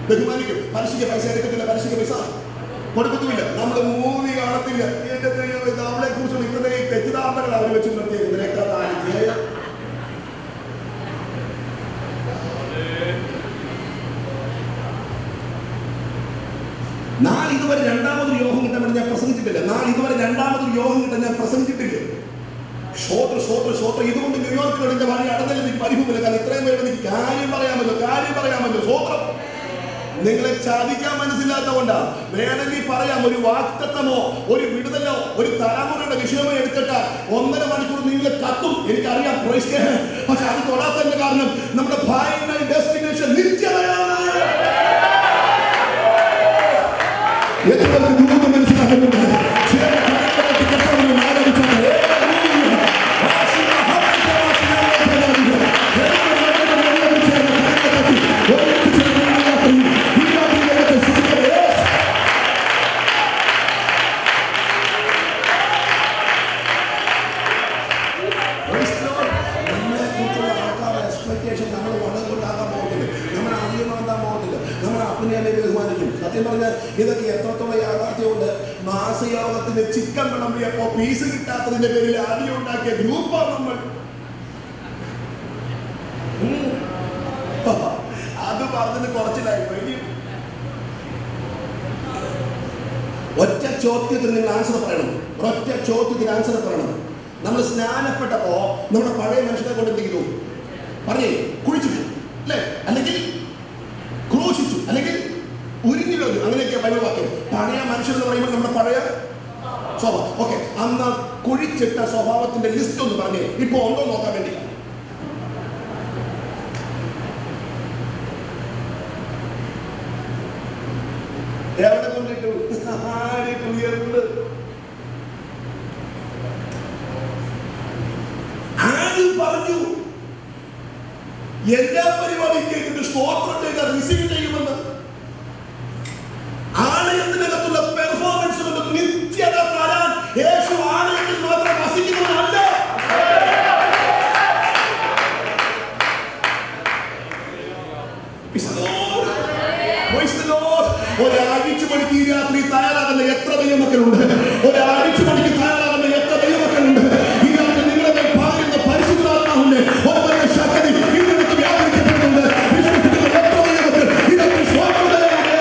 ബഹുമാനിക്കും. പലിശയ്ക്ക് പൈസ എടുക്കത്തില്ല, പലിശയ്ക്ക് പൈസ കൊടുക്കത്തുമില്ല. നമ്മൾ മൂവി കാണത്തില്ല. എന്റെ ദൈവം നമ്മളെ കുറിച്ചുള്ള ഇത്രയും തെറ്റിദ്ധാരണകൾ അവർ വെച്ച് നിർത്തിയേക്കുന്നതിനേക്കാൾ നാളിതുവരെ രണ്ടാമതൊരു യോഗം കിട്ടാൻ വേണ്ടി ഞാൻ പ്രസംഗിച്ചിട്ടില്ല. നാളിതുവരെ രണ്ടാമതൊരു യോഗം കിട്ടാൻ ഞാൻ പ്രസംഗിച്ചിട്ടില്ല. ശ്രോത്ര ശ്രോത്ര ശ്രോത്ര ഇതുകൊണ്ട് ന്യൂയോർക്കിൽ എന്റെ വഴി അടഞ്ഞാൽ എനിക്ക് പരിഭവമില്ല. കാരണം ഇത്രയും പേര് എനിക്ക് കാര്യം പറയാമല്ലോ. ശ്രോത്രം നിങ്ങളെ ചാദിക്കാൻ മനസ്സിലാത്തതുകൊണ്ടാണ്. വേണമെങ്കിൽ പറയാം, ഒരു വാക്തത്വമോ ഒരു വിടുതലോ ഒരു തലമുറയുടെ വിഷയമോ എടുത്തിട്ട് 1.5 മണിക്കൂർ നിങ്ങൾ കത്തും, എനിക്കറിയാം. പക്ഷെ അത് തൊടാത്തതിന്റെ കാരണം നമ്മുടെ ഫൈനൽ ഡെസ്റ്റിനേഷൻ നിത്യതയാണ്. എത്രപേർക്ക് ദൂരം മനസ്സിലാക്കുന്നുണ്ട്? സത്യം പറഞ്ഞാൽ ഇതൊക്കെ എത്രത്തോളം യാഥാർത്ഥ്യമുണ്ട്. മാസയോഗത്തിന് ചിക്കൻ വിളമ്പിയപ്പോ പീസ് കിട്ടാത്തതിന്റെ പേരിൽ ആദ്യം ഉണ്ടാക്കിയ ഗ്രൂപ്പാണ് നമ്മൾ. അത് പറഞ്ഞത് കുറച്ചിലായി. ഒറ്റ ചോദ്യത്തിന് നിങ്ങൾ ആൻസർ പറയണം. ഒറ്റ ചോദ്യത്തിന് ആൻസർ പറയണം. നമ്മൾ സ്നാനപ്പെട്ടപ്പോ നമ്മുടെ പഴയ മനുഷ്യനെ കൊണ്ട് എന്ത് ചെയ്തു? പറഞ്ഞേ, കുഴിച്ചിട്ടു അല്ലേ? അല്ലെങ്കിൽ ക്രൂശിച്ചു, അല്ലെങ്കിൽ ഉരിഞ്ഞു കളഞ്ഞു. അങ്ങനെയൊക്കെ ബൈബിൾ വാക്യം. പഴയ മനുഷ്യൻ എന്ന് പറയുമ്പോൾ നമ്മുടെ പഴയ സ്വഭാവം. ഓക്കെ, അന്ന് കുഴിച്ചിട്ട സ്വഭാവത്തിന്റെ ലിസ്റ്റ് ഒന്ന് പറഞ്ഞേ. ഇപ്പൊ ഉണ്ടോ നോക്കാൻ വേണ്ടി. എവിടെ കൊണ്ടിട്ടു? ആര് പറഞ്ഞു എല്ലാ പരിപാടിക്കും സ്തോത്രത്തെ റിസീവ് ചെയ്യുമെന്ന്? ആലയത്തിനകത്തുള്ള പെർഫോമൻസ് കൊണ്ട് നിത്യത തരാൻ യേശു ആലയത്തിൽ മാത്രം വസിക്കുന്നതല്ല. ഒരാഴ്ച മണിക്ക് ഈ രാത്രി തയ്യാറാകുന്ന എത്ര ദൈവമക്കളുണ്ട്? ഒരാഴ്ച മണിക്ക് തയ്യാറാകുന്ന എത്ര ദൈവമക്കളുണ്ട്? ഈ രാത്രി നിങ്ങളുടെ ഭാഗത്ത് പരിശുദ്ധാത്മാവിന്റെ ഒരു വലിയ ശക്തി ഇതിനകത്ത് വ്യാപരിക്കപ്പെടുന്നുണ്ട്. വിശ്വസിക്കുന്ന എത്ര ദൈവമക്കൾ ഇതൊക്കെ സ്വാതന്ത്ര്യം.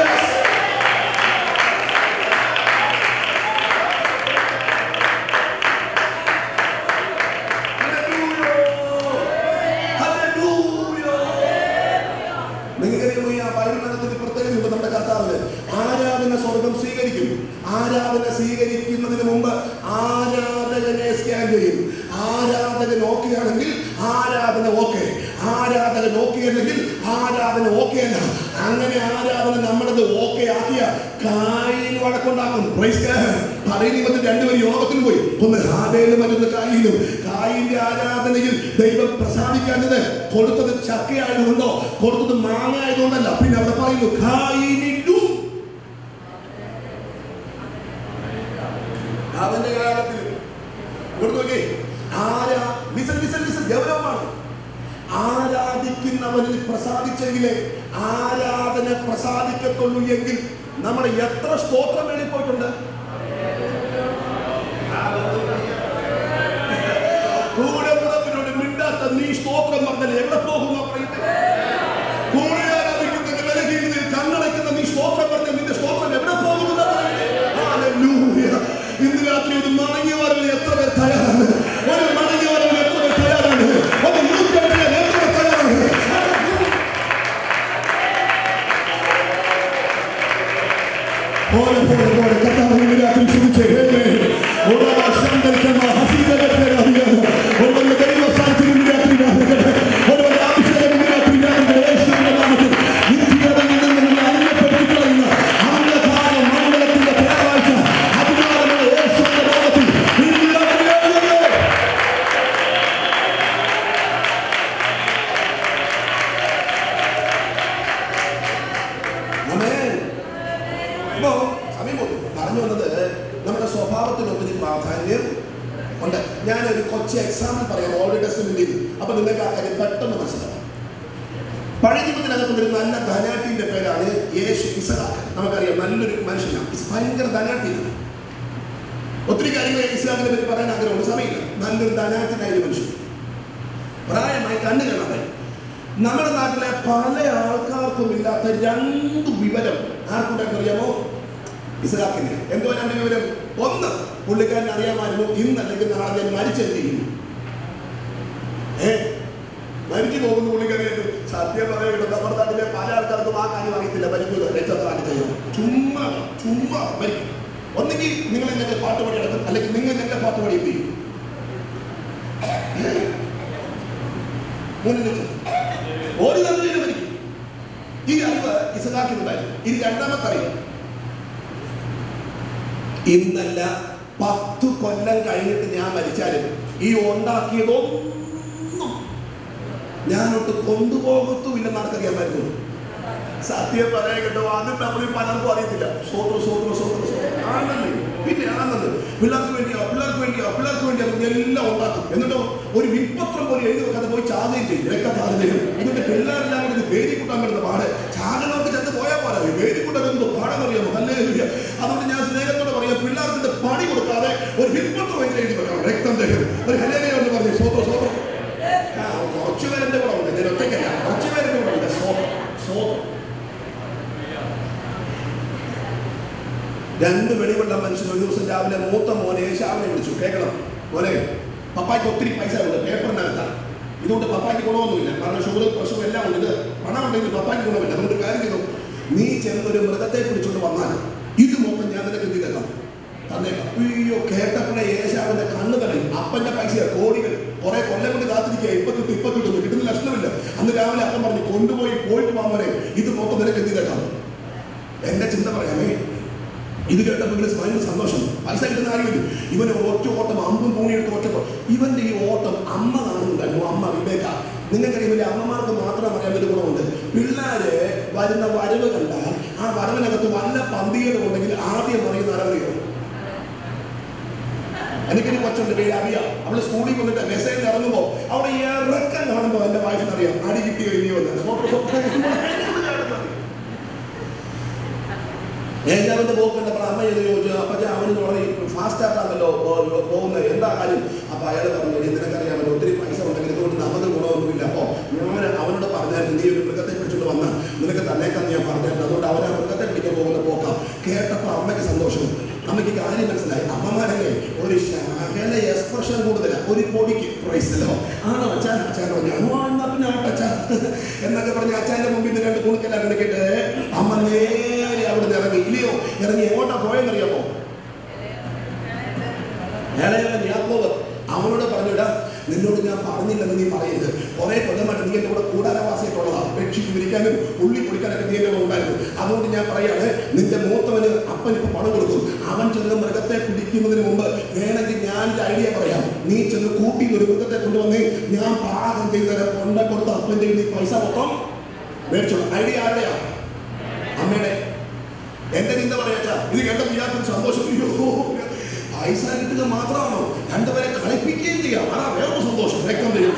നമ്മുടെ കർത്താവ് ആരാധന സ്വർഗം സ്വീകരിക്കും. ആരാധന സ്വീകരിക്കുന്നതിന് മുമ്പ് ആരാധകനെ സ്കാൻ ചെയ്യും. ആരാധകൻ ഓക്കെ ആണെങ്കിൽ ആരാധന ഓക്കെ, ആരാധകൻ ഓക്കെ അല്ലെങ്കിൽ ആരാധന ഓക്കെ അല്ല. അങ്ങനെ ആരാധന നമ്മുടേത് ഓക്കെ ആക്കിയ കായിന് വഴക്കുണ്ടാക്കും. പഴയ നിയമത്തിൽ 2 പേര് യോഗത്തിന് പോയി. ഒന്ന് ഹാബേലും മറ്റൊന്ന് കായിനും. കായിന്റെ ആരാധനയിൽ ദൈവം പ്രസാദിക്കാഞ്ഞത് കൊടുത്തത് ചക്കയായതുകൊണ്ടോ കൊടുത്തത് മാങ്ങ ആയതുകൊണ്ടല്ല. പിന്നെ അവിടെ പറയുന്നു കായിനിട്ടു. അവന്റെ കാലത്തിൽ ഗൗരവമാണ്. ആരാധിക്കുന്നവനിൽ പ്രസാദിച്ചെങ്കിലേ ആരാധന പ്രസാദിക്കത്തുള്ളൂ എങ്കിൽ നമ്മുടെ എത്ര സ്തോത്രം വേണ്ടി പോയിട്ടുണ്ട്. കൂടെ പുറത്തിനോട് മിണ്ടാത്ത നീ സ്തോത്രം പറഞ്ഞാൽ എവിടെ പോകുന്ന പറയുന്നത്? കൂടെ ആരാധിക്കുന്ന ബലഹീനതയിൽ കണ്ണടയ്ക്കുന്ന നീ സ്തോത്രം പറഞ്ഞാൽ നിന്റെ സ്തോത്രം എവിടെ പോകുന്ന പറയുന്നത്? ഇന്ന് രാത്രി ഒരു മടങ്ങി വരവിന് എത്ര പേർ തയ്യാറാണ്? ഒരു മടങ്ങി വരവിന് എത്ര പേർ തയ്യാറാണ്? ഒരു നൂറ്റാണ്ടിന് എത്ര പേർ തയ്യാറാണ്? പോലെ കർത്താവ് ഇന്ന് രാത്രി ചോദിച്ചേ ഒരു ദൈവ സ്ഥാനത്തിൽ ഇന്ന് രാത്രി ഒരു അഭിഷേകം ഇന്ന് രാത്രി യേശുവിന്റെ നാമത്തിൽ നിത്യതയിൽ നിന്ന് അന്യപ്പെടുത്തി കളയുന്ന അന്ധകാര മണ്ഡലത്തിന്റെ പേരാഴ്ച അധികാരമുള്ള യേശുവിന്റെ നാമത്തിൽ സമയം പറഞ്ഞു വന്നത് നമ്മുടെ സ്വഭാവത്തിന് ഒത്തിരി പ്രാധാന്യം ഉണ്ട്. ഞാനൊരു കൊച്ചു എക്സാമ്പിൾ പറയാം ഓൾഡ് ടെസ്റ്റ്മെന്റിൽ. അപ്പൊ നിങ്ങൾക്ക് ആ കാര്യം പെട്ടെന്ന് മനസ്സിലാക്കാം. പഴയ നിയമത്തിനകത്ത് ഒരു നല്ല ധനാട്ടിന്റെ പേരാണ് ഇസഹാക്ക് നമുക്കറിയാം, നല്ലൊരു മനുഷ്യനാണ്, ഭയങ്കര ധനാഠ്യനാണ്. ഒത്തിരി കാര്യങ്ങൾ ഇസ്ഹാക്കിനെ പറ്റി പറയാൻ ആഗ്രഹമുണ്ട്, സമയമില്ല. നല്ലൊരു ധനാഠ്യനായ ഒരു മനുഷ്യൻ, പ്രായമായി കണ്ണു കാണാതെ. നമ്മുടെ നാട്ടിലെ പല ആൾക്കാർക്കും ഇല്ലാത്ത 2 വിവരം ആർക്കുണ്ടായിരുന്നു അറിയാമോ? ഇസ്ഹാക്കിന്. എന്തോ 2 വിവരം? ഒന്ന്, പുള്ളിക്കാരൻ അറിയാമായിരുന്നു ഇന്നല്ലെങ്കിൽ നാളെ ഞാൻ മരിച്ചെന്ത് ചെയ്യും. മരിച്ചു പോകുന്ന പുള്ളിക്കാരിയായിട്ട് സത്യം പറയുന്നത് നമ്മുടെ നാട്ടിലെ പല ആൾക്കാർക്കും ആ കാര്യം അറിയത്തില്ല. മരിക്കുക രക്തദാനം ചെയ്യും, ചുമ്മാ മരിക്കും. ഒന്നെങ്കിൽ നിങ്ങൾ ഞങ്ങളുടെ പാട്ട് പാടി നടക്കും, അല്ലെങ്കിൽ നിങ്ങൾ ഞങ്ങളുടെ പാട്ട് പാടി എന്ത് ചെയ്യും? ഒരു തരത്തിലും മരിക്കും. ഈ അറിവ് ഇസഹാക്കിനുണ്ടായിരുന്നു. ഇനി രണ്ടാമത്തെ അറിവ്, ഇന്നല്ല 10 കൊല്ലം കഴിഞ്ഞിട്ട് ഞാൻ മരിച്ചാലും ഈ ഉണ്ടാക്കിയതൊന്നും ഞാനൊട്ട് കൊണ്ടുപോകത്തുമില്ലെന്ന് ആർക്കറിയാമായിരുന്നു. സത്യം പറയാൻ കേട്ടോ, അതും നമ്മൾ പലർക്കും അറിയത്തില്ല. ആണെന്നേ, പിന്നെ ആണെന്ന് പിള്ളേർക്ക് വേണ്ടിയാ എല്ലാം ഉണ്ടാക്കും. എന്നിട്ടോ ഒരു വിൽപ്പത്രം പോലെ എഴുതി വെക്കാതെ പോയി ചാകുകയും ചെയ്യും, രക്തചാർജയും. എന്നിട്ട് പിള്ളേരെല്ലാം കൂടി ഇത് വേദി കൂട്ടാൻ പറ്റുന്ന പാട്. ചാകനോട്ട് ചെന്ന് പോയാൽ പോലെ വേദി കൂട്ടാൻ എന്തോ പാടമറിയാമോ? ഹല്ലേലൂയ. അതുകൊണ്ട് ഞാൻ സ്നേഹത്തോടെ പറയാം, പിള്ളേർക്ക് പണി കൊടുക്കാതെ ഒരു വിൽപ്പത്രം എഴുതി വെക്കണം, രക്തം ദേഹം. ഒരു ഹല്ലേലൂയ എന്ന് പറഞ്ഞു. സ്വോത്രം. കുറച്ചു പേരെന്റെ കൂടെ ഉണ്ട്, ഞാൻ ഒറ്റയ്ക്കല്ല, കുറച്ചു പേരെന്റെ കൂടെ ഉണ്ട്. സ്വോത്രം. 2 വെളിവുള്ള മനുഷ്യൻ ഒരു ദിവസം രാവിലെ മൂത്ത മോനെ ഏശാവിനെ വിളിച്ചു. കേൾക്കണം മോനെ, പപ്പായ്ക്ക് ഒത്തിരി പൈസ ഉണ്ട്, പേപ്പറിനകത്താണ്. ഇതുകൊണ്ട് പപ്പായ്ക്ക് ഗുണമൊന്നുമില്ല, കാരണം ഷുഗർ പ്രഷർ എല്ലാം ഉണ്ട്. ഇത് പണം ഉണ്ടെങ്കിൽ പപ്പായ്ക്ക് ഗുണമില്ല. അതുകൊണ്ട് കാര്യം ചെയ്തു, നീ ചെന്നൊരു മൃഗത്തെ പിടിച്ചുകൊണ്ട് വന്നാൽ ഇത് മൊത്തം ഞാൻ നിനക്ക് എന്ത് ചെയ്തേക്കാം, തന്നേക്കാം. അയ്യോ, കേട്ടപ്പോഴേ ഏശാവിന്റെ കണ്ണ് തള്ളി. അപ്പന്റെ പൈസ കോടികൾ കുറെ കൊല്ലം കൊണ്ട് കാത്തിരിക്കുക, ഇപ്പൊ കിട്ടുന്നു, കിട്ടുന്ന ലക്ഷണമില്ല. അന്ന് രാവിലെ അപ്പൻ പറഞ്ഞു, പോയിട്ട് വാങ്ങോനെ, ഇത് മൊത്തം നിനക്ക് എന്ത് ചെയ്തേക്കാം. എന്റെ ചിന്ത പറയാമേ, ഇത് കേട്ടപ്പോൾ ഭയങ്കര സന്തോഷം. പൈസ കിട്ടുന്ന കാര്യമില്ല. ഇവന് ഒറ്റ ഓട്ടം, അമ്പും പൂണിയെടുത്ത് ഒറ്റ. ഇവന്റെ ഈ ഓട്ടം അമ്മ കാണുന്നുണ്ടായിരുന്നു, അമ്മ റിബേക്ക. നിങ്ങൾക്കറിയാം, ഇവന്റെ അമ്മമാർക്ക് മാത്രം അറിയാൻ ഒരു ഗുണമുണ്ട്. പിള്ളേര് വരുന്ന വരവ് കണ്ടാൽ ആ വരവിനകത്ത് വല്ല പന്തികളും ഉണ്ടെങ്കിൽ ആദ്യം അറിയുന്ന ആരറിയോ? എനിക്കൊരു കൊച്ചുണ്ട്, പേര് അബിയ. അവള് സ്കൂളിൽ വന്നിട്ട് മെസ്സേജ് ഇറങ്ങുമ്പോൾ അവിടെ ഇറക്കം കാണുമ്പോൾ എന്റെ വയസ്സിനറിയാം അടി കിട്ടിയോ ഇല്ലയോ എന്ന്. ഏജാവിന്റെ പോക്കണ്ടപ്പോൾ അമ്മ ചെയ്ത് ചോദിച്ചു, അപ്പച്ച അവന് വളരെ ഫാസ്റ്റ് ആയിട്ടാണല്ലോ പോകുന്നത്, എന്താ കാര്യം? അപ്പൊ അയാൾ പറഞ്ഞു, നിനക്കറിയാമല്ലോ ഒത്തിരി പൈസ ഉണ്ടെങ്കിൽ ഇതുകൊണ്ട് നമുക്ക് ഗുണമൊന്നുമില്ല. അപ്പോ ഞാൻ അവനോട് പറഞ്ഞായിരുന്നു, നീ ഒരു മൃഗത്തെ പിടിച്ചോണ്ട് വന്നാൽ നിനക്ക് തന്നേക്കാന്ന് ഞാൻ പറഞ്ഞായിരുന്നു. അതുകൊണ്ട് അവൻ ആ മൃഗത്തെ പിടിക്കാൻ പോകുന്ന പോക്കാം. കേട്ടപ്പോ അമ്മയ്ക്ക് സന്തോഷം, അമ്മയ്ക്ക് കാര്യം മനസ്സിലായി. അമ്മമാരല്ലേ ഒരു ശകല എക്സ്പ്രഷൻ കൂടുതല, ഒരു പൊടിക്ക് പ്രൈസല്ലോ ആണോ അച്ഛാനോ ഞാനോ എന്നാ പിന്നെ ആട്ടച്ചാ എന്നൊക്കെ പറഞ്ഞ് അച്ഛൻ്റെ മുമ്പിൽ 2 കുണുക്കെല്ലാം കിടക്കിട്ട് അമ്മ നേരെ അവിടെ നിന്ന് ഇറങ്ങി. ഇല്ലയോ, ഇറങ്ങി എങ്ങോട്ടാ പോയെന്നറിയാമോ? യാക്കോബ് അവനോട് പറഞ്ഞിടാ, നിന്നോട് ഞാൻ പറഞ്ഞില്ലെന്ന് നീ പറയരുത്. കുറെ കൊല്ലമായിട്ട് നീ എൻ്റെ കൂടെ കൂടാരവാസിയായിട്ടുള്ളതാ. ബെഡ്ഷീറ്റ് വിരിക്കാനും ഉള്ളി പൊളിക്കാനൊക്കെ നീ എൻ്റെ ഉണ്ടായിരുന്നു. അതുകൊണ്ട് ഞാൻ പറയാണ്, നിന്റെ മൂത്തവന് അപ്പനിപ്പോൾ പണം കൊടുക്കും. അവൻ ചെന്ന് മൃഗത്തെ പിടിക്കുന്നതിന് മുമ്പ് വേണമെങ്കിൽ ഞാൻ ഐഡിയ പറയാം. നീ ചെന്ന് കൂട്ടി ഒരു മൃഗത്തെ കൊണ്ടുവന്ന് ഞാൻ പാകം ചെയ്ത് കൊണ്ട കൊടുത്ത അപ്പൻ്റെ നീ പൈസ മൊത്തം മേടിച്ചോളൂ. ഐഡിയ ആരുടെയാ? അമ്മയുടെ. എന്റെ ചിന്ത പറയാച്ചാ, ഇത് കേട്ടപ്പോൾ ഇയാൾക്കൊരു സന്തോഷം. പൈസ കിട്ടുക മാത്രമാണോ, 2 പേരെ കളിപ്പിക്കുകയും ചെയ്യാം. അതാ വേറൊരു സന്തോഷം. രക്തം തരും.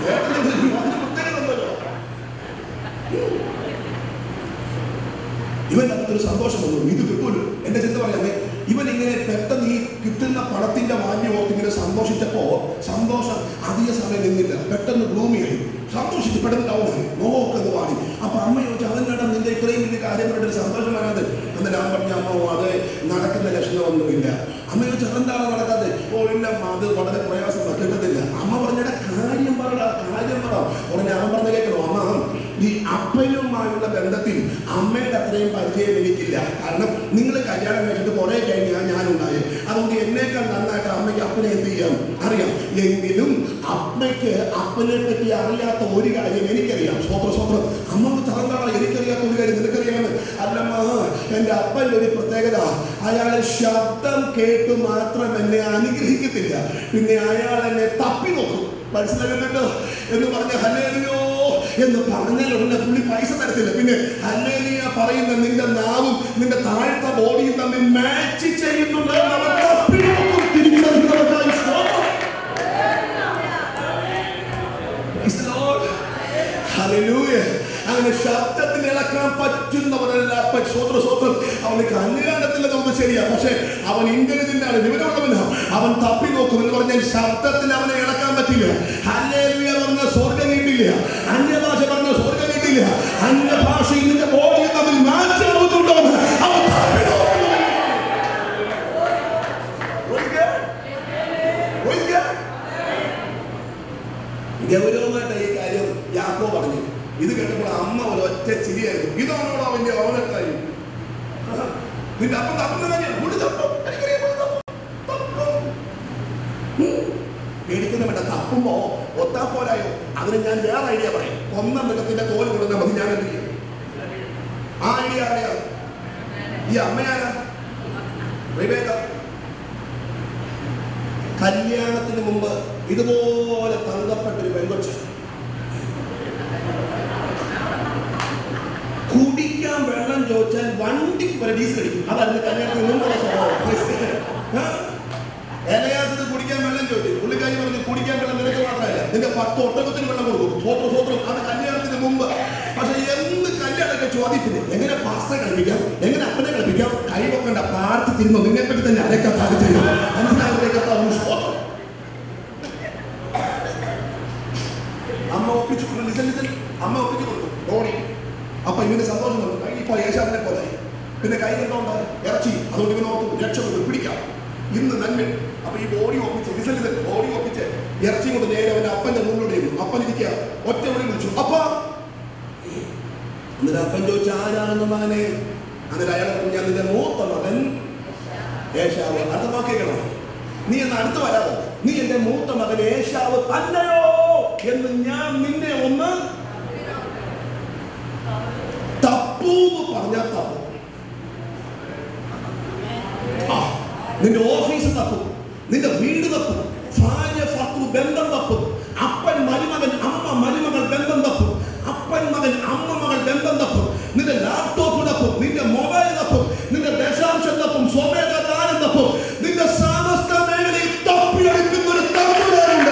ഇവൻ അകത്തൊരു സന്തോഷം വന്നു, ഇത് കിട്ടുമല്ലോ. എന്റെ ചിന്ത പറയാമേ, ഇവൻ ഇങ്ങനെ പെട്ടെന്ന് ഈ കിട്ടുന്ന പണത്തിന്റെ വാല്യം ഓർത്ത് ഇങ്ങനെ സന്തോഷിച്ചപ്പോ സന്തോഷം അധിക സമയം നിന്നില്ല. പെട്ടെന്ന് ഗ്ലൂമിയായി, സന്തോഷിച്ച് പെട്ടെന്ന് ഡൗണായി, നോക്കുന്നത് വാടി. അപ്പൊ അമ്മ ചോദിച്ചു, അതിനേടാ നിന്റെ ഇത്രയും വലിയ കാര്യം പറഞ്ഞിട്ട് സന്തോഷം വരാതെ? എന്നിട്ട് ഞാൻ പറഞ്ഞ, അമ്മ അത് നടക്കുന്ന ലക്ഷണമൊന്നുമില്ല. അമ്മ ചോദിച്ചു, അതെന്താണ് നടക്കാതെ? ഓ ഇല്ല, അത് വളരെ പ്രയാസം കിട്ടുന്നില്ല. അമ്മ പറഞ്ഞ കാര്യം പറ. ഉടനെ അവൻ പറഞ്ഞ കേൾക്കണോ, അമ്മ ഈ അപ്പനുമായുള്ള ബന്ധത്തിൽ അമ്മയുടെ അത്രയും പരിചയം എനിക്കില്ല. കാരണം നിങ്ങൾ കല്യാണം കഴിച്ചിട്ട് കുറെ കഴിഞ്ഞാൽ ഞാനുണ്ടായി. അതുകൊണ്ട് എന്നേക്കാൾ നന്നായിട്ട് അമ്മയ്ക്ക് അപ്പനെ എന്ത് ചെയ്യാം അറിയാം. എങ്കിലും അമ്മയ്ക്ക് അപ്പനെ പറ്റി അറിയാത്ത ഒരു കാര്യം എനിക്കറിയാം. സ്വോത്രം. അമ്മ ചറന്താണ്, എനിക്കറിയാത്ത ഒരു കാര്യം നിനക്കറിയാമെന്ന്. അല്ലമ്മ, എൻ്റെ അപ്പൻ്റെ ഒരു പ്രത്യേകത, അയാൾ ശബ്ദം കേട്ട് മാത്രം എന്നെ അനുഗ്രഹിക്കത്തില്ല, പിന്നെ അയാൾ എന്നെ തപ്പി നോക്കും. മനസ്സിലാകുന്നുണ്ടോ എന്ന് പറഞ്ഞ ഹല്ലേലൂയ എന്ന് പറഞ്ഞാൽ ഉടനെ പുള്ളി പൈസ തരത്തില്ല. പിന്നെ ഹല്ലേലൂയ പറയുന്ന നിന്റെ നാവും നിന്റെ താഴ്ത്ത ബോഡിയും തമ്മിൽ മാച്ച് ചെയ്യുന്നുണ്ട്. അങ്ങനെ ശബ്ദത്തിൽ ഇളക്കാൻ പറ്റുന്നവരല്ല, അപ്പൻ സ്വോത്രം അവന് കല്യാണത്തില്ലെന്നത് ശരിയാ, പക്ഷെ അവൻ ഇന്റലിജന്റ് ആണ്, വിവരമുള്ളവനാ. അവൻ തപ്പി നോക്കും എന്ന് പറഞ്ഞാൽ ശബ്ദത്തിൽ അവനെ ഇളക്കാൻ പറ്റില്ല. ഹല്ലേലൂയ പറഞ്ഞ സ്വർഗ്ഗം കിട്ടില്ല, അന്യഭാഷ പറഞ്ഞ സ്വർഗ്ഗം കിട്ടില്ല. അന്യഭാഷയിൽ നിന്റെ ബോഡിയും തമ്മിൽ മാച്ച് ആവുന്നുണ്ടോ അവൻ തപ്പി നോക്കുന്നു. ഗൗരവമായിട്ട് ഈ കാര്യം യാക്കോബ് പറഞ്ഞു. ഇത് കേട്ടപ്പോൾ അമ്മ ഒരു ഒറ്റ ചിരിയായിരുന്നു. ഇതാണോടോ അവന്റെ ഓണക്കാര്യം? നിന്റെ അപ്പം തപ്പുന്ന കാര്യമാണ്. പേടിക്കുന്ന വേണ്ട, തപ്പുമ്പോ ഒത്താപ്പോരായോ? അതിന് ഞാൻ വേറെ ഐഡിയ പറയാം. കൊന്ന മൃഗത്തിന്റെ തോല് കൊടുത്താൽ മതി. ഞാൻ എന്ത് ചെയ്യും? ആ ഐഡിയ അറിയാം. ഈ അമ്മയാരാ? റിബേക്ക. കല്യാണത്തിന് മുമ്പ് ഇതുപോലെ തങ്കപ്പെട്ടൊരു പെൺകൊച്ച് കുടിക്കാൻ വെള്ളം ചോദിച്ചാൽ വണ്ടിക്ക് വരെ ഡീസൽ അടിക്കും. അതായിരുന്നു കല്യാണത്തിന് മുമ്പുള്ള സ്വഭാവം. ഏലയാസത്ത് കുടിക്കാൻ വെള്ളം ചോദിച്ചു. പുള്ളിക്കാരി പറഞ്ഞു, കുടിക്കാൻ വെള്ളം നിനക്ക് മാത്രമല്ല, നിന്റെ 10 ഒട്ടകത്തിന് വെള്ളം കൊടുക്കും. സ്വോത്രം. അത് കല്യാണത്തിന് മുമ്പ്. പക്ഷെ എന്ത് കല്യാണമൊക്കെ ചോദിപ്പിന് എങ്ങനെ പാസ്റ്ററെ കളിപ്പിക്കാം, എങ്ങനെ അപ്പനെ കളിപ്പിക്കാം, കൈവക്കണ്ട, പ്രാർത്ഥിച്ചിരുന്നു, നിന്നെപ്പറ്റി തന്നെ അരക്കാൻ സാധിച്ചില്ല. അമ്മ ഒപ്പിച്ചു അമ്മ ഒപ്പിച്ചു കൊടുക്കും ഓടി. അപ്പൊ ഇവന് സന്തോഷം വന്നു. കൈ ഇപ്പോൾ യേശാവിനെ പോലെ. പിന്നെ കൈ കണ്ടോണ്ട് ഇറച്ചി, അതുകൊണ്ട് ഇവന് ഓർത്തു രക്ഷപ്പെട്ടു, പിടിക്കാം ഇന്ന് നന്മ. അപ്പൊ ഈ ബോഡി ഒപ്പിച്ച് ബോഡി ഒപ്പിച്ച് ഇറച്ചി കൊണ്ട് നേരെ അവന്റെ അപ്പന്റെ മുന്നിലൂടെ ഇരുന്നു. അപ്പൻ ഇരിക്കുക, ഒറ്റ വിളി വിളിച്ചു, അപ്പ. എന്നിട്ട് അപ്പൻ ചോദിച്ചു, ആരാണെന്ന് മകനെ? എന്നിട്ട് അയാളെ പറഞ്ഞു, ഞാൻ നിന്റെ മൂത്ത മകൻ ഏശാവ്. അർത്ഥമാക്കിക്കണം, നീ എന്ന് അടുത്ത് വരാമോ? നീ എന്റെ മൂത്ത മകൻ ഏശാവ് തന്നെയോ എന്ന് ഞാൻ നിന്നെ ഒന്ന് തപ്പൂന്ന് പറഞ്ഞാൽ തപ്പും. നിന്റെ ഓഫീസ് തപ്പും, നിന്റെ വീട് തപ്പും, ഭാര്യ ഭർത്തൃ ബന്ധം തപ്പും, അപ്പൻ മരുമകൻ അമ്മ മരുമകൾ ബന്ധം തപ്പും, അപ്പൻ മകൻ അമ്മ മകൾ ബന്ധം തപ്പും, നിന്റെ ലാപ്ടോപ്പ് തപ്പും, നിന്റെ മൊബൈൽ തപ്പും, നിന്റെ ദശാംശം തപ്പും, സ്വമേധ ദാനം തപ്പും. നിന്റെ സമസ്ത മേഖലയിൽ തപ്പിയെടുക്കുന്ന ഒരു തമ്പുരാനുണ്ട്.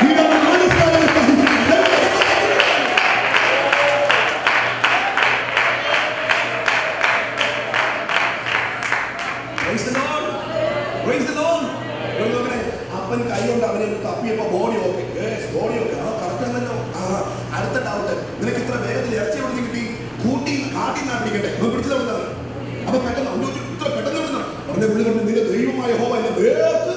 അപ്പൻ കൈകൊണ്ട് അവനെ തപ്പിയപ്പോ ബോഡി ഓക്കെ, ആ കറക്റ്റ് തന്നെ. അടുത്ത ഡൗട്ട്, നിനക്ക് ഇത്ര വേഗത്തിൽ ഇറച്ചി എവിടെ നിന്ന് കിട്ടി? കാട്ടിൽ നിന്നാ പിടിക്കട്ടെ, പിടിച്ചത് എവിടുന്നാണ്? അപ്പൊ പെട്ടെന്ന് ഇത്ര പെട്ടെന്ന് എവിടുന്നാണ് പറഞ്ഞ പുള്ളി പറഞ്ഞു, നിന്റെ ദൈവമായ യഹോവ എന്നെ വേർത്ത്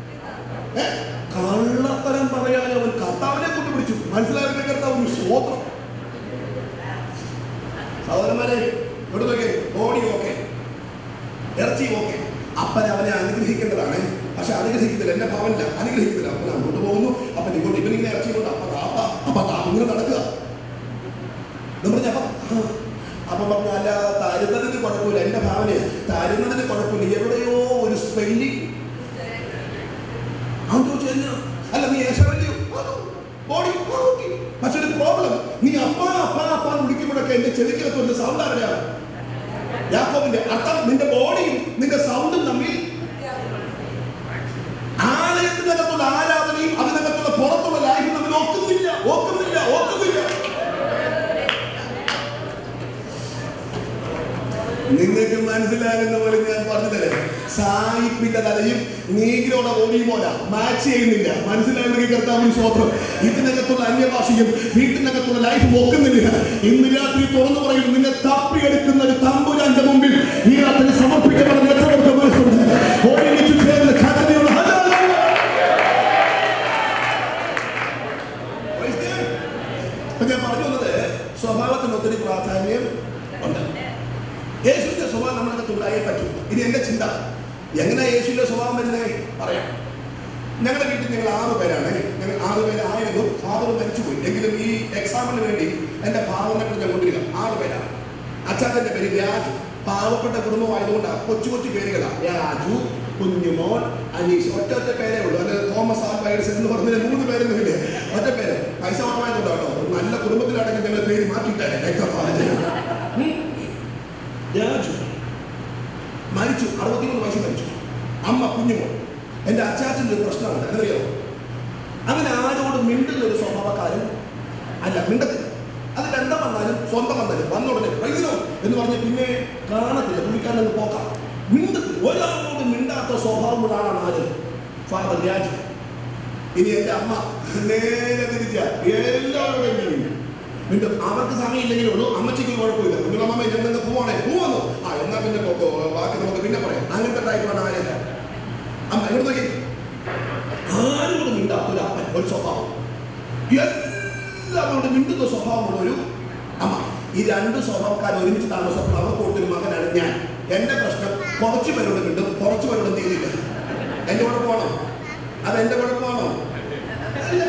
കള്ളത്തരം പറയാൻ അവൻ കർത്താവിനെ കൊണ്ട് പിടിച്ചു. മനസ്സിലാവില്ല കർത്താവ് സ്വോത്രം. സഹോദരന്മാരെ ഇവിടെ നോക്കേ, ബോഡി ഓക്കെ, ഇറച്ചി ഓക്കെ. അപ്പൻ അവനെ അനുഗ്രഹിക്കേണ്ടതാണ്, പക്ഷെ അനുഗ്രഹിക്കുന്നില്ല. എന്റെ ഭാവനില്ല, അനുഗ്രഹിക്കുന്നില്ല. അപ്പൻ അങ്ങോട്ട് പോകുന്നു, അപ്പൻ ഇങ്ങോട്ട്, ഇവനിങ്ങനെ ഇറച്ചി കൊണ്ട് ഇങ്ങനെ നടക്കുക. അപ്പൊ പറഞ്ഞു, അല്ല തരുന്നതിന് കുഴപ്പമില്ല, എന്റെ ഭാവനയാ, തരുന്നതിന് കുഴപ്പമില്ല, എവിടെയോ ഒരു സ്പെല്ലിങ്. അവൻ ചോദിച്ചു, അല്ല നീ ഏശാവിന്റെ ബോഡി, പക്ഷെ ഒരു പ്രോബ്ലം, നീ അപ്പാന്ന് വിളിക്കുമ്പോഴൊക്കെ എന്റെ ചെവിക്കകത്ത് ഒരു സൗണ്ട് ആരെയാണ്? യാക്കോബിന്റെ. അർത്ഥം, നിന്റെ ബോഡിയും നിന്റെ സൗണ്ടും തമ്മിൽ ആലയത്തിനകത്തുള്ള ആരാധനയും അതിനകത്തുള്ള പുറത്തുള്ള ലൈഫും തമ്മിൽ ഓക്കുന്നില്ല. നിങ്ങൾക്ക് മനസ്സിലാകുന്ന പോലെ ഞാൻ പറഞ്ഞു തരാം. സായിപ്പിന്റെ തലയും നീഗ്രോയുടെ ബോഡിയും പോലെ മാച്ച് ചെയ്യുന്നില്ല. മനസ്സിലാകുന്നെങ്കിൽ കർത്താവിന് സ്വോത്രം. ഇതിനകത്തുള്ള അന്യഭാഷയും വീട്ടിനകത്തുള്ള ലൈഫും ഒക്കുന്നില്ല. ഇന്ന് രാത്രി തുറന്നു പറയുന്നു, നിന്നെ തപ്പിയെടുക്കുന്ന ഒരു തമ്പുരാന്റെ മുമ്പിൽ ഈ രാത്രി സമർപ്പിക്കപ്പെടുന്ന എത്ര മനസ്സുണ്ട്. ഒരുമിച്ച് ചേർന്ന് ഖാതനയുള്ള ഞാൻ പറഞ്ഞു വന്നത്, സ്വഭാവത്തിന് ഒത്തിരി പ്രാധാന്യം ഉണ്ട്. യേശുവിന്റെ സ്വഭാവം നമ്മളൊക്കെ ഉണ്ടായേ പറ്റൂ. ഇനി എന്റെ ചിന്ത, എങ്ങനെ യേശുവിന്റെ സ്വഭാവം വരുന്നത് പറയാം. ഞങ്ങളുടെ വീട്ടിൽ ഞങ്ങൾ 6 പേരാണ്. ഞങ്ങൾ 6 പേരായിരുന്നു. ഫാദർ മരിച്ചുപോയി. എങ്കിലും ഈ എക്സാമിന് വേണ്ടി എന്റെ ഭാവനകൾ ഞാൻ കൊണ്ടിരിക്കുക. 6 പേരാണ്. അച്ഛാന്റെ പേര് രാജു. പാവപ്പെട്ട കുടുംബമായതുകൊണ്ടാണ് കൊച്ചു പേരുകളാണ്. രാജു, കുഞ്ഞുമോൻ, അനീഷ്. ഒറ്റ പേരേ ഉള്ളൂ. അല്ലെ തോമസ് ആൽബൈഡ്സ് എന്ന് പറഞ്ഞ 3 പേരൊന്നും ഇല്ലേ, ഒറ്റ പേര്. പൈസ കുറവായതുകൊണ്ടോ കേട്ടോ. നല്ല കുടുംബത്തിലാണെങ്കിൽ ഞങ്ങൾ പേര് മാറ്റിയിട്ടാണ്. രാജു മരിച്ചു, 63 വയസ്സിൽ മരിച്ചു. അമ്മ കുഞ്ഞുമോൻ. എന്റെ അച്ചാച്ചൻ്റെ ഒരു പ്രശ്നമുണ്ട്, എന്നറിയോ? അങ്ങനെ ആരോട് മിണ്ടുന്ന ഒരു സ്വഭാവക്കാരൻ അല്ല, മിണ്ടത്തില്ല. അത് ബന്ധം വന്നാലും സ്വന്തം വന്നാലും വന്നോടനെ പ്രൈസിലോ എന്ന് പറഞ്ഞ് പിന്നെ കാണത്തില്ല, പുള്ളിക്കാരനങ്ങ് പോക്കാം. മിണ്ടത്തില്ല, ഒരാളോട് മിണ്ടാത്ത സ്വഭാവമുള്ളതാണ് ആര്? ഫാദർ രാജു. ഇനി എൻ്റെ അമ്മ നേരെ തിരിച്ച എല്ലാവരുടെയും മിണ്ടും. അവർക്ക് സമയമില്ലെങ്കിലേ ഉള്ളൂ, അമ്മച്ചിക്ക് കുഴപ്പമില്ല. കുഞ്ഞുമ്മ ഇല്ലെന്ന് പോവാണേ പോവാന്നോ, എന്നാ പിന്നെ ബാക്കി നമുക്ക് പിന്നെ പറയാം. അങ്ങനത്തെ ടൈപ്പാണ് ആര്? അമ്മ. എവിടെ നോക്കി ആരോട് മിണ്ടാത്തൊരു അപ്പൻ, ഒരു സ്വഭാവം. എല്ലാവരോടും മിണ്ടുന്ന സ്വഭാവമുള്ള ഒരു അമ്മ. ഈ രണ്ട് സ്വഭാവക്കാർ ഒരുമിച്ച് താമസപ്പോൾ അവർക്ക് കൊടുത്തൊരു മകനാണ് ഞാൻ. എൻ്റെ പ്രശ്നം കുറച്ച് പേരോട് മിണ്ടും, കുറച്ച് പേരോട് എന്ത് ചെയ്തില്ല. എൻ്റെ കുഴപ്പമാണോ? അതെൻ്റെ കുഴപ്പമാണോ? അല്ല.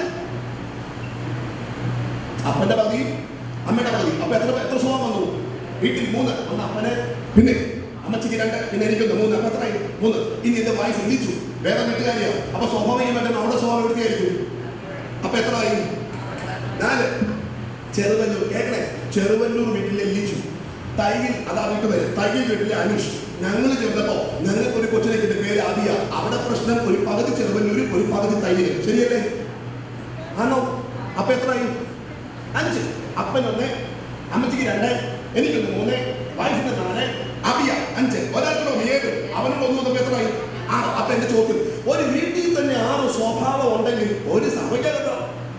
അപ്പൻ്റെ പകുതി അമ്മയുടെ പകുതി. അപ്പൊ എത്ര സ്വഭാവം വന്നു? വീട്ടിൽ 3. ഒന്ന് അപ്പനെ, പിന്നെ അമ്മച്ചിക്ക് 2, പിന്നെ എനിക്കൊന്ന് 3. അപ്പൊ എത്രയായി? 3. ഇനി എന്റെ വയസ്സ് വിളിച്ചു വേറെ വീട്ടുകാരിയാ. അപ്പൊ സ്വാഭാവികമായിട്ടും അവിടെ സ്വഭാവം എടുക്കുകയായിരിക്കും. അപ്പൊ എത്രയായി? 4. ചെറുവല്ലൂർ കേൾക്കണേ, ചെറുവല്ലൂർ വീട്ടിലെ ലിച്ചു, തൈയിൽ അതാ വീട്ടുപേര്, തൈയിൽ വീട്ടിലെ അനീഷ്. ഞങ്ങൾ ചെന്നപ്പോ ഞങ്ങൾക്ക് ഒരു കൊച്ചിനെ പേര് ആദിയ. അവിടെ പ്രശ്നം ഒരു പകുതി ചെറുവല്ലൂര്, ഒരു പകുതി തൈയില്. ശരിയല്ലേ? ആണോ? അപ്പൊ എത്രയായി? 5. അപ്പൻ 1, അമ്മച്ചിക്ക് 2, എനിക്കൊന്ന് 3, വയസ്സിന് 4, അബിയ 5. ഒരാൾക്കോ 7, അവനോട് 1 എത്രയായി? 6. അപ്പൊ എന്റെ ചോദ്യം, ഒരു വീട്ടിൽ തന്നെ 6 സ്വഭാവം ഉണ്ടെങ്കിൽ ഒരു സഭയ്ക്കകത്തോ?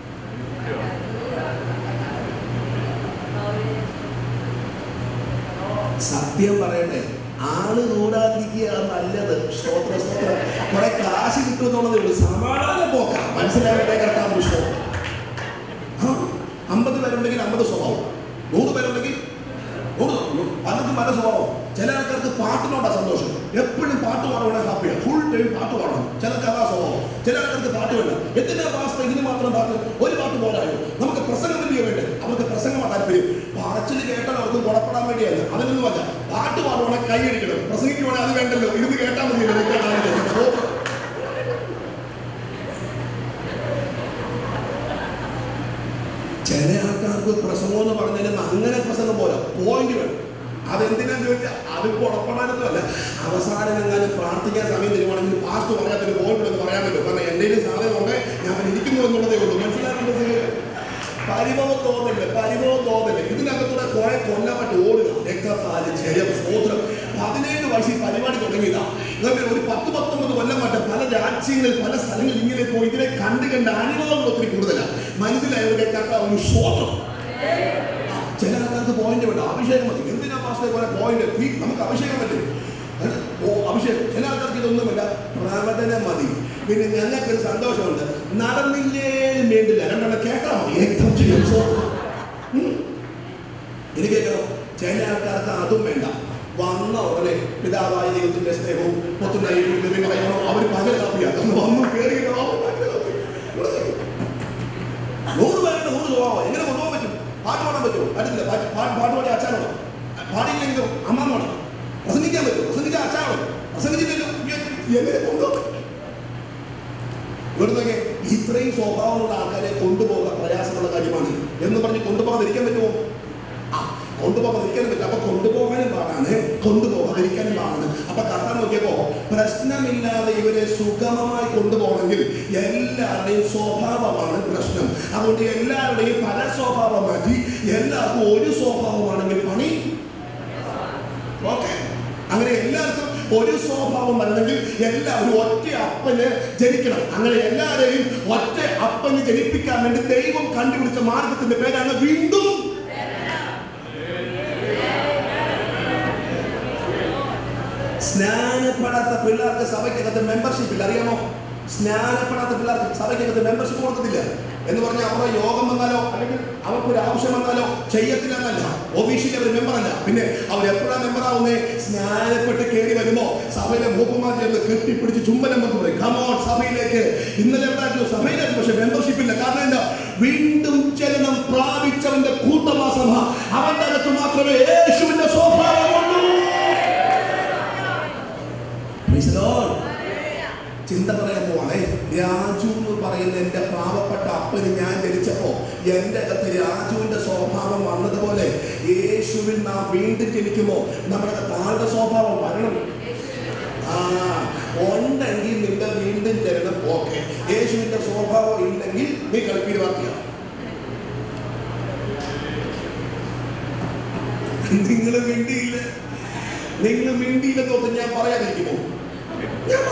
സത്യം പറയട്ടെ, ആള് കൂടാതിരിക്കുക നല്ലത്. സ്തോത്ര സ്തോത്രം. കുറെ കാശ് കിട്ടുമെന്നുള്ളതേ ഉള്ളൂ, സമാധാനം പോക്കാം. മനസ്സിലാകട്ടെ കർത്താവ്. സ്തോത്രം. 50 പേരുണ്ടെങ്കിൽ 50 സ്വഭാവം, 100 പേരുണ്ടെങ്കിൽ 100. പലർക്കും പല സ്വഭാവം. ചില ആൾക്കാർക്ക് പാട്ടിനോടാ സന്തോഷം, എപ്പോഴും പാട്ട് പാടണം, ഹാപ്പിയാണ്, ഫുൾ ടൈം പാട്ട് പാടണം. ചിലർക്ക് അതാ സ്വഭാവം. ചില ആൾക്കാർക്ക് പാട്ട് വേണ്ട. എന്തിനാ പാസ്റ്റർ ഇതിന് മാത്രം പാട്ട്? ഒരു പാട്ട് പോരായോ? നമുക്ക് പ്രസംഗം വലിയ വേണ്ടേ? അവർക്ക് പ്രസംഗമാണ് താല്പര്യം. പറച്ചിൽ കേട്ടാൽ അവർക്ക് ഗുണപ്പെടാൻ വേണ്ടിയല്ല, അതിനൊന്നുമല്ല. പാട്ട് പാടുവാണെങ്കിൽ കൈയടിക്കണം, പ്രസംഗിക്കുവാണെങ്കിൽ അത് വേണ്ടല്ലോ, ഇരുന്ന് കേട്ടാൽ മതിയല്ലോ. ചില ആൾക്കാർക്ക് പ്രസംഗം എന്ന് പറഞ്ഞാലും അങ്ങനെ പ്രസംഗം പോലെ പോയിന്റ് വേണം. അതെന്തിനാന്ന് ചോദിച്ചാൽ അത് കുഴപ്പമാനൊന്നും അല്ല. അവസാനം എങ്ങാനും പ്രാർത്ഥിക്കാൻ സമയം തരുവാണെങ്കിൽ പാസ്റ്റ് പറയാത്തൊരു പോയിന്റ് എന്ന് പറയാൻ പറ്റും. കാരണം എൻ്റെ സാധനം കൊണ്ട് ഞാൻ ഇരിക്കുന്നു എന്നുള്ളതേ ഉള്ളൂ. മനസ്സിലാക്കേണ്ടത് പരിഭവം തോന്നല്ലേ. ഇതിനകത്തൂടെ കുറെ കൊല്ലപ്പെട്ട് ഓടുക. രക്തത്താല് ജയം സ്തോത്രം. 17 വയസ്സിൽ പരിപാടി തുടങ്ങിയതാ. ഇതൊക്കെ ഒരു 10-19 കൊല്ലം മറ്റേ പല രാജ്യങ്ങളിൽ പല സ്ഥലങ്ങളിൽ ഇങ്ങനെ പോയി ഇതിനെ കണ്ട് അനുഭവങ്ങൾ ഒത്തിരി കൂടുതലാണ്. മനസ്സിലായവരുടെ ഒരു സ്തോത്രം. ചില ആൾക്കാർക്ക് പോയിന്റ് വേണ്ട, അഭിഷേകം മതി. എന്തിനാ പാസ്റ്റേ പോലെ പോയിന്റ്? നമുക്ക് അഭിഷേകം പറ്റും, അഭിഷേകം. ചില ആൾക്കാർക്ക് ഇതൊന്നുമില്ല, പ്രവചനം മതി. പിന്നെ ഞങ്ങൾക്കൊരു സന്തോഷമുണ്ട്, നടന്നില്ലേലും വേണ്ടില്ല, 2 കേട്ടാ മതി. എനിക്ക് കേൾക്കണം. ചില ആൾക്കാർക്ക് അതും വേണ്ട, വന്ന ഉടനെ പിതാവായ ദൈവത്തിന്റെ സ്നേഹവും പുത്രനായ പറയണോ, അവർ പകൽ കാപ്പിയാക്കുന്നു. വന്നു കയറി 100 പേരുടെ 100 സ്വഭാവം എങ്ങനെ കൊണ്ടുപോകാൻ പറ്റും? പാട്ട് പാടാൻ പറ്റുമോ? പറ്റത്തില്ല. പാട്ട് പാടി അച്ചാറോ? പാടിയില്ലെങ്കിലോ അമ്മാമ്മ പ്രസംഗിക്കാൻ പറ്റുമോ? പ്രസംഗിക്കാൻ അച്ചാറോ? പ്രസംഗിച്ചില്ലല്ലോ, എങ്ങനെ കൊണ്ടുപോകാൻ പറ്റും? ഇവിടുന്നൊക്കെ ഇത്രയും സ്വഭാവമുള്ള ആൾക്കാരെ കൊണ്ടുപോകാൻ പ്രയാസമുള്ള കാര്യമാണ് എന്ന് പറഞ്ഞ് കൊണ്ടുപോകാതിരിക്കാൻ പറ്റുമോ? കൊണ്ടുപോകാതിരിക്കാനും പറ്റില്ല. അപ്പൊ കൊണ്ടുപോകാനും പാടാണ്, കൊണ്ടുപോകാതിരിക്കാനും പാടാണ്. അപ്പൊ കർത്താൻ നോക്കിയപ്പോ പ്രശ്നമില്ലാതെ ഇവരെ സുഗമമായി കൊണ്ടുപോകണമെങ്കിൽ എല്ലാവരുടെയും സ്വഭാവമാണ് പ്രശ്നം. അതുകൊണ്ട് എല്ലാവരുടെയും പല സ്വഭാവം മാറ്റി എല്ലാവർക്കും ഒരു സ്വഭാവമാണെങ്കിൽ പണി. ഓക്കെ, അങ്ങനെ എല്ലാവർക്കും ഒരു സ്വഭാവം വരണമെങ്കിൽ എല്ലാവരും ഒറ്റ അപ്പന് ജനിക്കണം. അങ്ങനെ എല്ലാവരെയും ഒറ്റ അപ്പന് ജനിപ്പിക്കാൻ വേണ്ടി ദൈവം കണ്ടുപിടിച്ച മാർഗത്തിന്റെ പേരാണ് വീണ്ടും. സ്നാനപ്പെടാത്ത പിള്ളേർക്ക് സഭയ്ക്കകത്ത് മെമ്പർഷിപ്പ് ഇല്ല, അറിയാമോ? സ്നാനപ്പെടാത്ത പിള്ളേർക്ക് സഭയ്ക്കകത്ത് മെമ്പർഷിപ്പ് കൊടുക്കത്തില്ല. എന്ന് പറഞ്ഞാൽ അവരുടെ യോഗം വന്നാലോ അല്ലെങ്കിൽ അവർക്കൊരു ആവശ്യം വന്നാലോ ചെയ്യത്തില്ലെന്നല്ല, ഒഫീഷ്യലി അവർ മെമ്പറല്ല. പിന്നെ അവർ എപ്പോഴാണ് മെമ്പറാവുന്നേ? സ്നാനപ്പെട്ട് കയറി വരുമ്പോ സഭയിലെ മൂപ്പന്മാർ ചേർന്ന് കെട്ടിപ്പിടിച്ച് ചുംബനം കൊണ്ട് പറയും, കമോൺ സഭയിലേക്ക്. ഇന്നലെ എവിടെയായിരുന്നു? സഭയിലായിരുന്നു. പക്ഷെ മെമ്പർഷിപ്പ് ഇല്ല. കാരണം എന്താ? വീണ്ടും ജനനം പ്രാപിച്ചവന്റെ കൂട്ടമാ സഭ. അവന്റെ അകത്ത് മാത്രമേ യേശുവിന്റെ സ്വഭാവമുള്ളൂ. ചിന്ത പറയാൻ പോവാണേ. രാജു എന്ന് പറയുന്ന എൻ്റെ പാവപ്പെട്ട അപ്പന് ഞാൻ ജനിച്ചപ്പോ എൻ്റെ അകത്ത് രാജുവിന്റെ സ്വഭാവം വന്നതുപോലെ യേശുവിൽ നാം വീണ്ടും ജനിക്കുമ്പോ നമ്മുടെ അകത്ത് ആളുടെ സ്വഭാവം വരണം. ഉണ്ടെങ്കിൽ നിന്റെ വീണ്ടും ജനനം ഓക്കെ. യേശുവിന്റെ സ്വഭാവം ഇല്ലെങ്കിൽ നീ കളിപ്പീര് വാർത്തയാണ്. നിങ്ങൾ മിണ്ടിയില്ല, നിങ്ങൾ മിണ്ടിയില്ലെന്ന് ഓർത്ത് ഞാൻ പറയാതിരിക്കുമോ? ഞാൻ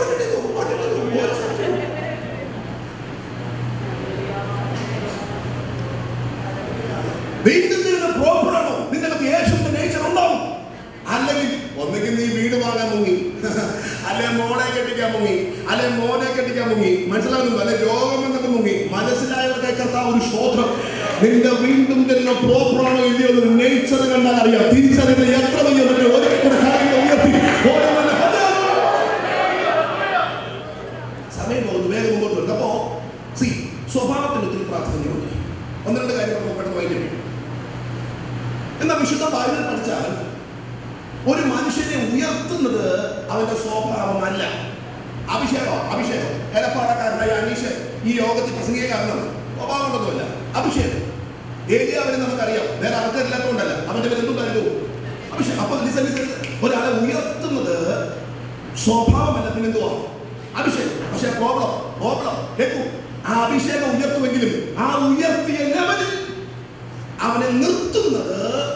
വീണ്ടും പ്രോപ്പറാണോ? നിന്റെ യേശുവിന്റെ നേച്ചർ ഉണ്ടാവും. അല്ലെങ്കിൽ ഒന്നെങ്കിൽ നീ വീട് വാങ്ങാൻ മുങ്ങി, അല്ലെ മോളെ കെട്ടിക്കാൻ മുങ്ങി, അല്ലെ മോനെ കെട്ടിക്കാൻ മുങ്ങി, മനസ്സിലാകുന്നു, അല്ലെ രോഗം എന്നൊക്കെ മുങ്ങി. മനസ്സിലായവർക്ക് കർത്താവ് ഒരു സ്തോത്രം. നിന്റെ വീണ്ടും തന്നെ പ്രോപ്പറാണോ ഇല്ലയോ ഒരു നേച്ചർ കണ്ടാൽ അറിയാം. തിരിച്ചറിയുന്ന എത്ര വലിയ ഉയർത്തി സമയം പോകുന്നു, വേഗം മുമ്പോട്ട് വരുന്നു. അപ്പോ സ്വഭാവത്തിന് ഒത്തിരി പ്രാധാന്യമുണ്ട്. ഒന്ന് രണ്ട് കാര്യം പെട്ടെന്ന് വൈകിട്ട്. എന്നാൽ വിശുദ്ധ ബൈബിൾ പഠിച്ചാൽ ഒരു മനുഷ്യനെ ഉയർത്തുന്നത് അവന്റെ സ്വഭാവമല്ല, അഭിഷേകം. അഭിഷേകം ഹെലപ്പാടക്കാരനായ അനീഷ് ഈ യോഗത്തിൽ പ്രസംഗിക കാരണം സ്വഭാവം കൊണ്ടൊന്നുമല്ല, അഭിഷേകം. ഏലിയാവിനെ നമുക്കറിയാം, വേറെ ആൾക്കാരില്ലാത്തതുകൊണ്ടല്ല, അവന്റെ പേര് എന്തുണ്ടായിരുന്നു? അഭിഷേകം. അപ്പൊ ഒരാളെ ഉയർത്തുന്നത് സ്വഭാവമല്ല, പിന്നെന്തുവാ? അഭിഷേകം. പക്ഷെ പ്രോബ്ലം കേൾക്കൂ, ആ അഭിഷേകം ഉയർത്തുമെങ്കിലും ആ ഉയർത്തിയ ലെവലിൽ അവനെ നിർത്തുന്നത്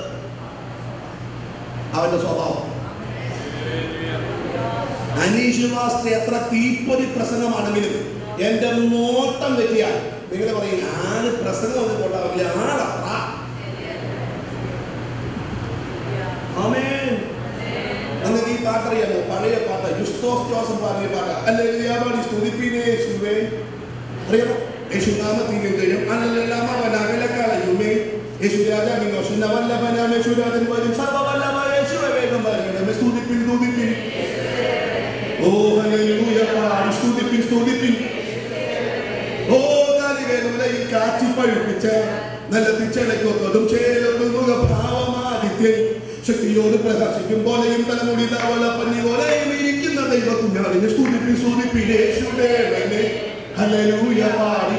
അവന്റെ സ്വഭാവം. അനീഷ് മാസ്റ്റർ എത്ര തീപ്പൊരി പ്രസംഗമാണെങ്കിലും എന്റെ നോട്ടം വെറ്റിയാൽ നിങ്ങൾ പറയും ആര് പ്രസംഗം ഒന്നും കൊള്ളാവില്ല, ആളത്ര. എന്നിട്ട് ഈ പാട്ടറിയാമോ? പഴയ പാട്ട്, യുസ്തോസ് ജോസഫ് പാടിയ പാട്ട്. അല്ലെ സ്തുതിപ്പിനെ യേശുവേ, അറിയാമോ? യേശുനാമത്തിനും കഴിയും അല്ലെല്ലാം അവനകലക്കളയുമേ. യേശു രാജാവിനോ വല്ലഭനാം യേശുരാജൻ വരും സർവ്വവല്ലഭ യേശുവേ വേഗം വരണമേ. സ്തുതിപ്പിൻ സ്തുതിപ്പിൻ, ഓ ഹല്ലേലൂയ പാടി സ്തുതിപ്പിൻ സ്തുതിപ്പിൻ. ഓ കാലിവേലയിൽ കാച്ചി പഴുപ്പിച്ച നല്ല പിച്ചളയ്ക്കൊതും ചേലൊതുങ്ങുക ഭാവമാദിത്യൻ. ശക്തിയോട് പ്രകാശിക്കും പോലെയും തലമുടി തവള പഞ്ഞി പോലെയും ഇരിക്കുന്ന ദൈവ കുഞ്ഞാടിനെ സ്തുതിപ്പിൻ സ്തുതിപ്പിൻ യേശുദേവനെ. ഹല്ലേലൂയ പാടി.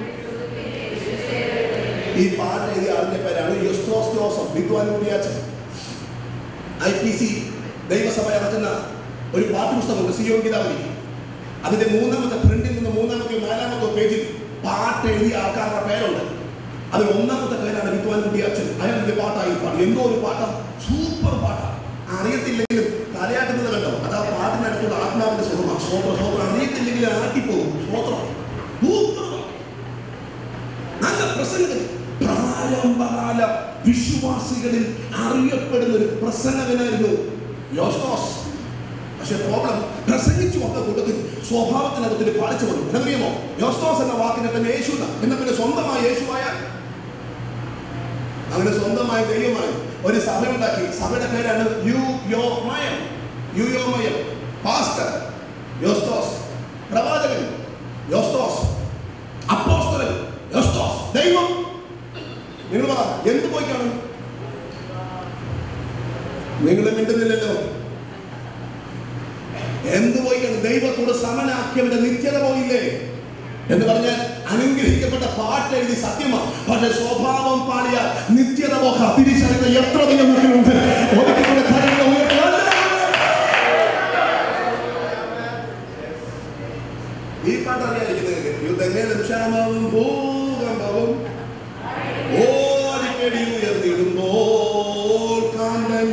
ഈ പാട്ട് എഴുതിയ ആളിന്റെ പേരാണ് യുസ്തോസ് ജോസഫ്, വിദ്വാൻ കൂടിയാച്ചൻ. IPC ദൈവസഭ ഇറക്കുന്ന ഒരു പാഠ്യപുസ്തകമുണ്ട്, സിയോൻ ഗീതാവലി. അതിന്റെ മൂന്നാമത്തെ പ്രിന്റിൽ നിന്ന് മൂന്നാമത്തെ നാലാമത്തെ പേജിൽ പാട്ട് എഴുതിയ ആൾക്കാരുടെ പേരുണ്ട്. അതിൽ ഒന്നാമത്തെ പേരാണ് വിദ്വാൻ കൂടിയാച്ചൻ. അയാളുടെ പാട്ടായി പാടി. എന്തോ ഒരു പാട്ടാ, സൂപ്പർ പാട്ടാ. അറിയത്തില്ലെങ്കിലും തലയാട്ടുന്നത് കണ്ടോ? അത് ആ പാട്ടിനടുത്തുള്ള ആത്മാവിന്റെ സുഖമാണ്. സ്വോത്രം സ്വോത്രം. അറിയത്തില്ലെങ്കിൽ ആട്ടിപ്പോകും. സ്വോത്രം നല്ല പ്രസംഗം. പ്രാരംഭകാല വിശ്വാസികളിൽ അറിയപ്പെടുന്ന ഒരു പ്രസംഗകനായിരുന്നു യോസ്തോസ്. പക്ഷെ പ്രോബ്ലം, പ്രസംഗിച്ചു വന്ന കൂട്ടത്തിൽ സ്വഭാവത്തിനകത്തിൽ പാലിച്ചു വന്നു. എന്നറിയാമോ? യോസ്തോസ് എന്ന വാക്കിനെ തന്നെ യേശു എന്ന പിന്നെ സ്വന്തമായ യേശുവായ, അങ്ങനെ സ്വന്തമായ ദൈവമായി ഒരു സഭ ഉണ്ടാക്കി. സഭയുടെ പേരാണ് യുയോമയം. പാസ്റ്റർ യോസ്തോസ്, പ്രവാചകൻ യോസ്തോസ്, അപ്പോസ്തലൻ യോസ്തോസ്, ദൈവം. നിങ്ങൾ പറ, എന്ത് പോയി കാണും? നിങ്ങൾ മിണ്ടുന്നില്ലല്ലോ. എന്ത് പോയി കാണും? ദൈവത്തോട് സമനാക്കിയവന്റെ നിത്യത പോയില്ലേ എന്ന് പറഞ്ഞാൽ അനുഗ്രഹിക്കപ്പെട്ട പാട്ട് എഴുതി സത്യമാണ്. പക്ഷെ സ്വഭാവം പാടിയാൽ നിത്യത പോകാം. തിരിച്ചറിയുന്ന എത്ര ദൈവമക്കളുണ്ട്? ഈ പാട്ട് അറിയാതിരിക്കുന്നത് യുദ്ധങ്ങളും ക്ഷാമവും ഭൂകമ്പവും ഓടിക്കടി ഉയർന്നിടുമ്പോൾ കാന്തൻ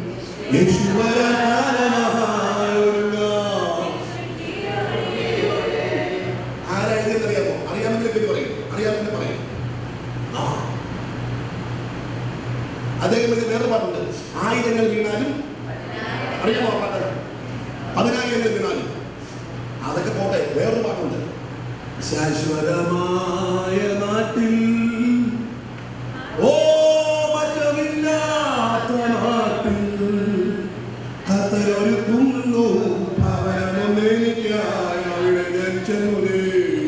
ആരായതെന്നറിയാമോ? അറിയാമെങ്കിൽ പേര് പറയും, അറിയാമെന്ന് പറയും. അദ്ദേഹം വേറെ പാട്ടുണ്ട്, ആയിരങ്ങൾ വീണാലും. അറിയാമോ ആ പാട്ട്? 10,000 വീണാലും. അതൊക്കെ പോട്ടെ, വേറൊരു പാട്ടുണ്ട്, ശാശ്വതമായ നാട്ടിൽ ഓ മറ്റമില്ലാത്ത നാട്ടിൽ കത്തരൊരുക്കുന്നു ഭവനമൊന്നെനിക്കായി അവിടെ ഞാൻ ചെന്നുലേ.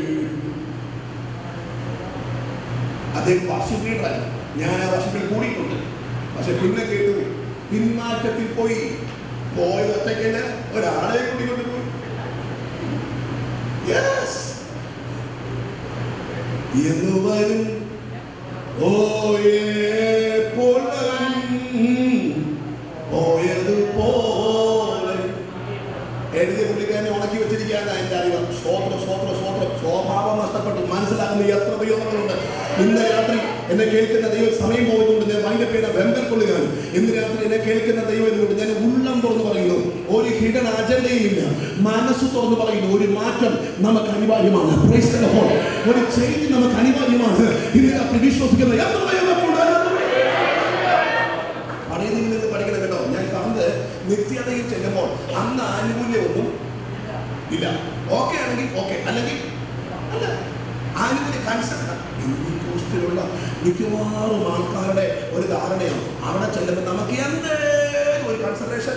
അദ്ദേഹം വർഷിപ്പ് ലീഡറായി. ഞാൻ ആ വർഷിപ്പിൽ കൂടിയിട്ടുണ്ട്. പക്ഷെ പിന്നെ കേട്ടു, പിന്മാറ്റത്തിൽ പോയി ഒറ്റയ്ക്കല്ല, ഒരാളെ കൂട്ടിക്കൊണ്ട് പോയി. എന്ന് വരും പോയതുപോലെ എഴുതിയ പുള്ളിക്കാരനെ ഉണക്കി വെച്ചിരിക്കുകയാണ് എന്റെ അറിവ്. സ്വഭാവം നഷ്ടപ്പെട്ടു. മനസ്സിലാക്കുന്ന എത്ര ദൈവങ്ങളുണ്ട്. ഇന്ന് രാത്രി എന്നെ കേൾക്കുന്ന ദൈവം സമയം പോയതുകൊണ്ട് ഞാൻ വൈൻഡപ്പ് ചെയ്ത വെമ്പൽ കൊള്ളുകയാണ്. ഇന്ന് രാത്രി എന്നെ കേൾക്കുന്ന ദൈവത്തിനോട് ഞാൻ ഉള്ളം തുറന്ന് പറയുന്നു, ഒരു ഹിഡൻ അജണ്ടയും ഇല്ല. മനസ്സ് തുറന്ന് പറയുന്നു, ഒരു മാറ്റം നമുക്ക് അനിവാര്യമാണ്. Praise the lord. ഒരു ചേഞ്ച് നമുക്ക് അനിവാര്യമാണ്. ഇന്ന് രാത്രി വിശ്വസിക്കുന്ന പഴയതിൽ നിന്ന് പഠിക്കണം കേട്ടോ. ഞാൻ പറഞ്ഞത് നിത്യതയിൽ ചെല്ലുമ്പോൾ അന്ന് ആനുകൂല്യമൊന്നും ഇല്ല. ഓക്കെ ആണെങ്കിൽ ഓക്കെ, അല്ലെങ്കിൽ അല്ല. ആനുകൂല്യ കൺസെപ്റ്റ് ിലുള്ള മിക്കവാറും ആൾക്കാരുടെ ഒരു ധാരണയാണ്, അവിടെ ചെല്ലുമ്പോൾ നമുക്ക് എന്തേലും ഒരു കൺസിഡറേഷൻ.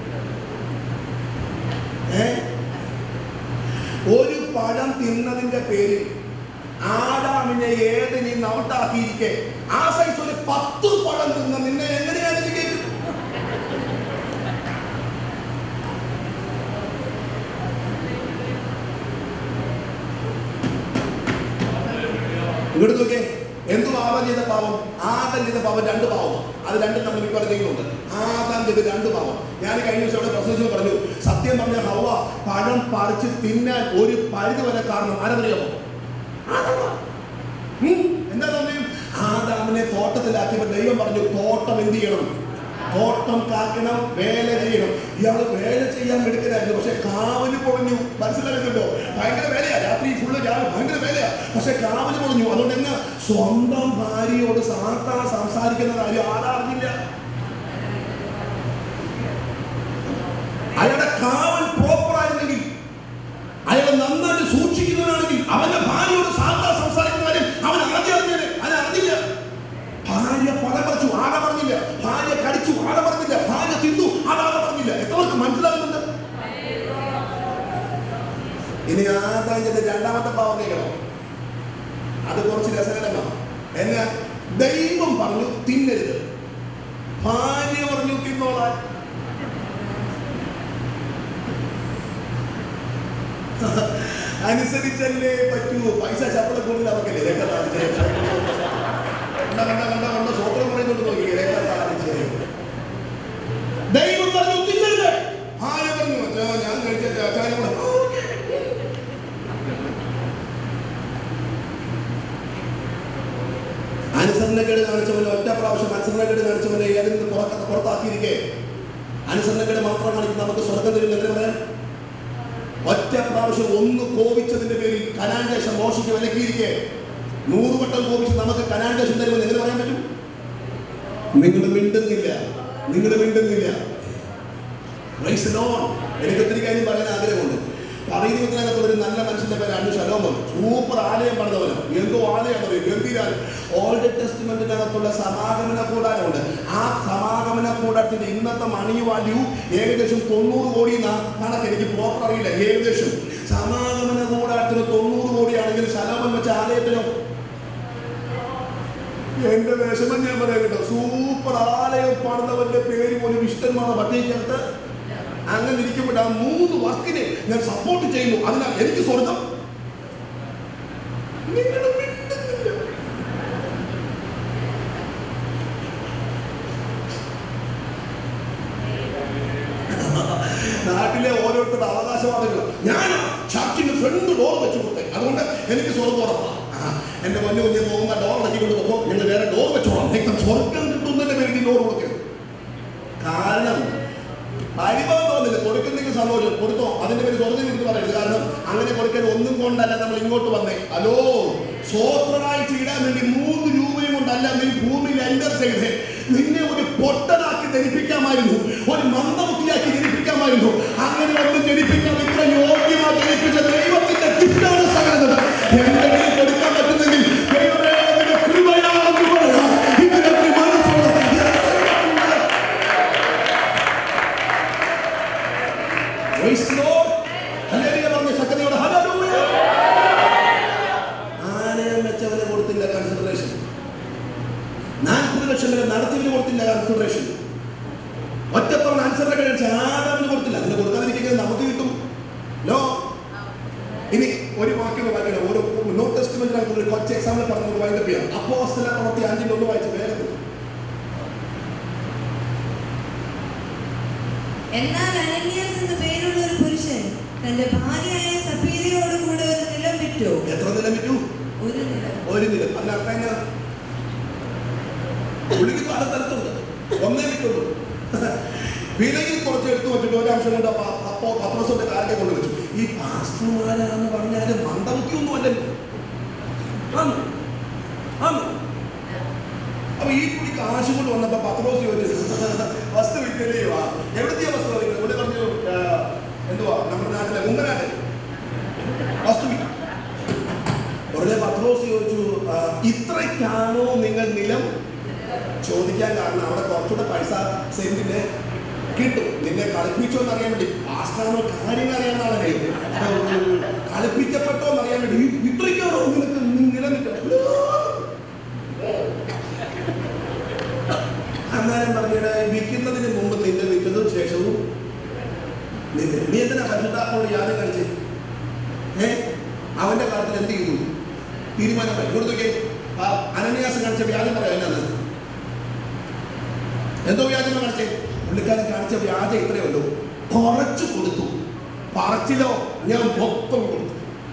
ഒരു പഴം തിന്നതിന്റെ പേരിൽ ആദാമിനെ ഏതിനെ ഔട്ടാക്കിയിരിക്കെ ആ സൈസ് ഒരു 10 പഴം തിന്ന നിന്നെ എങ്ങനെയാണ് ഇത് കേൾക്കുന്നത്? ഇവിടെ നോക്കേ, എന്തു ആദാം ചെയ്ത പാവം? ആദാം ചെയ്ത പാവം 2 പാവം. അത് രണ്ടും നമ്മൾ ഇപ്പോൾ ചെയ്യുന്നുണ്ട്. ആദാം ചെയ്ത് 2 പാവം. ഞാൻ കഴിഞ്ഞ ദിവസം അവിടെ പ്രസംഗിച്ചു പറഞ്ഞു, സത്യം പറഞ്ഞ ഹവ്വ പഴം പറിച്ച് തിന്നാൻ ഒരു പരിധി വരെ കാരണം ആരെന്നറിയാമോ? എന്താ സമയം? ആദാമിനെ തോട്ടത്തിലാക്കിയപ്പോൾ ദൈവം പറഞ്ഞു, തോട്ടം എന്ത് ചെയ്യണം? തോട്ടം കാക്കണം, വേല ചെയ്യണം. ഇയാള് വേല ചെയ്യാൻ എടുക്കലായിരുന്നു, പക്ഷെ കാവല് പൊളിഞ്ഞു. മനസ്സിലാക്കുന്നുണ്ടോ? ഭയങ്കര വേലയാ, രാത്രി ഫുള്ള് ഭയങ്കര വേലയാ, പക്ഷെ കാവല് പൊളിഞ്ഞു. അതുകൊണ്ട് എന്നാ സ്വന്തം ഭാര്യയോട് സാത്താൻ സംസാരിക്കുന്ന കാര്യം ആരറിഞ്ഞില്ല. അയാളുടെ കാവൽ പ്രോപ്പർ ആയിരുന്നെങ്കിൽ, അയാൾ നന്നായിട്ട് സൂക്ഷിക്കുന്നവനാണെങ്കിൽ അവന്റെ ഭാര്യയോട് സാത്താൻ സംസാരിക്കുന്ന കാര്യം അവൻ ആദ്യം അറിഞ്ഞത്. അതിനറിഞ്ഞില്ല. ഭാര്യ പണം പറിച്ചു, ആളെ പറഞ്ഞില്ല. ഭാര്യ കടിച്ചു, ആളെ പറഞ്ഞില്ല. ഭാര്യ തിന്നു, ആളെ പറഞ്ഞില്ല. എത്രവർക്ക് മനസ്സിലാകുന്നുണ്ട്? ഇനി ആദാം ചെയ്ത 2ാമത്തെ പാവം കേൾക്കണം. അത് കുറച്ച് രസകരമാണ്. എന്നാ ദൈവം പറഞ്ഞു തിന്നരുത്, ഭാര്യ പറഞ്ഞു തിന്നോളാൻ. അനുസരിച്ചല്ലേ പറ്റൂ. പൈസ ശമ്പളം കൂടുതൽ അവർക്കല്ലേ. കണ്ട സ്വത്രം പറയുന്നുണ്ട് നോക്കി. ദൈവം പറഞ്ഞു തിന്നരുത്, ഭാര്യ പറഞ്ഞു ഞാൻ കഴിച്ച ആചാരം കൂടെ. അനുസരണക്കേട് കാണിച്ചവനെ ഒറ്റ പ്രാവശ്യം അനുസരണക്കേട് കാണിച്ചവനെ ഏതിൽ നിന്ന് പുറത്താക്കിയിരിക്കെ അനുസരണക്കേട് മാത്രം കാണിക്കുന്ന നമുക്ക് സ്വർഗം തരും എന്ന് പറയാൻ. ഒറ്റ പ്രാവശ്യം ഒന്ന് കോപിച്ചതിന്റെ പേരിൽ കനാൻ ദേശം മോശയ്ക്ക് വിലക്കിയിരിക്കെ 100 വട്ടം കോപിച്ച് നമുക്ക് കനാൻ ദേശം തരുമെന്ന് എങ്ങനെ പറയാൻ പറ്റും? നിങ്ങൾ മിണ്ടുന്നില്ല. Praise the lord. എനിക്ക് ഒത്തിരി കാര്യം പറയാൻ ആഗ്രഹമുണ്ട്. പറയുന്നതിനകത്ത് ഒരു നല്ല മനുഷ്യന്റെ പേരാണ് ശലോമോൻ. സൂപ്പർ ആലയം പണിതവന്. എന്തോ ആലയം പറയും, ഗംഭീരാണ്. ഓൾഡ് ടെസ്റ്റ്മെന്റിനകത്തുള്ള സമാഗമന കൂടാരമുണ്ട്. ആ സമാഗമന കൂടാരത്തിന്റെ ഇന്നത്തെ മണി വാല്യൂ ഏകദേശം 90 കോടി കണക്ക്. എനിക്ക് പ്രോപ്പർ അറിയില്ല. ഏകദേശം സമാഗമന കൂടാരത്തിന് 90 കോടിയാണെങ്കിൽ ശലോമോൻ വെച്ച ആലയത്തിനോ? എന്റെ വിഷമം ഞാൻ പറയാം കേട്ടോ. സൂപ്പർ ആലയം പണിതവന്റെ പേര് പോലും ഇഷ്ടമാണ് പട്ടികത്ത്. അങ്ങനെ ഇരിക്കുമ്പോൾ ആ 3 വർക്കിനെ ഞാൻ സപ്പോർട്ട് ചെയ്യുന്നു. അതിനാൽ എനിക്ക് സ്വർഗം. നാട്ടിലെ ഓരോരുത്തരുടെ അവകാശവാദങ്ങൾ. ഞാൻ ചർച്ചിന് ഫ്രണ്ട് ഡോർ വെച്ച് കൊടുത്തേ, അതുകൊണ്ട് എനിക്ക് സ്വർഗം ഉറപ്പാണ്. എന്റെ പൊന്നു കുഞ്ഞെ പോകുന്ന ഡോർ അടക്കിക്കൊണ്ട് പോകുമ്പോൾ ഞങ്ങൾ വേറെ ഡോർ വെച്ചോളാം. സ്വർഗം കിട്ടുന്നതിന്റെ പേരിൽ ഡോർ കൊടുക്കരുത്. കാരണം പരിഭവം തോന്നില്ല. കൊടുക്കുന്നെങ്കിൽ സന്തോഷം, കൊടുത്തോ. അതിന്റെ പേര് സ്വർഗം കിട്ടുന്നു പറയരുത്. കാരണം അങ്ങനെ കൊടുക്കാൻ ഒന്നും കൊണ്ടല്ല നമ്മൾ ഇങ്ങോട്ട് വന്നേ. ഹലോ, സ്വോത്രമായി ചെയ്യാൻ വേണ്ടി 3 രൂപയും കൊണ്ടല്ല നീ ഭൂമിയിൽ എൻ്റർ ചെയ്തേ. നിന്നെ ഒരു പൊട്ടനാക്കി ധരിപ്പിക്കാമായിരുന്നു, ഒരു മന്ദബുദ്ധിയാക്കി ധരിപ്പിക്കാമായിരുന്നു. അങ്ങനെ ഒന്നും ധരിപ്പിക്കാൻ ഇത്ര യോഗ്യമായി ധരിപ്പിച്ച ദൈവത്തിന്റെ ഗിഫ്റ്റാണ് സകലത്. എന്തെങ്കിലും കൊടുക്കാൻ പറ്റുന്നെങ്കിൽ ദൈവമേ അതിന്റെ കൃപയാണെന്ന് പറയാം. ഇതിനൊക്കെ മനസ്സോടെ പറഞ്ഞ ശക്തിയോടെ ആലയം വെച്ചവരെ കൊടുത്തില്ല കൺസിഡറേഷൻ. 40 ലക്ഷം വരെ നടത്തിയവന് കൊടുത്തില്ല കൺസിഡറേഷൻ. ഒറ്റത്തവണ ആൻസറിനെ കഴിച്ച ആദാമിന് കൊടുത്തില്ല. അതിന് കൊടുക്കാതിരിക്കുന്നത് നമുക്ക് കിട്ടും. ലോ ഇനി ഒരു വാക്യം വായിക്കണം. ഓരോ ന്യൂ ടെസ്റ്റ്മെന്റിനകത്ത് ഒരു കൊച്ചു എക്സാമ്പിൾ പറഞ്ഞു വൈൻഡപ്പ് ചെയ്യാം. അപ്പോസ്തല പ്രവൃത്തി 5:1 വായിച്ച് വേഗത്തിൽ. എന്നാൽ അനന്യാസ് എന്ന പേരുള്ള ഒരു പുരുഷൻ തന്റെ ഭാര്യയായ സഫീരയോട് കൂടെ ഒരു നിലം വിറ്റു. എത്ര നിലം വിറ്റു? ഒരു നിലം. ഒരു നിലം. അതിനർത്ഥം പുള്ളിക്ക് പല സ്ഥലത്തുണ്ട്. ഒന്നേ വിട്ടുള്ളൂ. വിലയിൽ കുറച്ച് എടുത്തു വെച്ചിട്ട് ഒരംശം കൊണ്ട് അപ്പോ പത്രോസിന്റെ കാലത്തെ കൊണ്ട് വെച്ചു. ഈ പാസ്റ്റർമാരാന്ന് പറഞ്ഞാല് മന്ദബുദ്ധിയൊന്നും അല്ലല്ലോ. അപ്പൊ ഈ പുള്ളി കാശ് കൊണ്ട് വന്നപ്പോ പത്രോസ് ചോദിച്ചു, വസ്തു വിൽക്കലെയോ? എവിടത്തെയാ വസ്തു? ഇവിടെ പറഞ്ഞു എന്തുവാ നമ്മുടെ നാട്ടിലെ മുങ്ങനാട്ടിൽ വസ്തു വിൽക്കും. ഉടനെ പത്രോസ് ചോദിച്ചു, ഇത്രയ്ക്കാണോ നിങ്ങൾ നിലം? ചോദിക്കാൻ കാരണം അവിടെ കുറച്ചുകൂടെ പൈസ സെന്റിന് കിട്ടും. നിന്നെ കളിപ്പിച്ചോ എന്നറിയാൻ വേണ്ടി, പാസ്റ്റാണോ കാര്യങ്ങൾ അറിയാനാണല്ലേ, കളിപ്പിക്കപ്പെട്ടോ എന്നറിയാൻ വേണ്ടി ഇത്രയ്ക്കാണോ നിനക്ക് നിലനിൽക്കും? അന്നേരം പറഞ്ഞിട്ട് വിൽക്കുന്നതിന് മുമ്പ് നിന്റെ വിറ്റതും ശേഷവും നിന്റെ നീ എന്തിനാ പരിശുദ്ധാത്മാവോട് യാതൊരു കളിച്ചേ? അവന്റെ കാലത്തിൽ എന്ത് ചെയ്തു? തീരുമാനമായി കൊടുത്തൊക്കെ. അനന്യാസ് കാണിച്ച വ്യാജം പറയാം എന്നാണ്. എന്തോ വ്യാജം കാണിച്ചേ? പുള്ളിക്കാരൻ കാണിച്ച വ്യാജം ഇത്രയേ ഉള്ളൂ, കുറച്ച് കൊടുത്തു. പറച്ചിലോ ഞാൻ മൊത്തം കൊടുത്തു.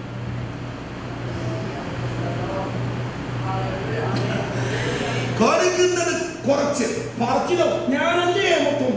കൊടുക്കുന്നത് കുറച്ച്, പറച്ചിലോ ഞാനല്ലേ മൊത്തം.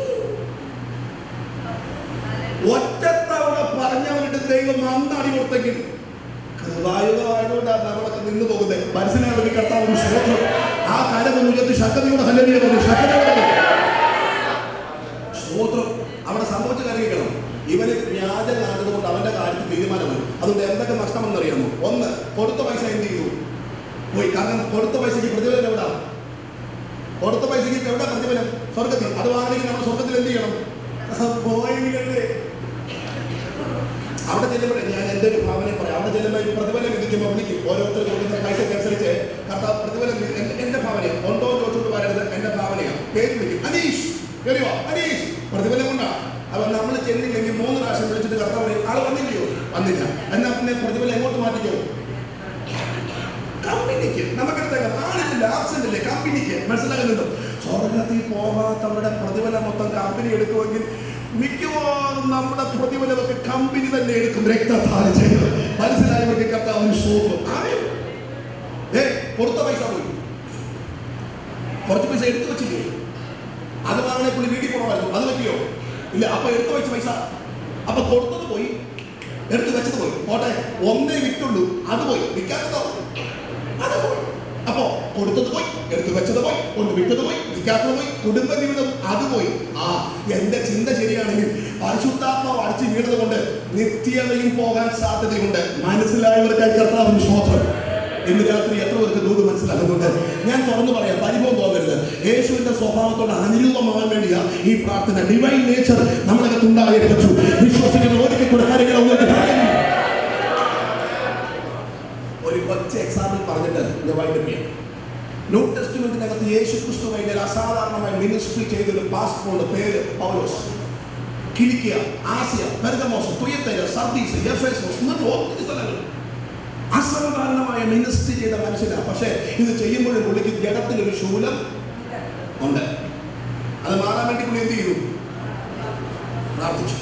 ഒറ്റത്തവണ പറഞ്ഞവരുടെ ദൈവം നന്നാടി കൊടുത്തെങ്കിൽ കൃപായുധമായതുകൊണ്ടാണ് നമ്മളൊക്കെ നിന്ന് പോകുന്നത്. മനസ്സിലാവുന്ന കർത്താവ് സ്തോത്രം. ആ കരമൊന്നും ഉയർത്തി ശക്തിയോടെ ഹല്ലേലൂയ പറഞ്ഞു. ശക്തിയോടെ സ്തോത്രം. അവിടെ സംഭവിച്ച കാര്യങ്ങളും ഇവന് വ്യാജം കാണുന്നതുകൊണ്ട് അവന്റെ കാര്യത്തിൽ തീരുമാനമായി. അതുകൊണ്ട് എന്തൊക്കെ നഷ്ടമെന്നറിയാമോ? ഒന്ന്, കൊടുത്ത പൈസ എന്ത് ചെയ്തു? പോയി. കാരണം കൊടുത്ത പൈസക്ക് പ്രതിഫലം എവിടാ? കൊടുത്ത പൈസക്ക് എവിടെ പ്രതിഫലം? സ്വർഗത്തിൽ. അത് വാങ്ങണമെങ്കിൽ നമ്മൾ സ്വർഗത്തിൽ എന്ത് ചെയ്യണം? പോയെങ്കിലല്ലേ. അവിടെ ചെല്ലുമ്പോഴേ ഞാൻ എൻ്റെ ഒരു ഭാവനയും പറയാം. അവിടെ ചെല്ലുമ്പോൾ പ്രതിഫലം വിധിക്കുമ്പോൾ വിളിക്കും. ഓരോരുത്തർ കൊടുക്കുന്ന പൈസയ്ക്ക് അനുസരിച്ച് കർത്താവ് പ്രതിഫലം. എൻ്റെ ഭാവനയാണ്. ഉണ്ടോ ചോദിച്ചുകൊണ്ട് വരരുത്. എൻ്റെ ഭാവനയാണ്. പേര് വിളിക്കും. അനീഷ് വരുവോ? അനീഷ്. പ്രതിഫലം കൊണ്ടാണ്. അപ്പൊ നമ്മൾ ചെന്നില്ലെങ്കിൽ 3 പ്രാവശ്യം വിളിച്ചിട്ട് കർത്താവ് പറയും, ആള് വന്നില്ലയോ? വന്നില്ല. എന്നാ പിന്നെ പ്രതിഫലം എങ്ങോട്ട് മാറ്റിക്കോ? കമ്പനിക്ക്. നമുക്കെടുത്തേക്കാം. ആളില്ല, ആബ്സെന്റ് ഇല്ലേ? കമ്പനിക്ക്. മനസ്സിലാകുന്നുണ്ടോ? സ്വർഗത്തിൽ പോകാത്തവരുടെ പ്രതിഫലം മൊത്തം കമ്പനി എടുക്കുമെങ്കിൽ മിക്കവാറും നമ്മുടെ പ്രതിഫലമൊക്കെ കമ്പനി തന്നെ എടുക്കും. രക്തധാര ചെയ്ത് മനസ്സിലായവർക്ക് കർത്താവ് ശോഭം. കൊടുത്ത പൈസ പോയി. കുറച്ച് പൈസ എടുത്തു വെച്ചില്ലേ? അത് വാങ്ങണേ പുള്ളി വീട്ടിൽ പോകണമായിരുന്നു. അത് പറ്റിയോ? ഇല്ല. അപ്പൊ എടുത്തു വെച്ച പൈസ, അപ്പൊ കൊടുത്തത് പോയി, എടുത്തു വെച്ചത് പോയി. പോട്ടെ, ഒന്നേ വിറ്റുള്ളൂ, അത് പോയി. വിൽക്കാത്തതോ? അത് പോയി. അപ്പോ കൊടുത്തത് പോയി, എടുത്തു വെച്ചത് പോയി, ഒന്ന് വിറ്റത് പോയി, വിൽക്കാത്തത് പോയി, കുടുംബജീവിതം അത് പോയി. എന്റെ ചിന്ത ശരിയാണെങ്കിൽ പരിശുദ്ധാത്മാവ് അടിച്ചു വീണത് കൊണ്ട് നിത്യതയും പോകാൻ സാധ്യതയുണ്ട്. മനസ്സിലായവർക്കായി കർത്താവിന് സ്തോത്രം. ഇന്ന് രാത്രി എത്ര പേർക്ക് ദൂത് മനസ്സിലാക്കുന്നുണ്ട്? ഞാൻ തുറന്നു പറയാം, പരിഭവം തോന്നരുത്. യേശുവിന്റെ സ്വഭാവത്തോട് അനുരൂപമാകാൻ വേണ്ടിയാ ഈ പ്രാർത്ഥന. ഡിവൈൻ നേച്ചർ നമ്മളകത്ത് ഉണ്ടായിരിക്കും. വിശ്വസിക്കുന്ന ഒരിക്കൽ കൂടെ കാര്യങ്ങൾ ഒരു കൊച്ചു എക്സാമ്പിൾ പറഞ്ഞിട്ട് ഞാൻ വൈകിട്ട് ന്യൂ ടെസ്റ്റ്മെന്റിനകത്ത് യേശു ക്രിസ്തുവിന്റെ ഒരു അസാധാരണമായി മിനിസ്ട്രി ചെയ്തൊരു പാസ്റ്ററുടെ പേര് പൗലോസ്. കിലിക്കിയ, ആസിയ, പെർഗമോസ്, തുയത്തൈര, സർദീസ്, എഫേസോസ്, ഒത്തിരി സ്ഥലങ്ങൾ അസാധാരണമായ മിനിസ്ട്രി ചെയ്ത മനുഷ്യനാണ്. പക്ഷേ ഇത് ചെയ്യുമ്പോഴും പുള്ളിക്ക് ജഡത്തിലൊരു ശൂലം ഉണ്ട്. അത് മാറാൻ വേണ്ടി പുള്ളി എന്ത് ചെയ്തു? പ്രാർത്ഥിച്ചു.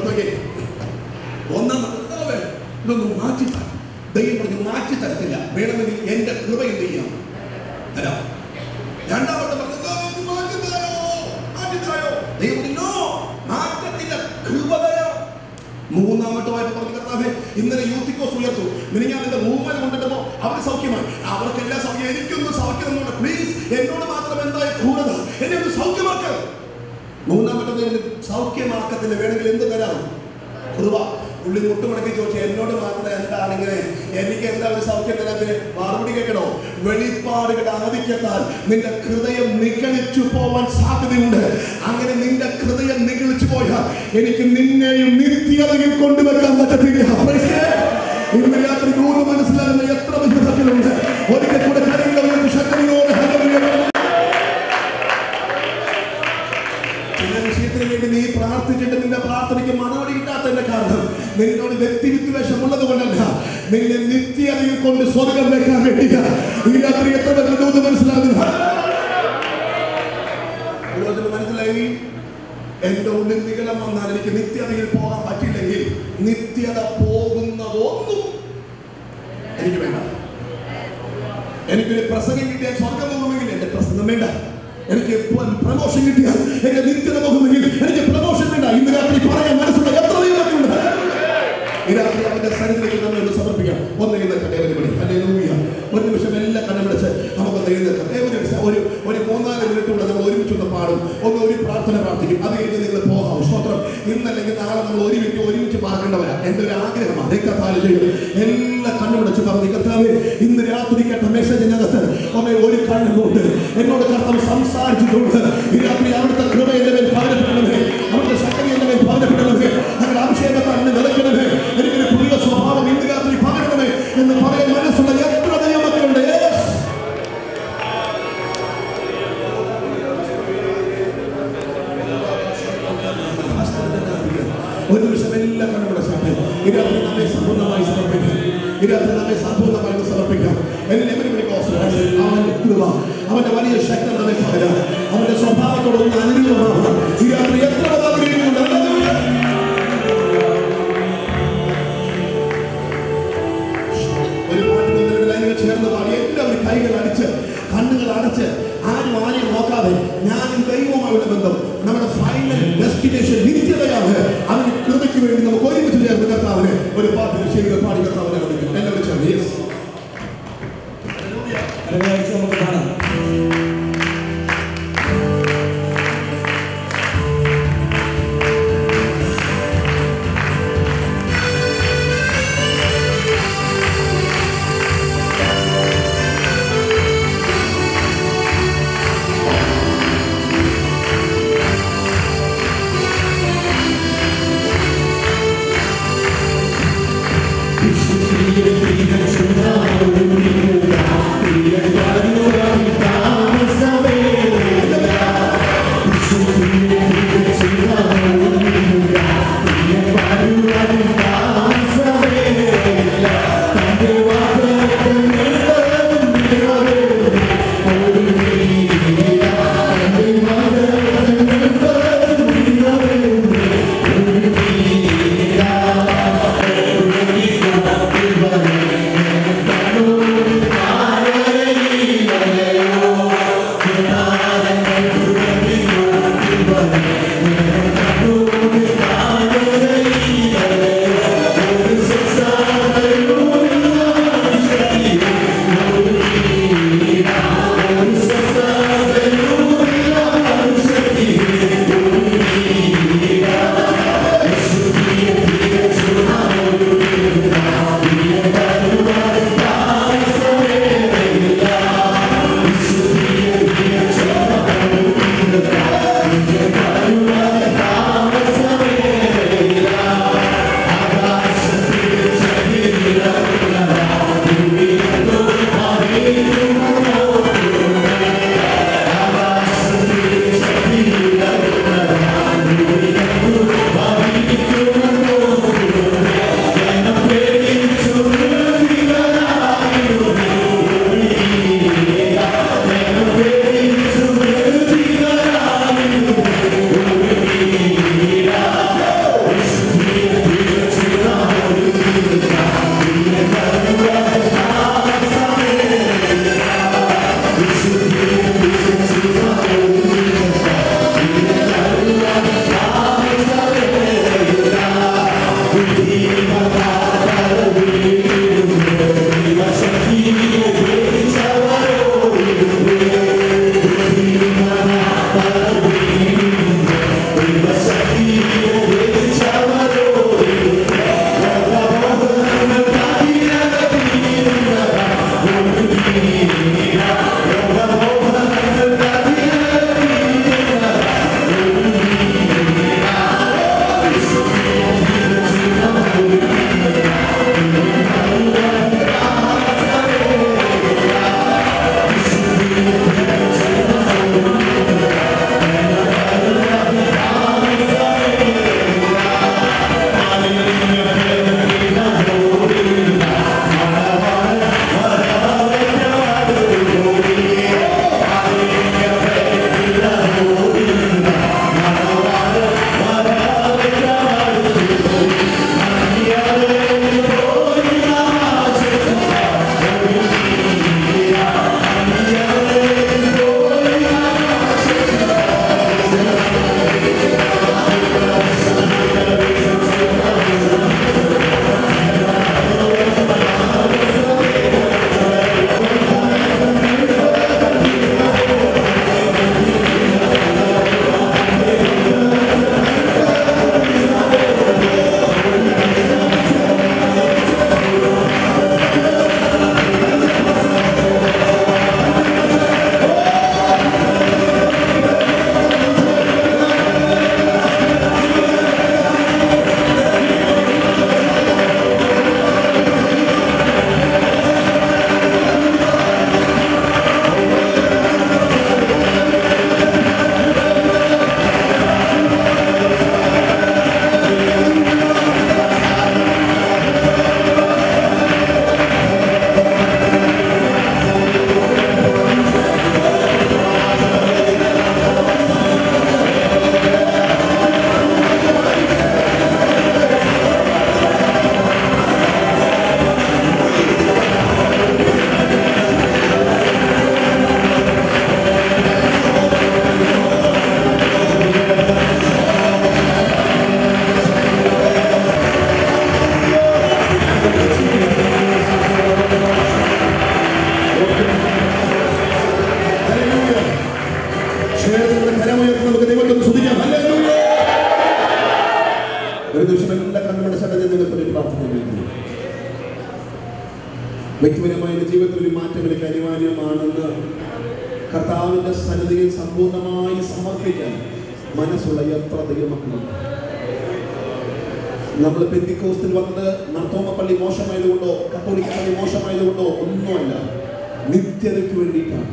ഇതൊന്നും മാറ്റിത്തരാം. ദൈവം പറഞ്ഞു മാറ്റി തരത്തില്ല. വേണമെങ്കിൽ എന്റെ കൃപ എന്ത് ചെയ്യാം? തരാം. രണ്ടാമത്തെ പറഞ്ഞു മാറ്റിത്തരായോ? ദൈവം മാറ്റത്തില്ല, കൃപ തരാം. മൂന്നാമത്തെ പറഞ്ഞു കർത്താവേ ഇന്നലെ യൂത്തിക്കോസ് ഉയർത്തു, ഞാൻ എന്റെ റൂമിൽ കൊണ്ടിട്ടപ്പോ അവർ സൗഖ്യമായി. അവർക്കെല്ലാം സൗഖ്യം, എനിക്കൊന്ന് സൗഖ്യം എന്നോട് പ്ലീസ്, എന്നോട് മാത്രം എന്തായ ക്രൂരത, എന്നെ ഒന്ന് സൗഖ്യമാക്ക. മൂന്നാമത്തെ സൗഖ്യമാക്കത്തില്ല, വേണമെങ്കിൽ എന്ത് തരാം? കൃപ. പുള്ളി മുട്ടുമടക്കി ചോദിച്ചു, എന്നോട് മാത്രം എന്താണ് ഇങ്ങനെ, എനിക്ക് എന്താ ഒരു സൗഖ്യം തരാത്തിന്? മറുപടി കേൾക്കണോ? വെളിപ്പാടുകളുടെ ആധിക്യത്താൽ നിന്റെ ഹൃദയം നിഗളിച്ചു പോവാൻ സാധ്യതയുണ്ട്. അങ്ങനെ നിന്റെ ഹൃദയം നിഗളിച്ചു പോയാൽ എനിക്ക് നിന്നെയും നിത്യതയിൽ കൊണ്ടുവെക്കാൻ പറ്റത്തില്ല. ഇന്ന് രാത്രി ദൂരം മനസ്സിലാകുന്ന എത്ര വിശ്വാസത്തിലുണ്ട്? ഒരിക്കൽ കൂടെ കാര്യങ്ങൾ ശക്തിയോടെ ചില വിഷയത്തിന് വേണ്ടി നീ പ്രാർത്ഥിച്ചിട്ട് നിന്റെ പ്രാർത്ഥനയ്ക്ക് മറുപടി കിട്ടാത്തതിന്റെ കാരണം നിന്നോട് വ്യക്തിവിദ്വേഷം ഉള്ളത് കൊണ്ടല്ല, നിന്നെ നിത്യതയിൽ കൊണ്ട് സ്വർഗം വെക്കാൻ വേണ്ടിയാ. ഈ രാത്രി എത്ര പേർക്ക് ദൂത് മനസ്സിലാകുന്നു? മനസ്സിലായി? എന്റെ ഉള്ളിൽ നിഗളം വന്നാൽ എനിക്ക് നിത്യതയിൽ പോകാൻ പറ്റില്ലെങ്കിൽ നിത്യത പോകുന്നതൊന്നും എനിക്ക് വേണ്ട. എനിക്കൊരു പ്രസംഗം കിട്ടിയാൽ സ്വർഗം പോകുമെങ്കിൽ എന്റെ പ്രസംഗം ഒന്നും വേണ്ട. എനിക്ക് പ്രമോഷൻ കിട്ടിയാൽ എന്റെ നിത്യത പോകുമെങ്കിൽ എനിക്ക് പ്രമോഷൻ വേണ്ട. ഇന്ന് രാത്രി പറയാൻ മനസ്സുള്ള എത്ര ദൈവമക്കളുണ്ട്? ഈ രാത്രി അവന്റെ സന്നിധിയിലേക്ക് നമ്മൾ ഒന്ന് സമർപ്പിക്കാം. ഒന്ന് എഴുന്നേൽക്കട്ടെ everybody. ഹല്ലേലൂയ. ഒരു നിമിഷം എല്ലാം കണ്ണടച്ച് നമുക്കൊന്ന് എഴുന്നേൽക്കാം. ഒരു 3-4 മിനിറ്റ് കൂടെ നമ്മൾ ഒരുമിച്ചൊന്ന് പാടും. ഒരു പ്രാർത്ഥന പ്രാർത്ഥിക്കും. അത് കഴിഞ്ഞ് നിങ്ങൾ പോകാം. സ്തോത്രം. ഇന്നല്ലെങ്കിൽ നാളെ നമ്മൾ ഒരുമിച്ച് പാർക്കേണ്ടവരാ. എന്റെ ഒരു ആഗ്രഹമാണ്. എല്ലാം കണ്ണുപിടിച്ച് പറഞ്ഞു, കർത്താവേ ഇന്ന് രാത്രി കേട്ട മെസ്സേജിനകത്ത് ഒരു കണ്ണുകൊണ്ട് എന്നോട് കർത്താവ് സംസാരിച്ചിട്ടുണ്ട്. ഈ രാത്രി അവിടുത്തെ കൃപ എന്റെ മേൽ പകരപ്പെടണമേ, അവിടുത്തെ ശക്തി എന്റെ മേൽ പകരപ്പെടണമേ, അങ്ങനെ അഭിഷേകത്തെ അന്ന് നിറയ്ക്കണമേ, എനിക്കൊരു പുതിയ സ്വഭാവം ഇന്ന് രാത്രി പകരണമേ എന്ന് പറയാൻ മനസ്സുള്ള എത്ര ദൈവമക്കളുണ്ട്? ഒരു നിമിഷം എല്ലാം കണ്ടുപിടിച്ചാട്ടെ. ഈ രാത്രി നമ്മെ സമ്പൂർണ്ണമായി സമർപ്പിക്കാം. ഈ രാത്രി നമ്മെ സമ്പൂർണ്ണമായി സമർപ്പിക്കാം. അവന്റെ കൃപ, അവന്റെ വലിയ ശക്തി നമ്മെ പകരാം. അവന്റെ സ്വഭാവത്തോടൊന്ന് അനുരൂപമാകാം. ഈ രാത്രി എത്ര ആഗ്രഹിക്കുന്നുണ്ട്? ഒരു പാട്ടിന്റെ ലൈനുകൾ ചേർന്ന് പാടി എല്ലാവരും കൈകൾ അടിച്ച് കണ്ണുകൾ അടച്ച് ആരെയും നോക്കാതെ ഞാനും ദൈവവുമായുള്ള ബന്ധം നമ്മുടെ ഫൈനൽ ഡെസ്റ്റിനേഷൻ നിത്യതയാണ്. അതിന് കൃപയ്ക്ക് വേണ്ടി നമുക്ക് ഒരുമിച്ച് ചേർന്ന് കർത്താവിനെ ഒരു പാട്ടിന് ശരികൾ പാടി കർത്താവിനെ എല്ലാവരും ചേർന്ന് യെസ് നമുക്ക് കാണാം. Yes. ഒരു ദിവസം എല്ലാ കണ്ണുമടച്ചാൽ നിങ്ങൾക്കൊരു പ്രാർത്ഥന വേണ്ടി വ്യക്തിപരമായ ജീവിതത്തിൽ ഒരു മാറ്റം എനിക്ക് അനിവാര്യമാണെന്ന് കർത്താവിന്റെ സന്നിധിയിൽ സമ്പൂർണ്ണമായി സമർപ്പിക്കാൻ മനസ്സുള്ള എത്ര ദൈവമക്കളുണ്ട്. നമ്മൾ പെന്തിക്കോസ്തിൽ വന്നത് മർത്തോമ പള്ളി മോശമായതുകൊണ്ടോ കത്തോലിക്ക പള്ളി മോശമായതുകൊണ്ടോ ഒന്നുമല്ല, നിത്യതയ്ക്ക് വേണ്ടിയിട്ടാണ്.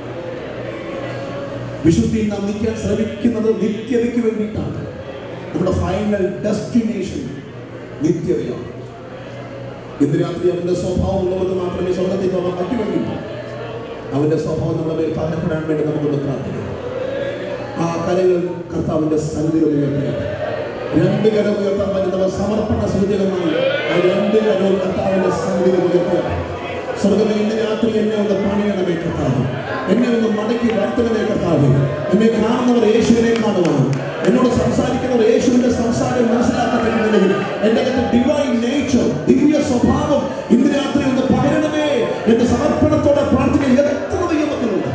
വിശുദ്ധിയിൽ നാം നിൽക്കാൻ ശ്രമിക്കുന്നത് നിത്യതയ്ക്ക് വേണ്ടിയിട്ടാണ്. നമ്മുടെ ഫൈനൽ ഡെസ്റ്റിനേഷൻ നിത്യതയാണ്. ഇന്ന് രാത്രി അവന്റെ സ്വഭാവം ഉള്ളവർക്ക് മാത്രമേ സ്വർഗത്തിൽ പോകാൻ പറ്റുമെങ്കിൽ അവന്റെ സ്വഭാവം നമ്മുടെ മേൽ പകരപ്പെടാൻ വേണ്ടി നമുക്കൊന്ന് പ്രാർത്ഥിക്കാം. ആ കരങ്ങൾ കർത്താവിന്റെ സന്നിധിയിൽ ഉയർത്തിയിട്ട് രണ്ട് കരം ഉയർത്താൻ പറ്റുന്നവർ സമർപ്പണ സൂചകമായി ആ രണ്ട് കരവും കർത്താവിന്റെ സന്നിധിയിൽ ഉയർത്തിയാണ്. സ്വർഗമേ, ഇന്ന് രാത്രി എന്നെ ഒന്ന് പണിയണമേ കർത്താവ്, എന്നെ ഒന്ന് മടക്കി വരുത്തണമേ കർത്താവ്. എന്നെ കാണുന്നവർ യേശുവിനെ കാണുവാൻ, എന്നോട് സംസാരിക്കുന്നവർ യേശുവിന്റെ സംസാരം മനസ്സിലാക്കത്തക്കതിൽ എന്റെ അകത്ത് ഡിവൈൻ നേച്ചർ, ദിവ്യ സ്വഭാവം ഇന്ന് രാത്രി ഒന്ന് പകരണമേ എന്റെ സമർപ്പണത്തോടെ പ്രാർത്ഥിക്കുന്ന എത്ര ദൈവമക്കളുണ്ട്.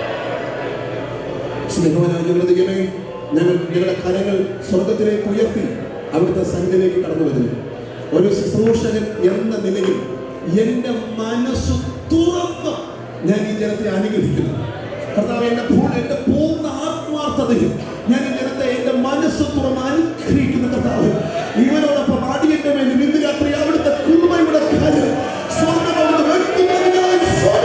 സ്നേഹവാനായ ഞങ്ങളുടെ ദൈവമേ, ഞങ്ങളുടെ കരങ്ങൾ സ്വർഗത്തിലേക്ക് ഉയർത്തി അവിടുത്തെ സന്നിധിയിലേക്ക് കടന്നു വരുന്നു. ഒരു ശുശ്രൂഷകൻ എന്ന നിലയിൽ എന്റെ മനസ്സ് തുറന്ന് ഞാൻ ഈ ജനത്തെ അനുഗ്രഹിക്കുന്നു കർത്താവ്. എന്റെ പൂർണ്ണ ആത്മാർത്ഥതയും ഞാൻ ഈ ജനത്തെ എന്റെ മനസ്സ് തുറന്ന് അനുഗ്രഹിക്കുന്നു കർത്താവ്. ഇവരോടൊപ്പം ആടിയന്റെ മേലും ഇന്ന് രാത്രി അവിടുത്തെ കുറുമയുടെ കാര്യം സ്വർഗ്ഗം അവിടുന്ന് വെക്കുന്നതിനായി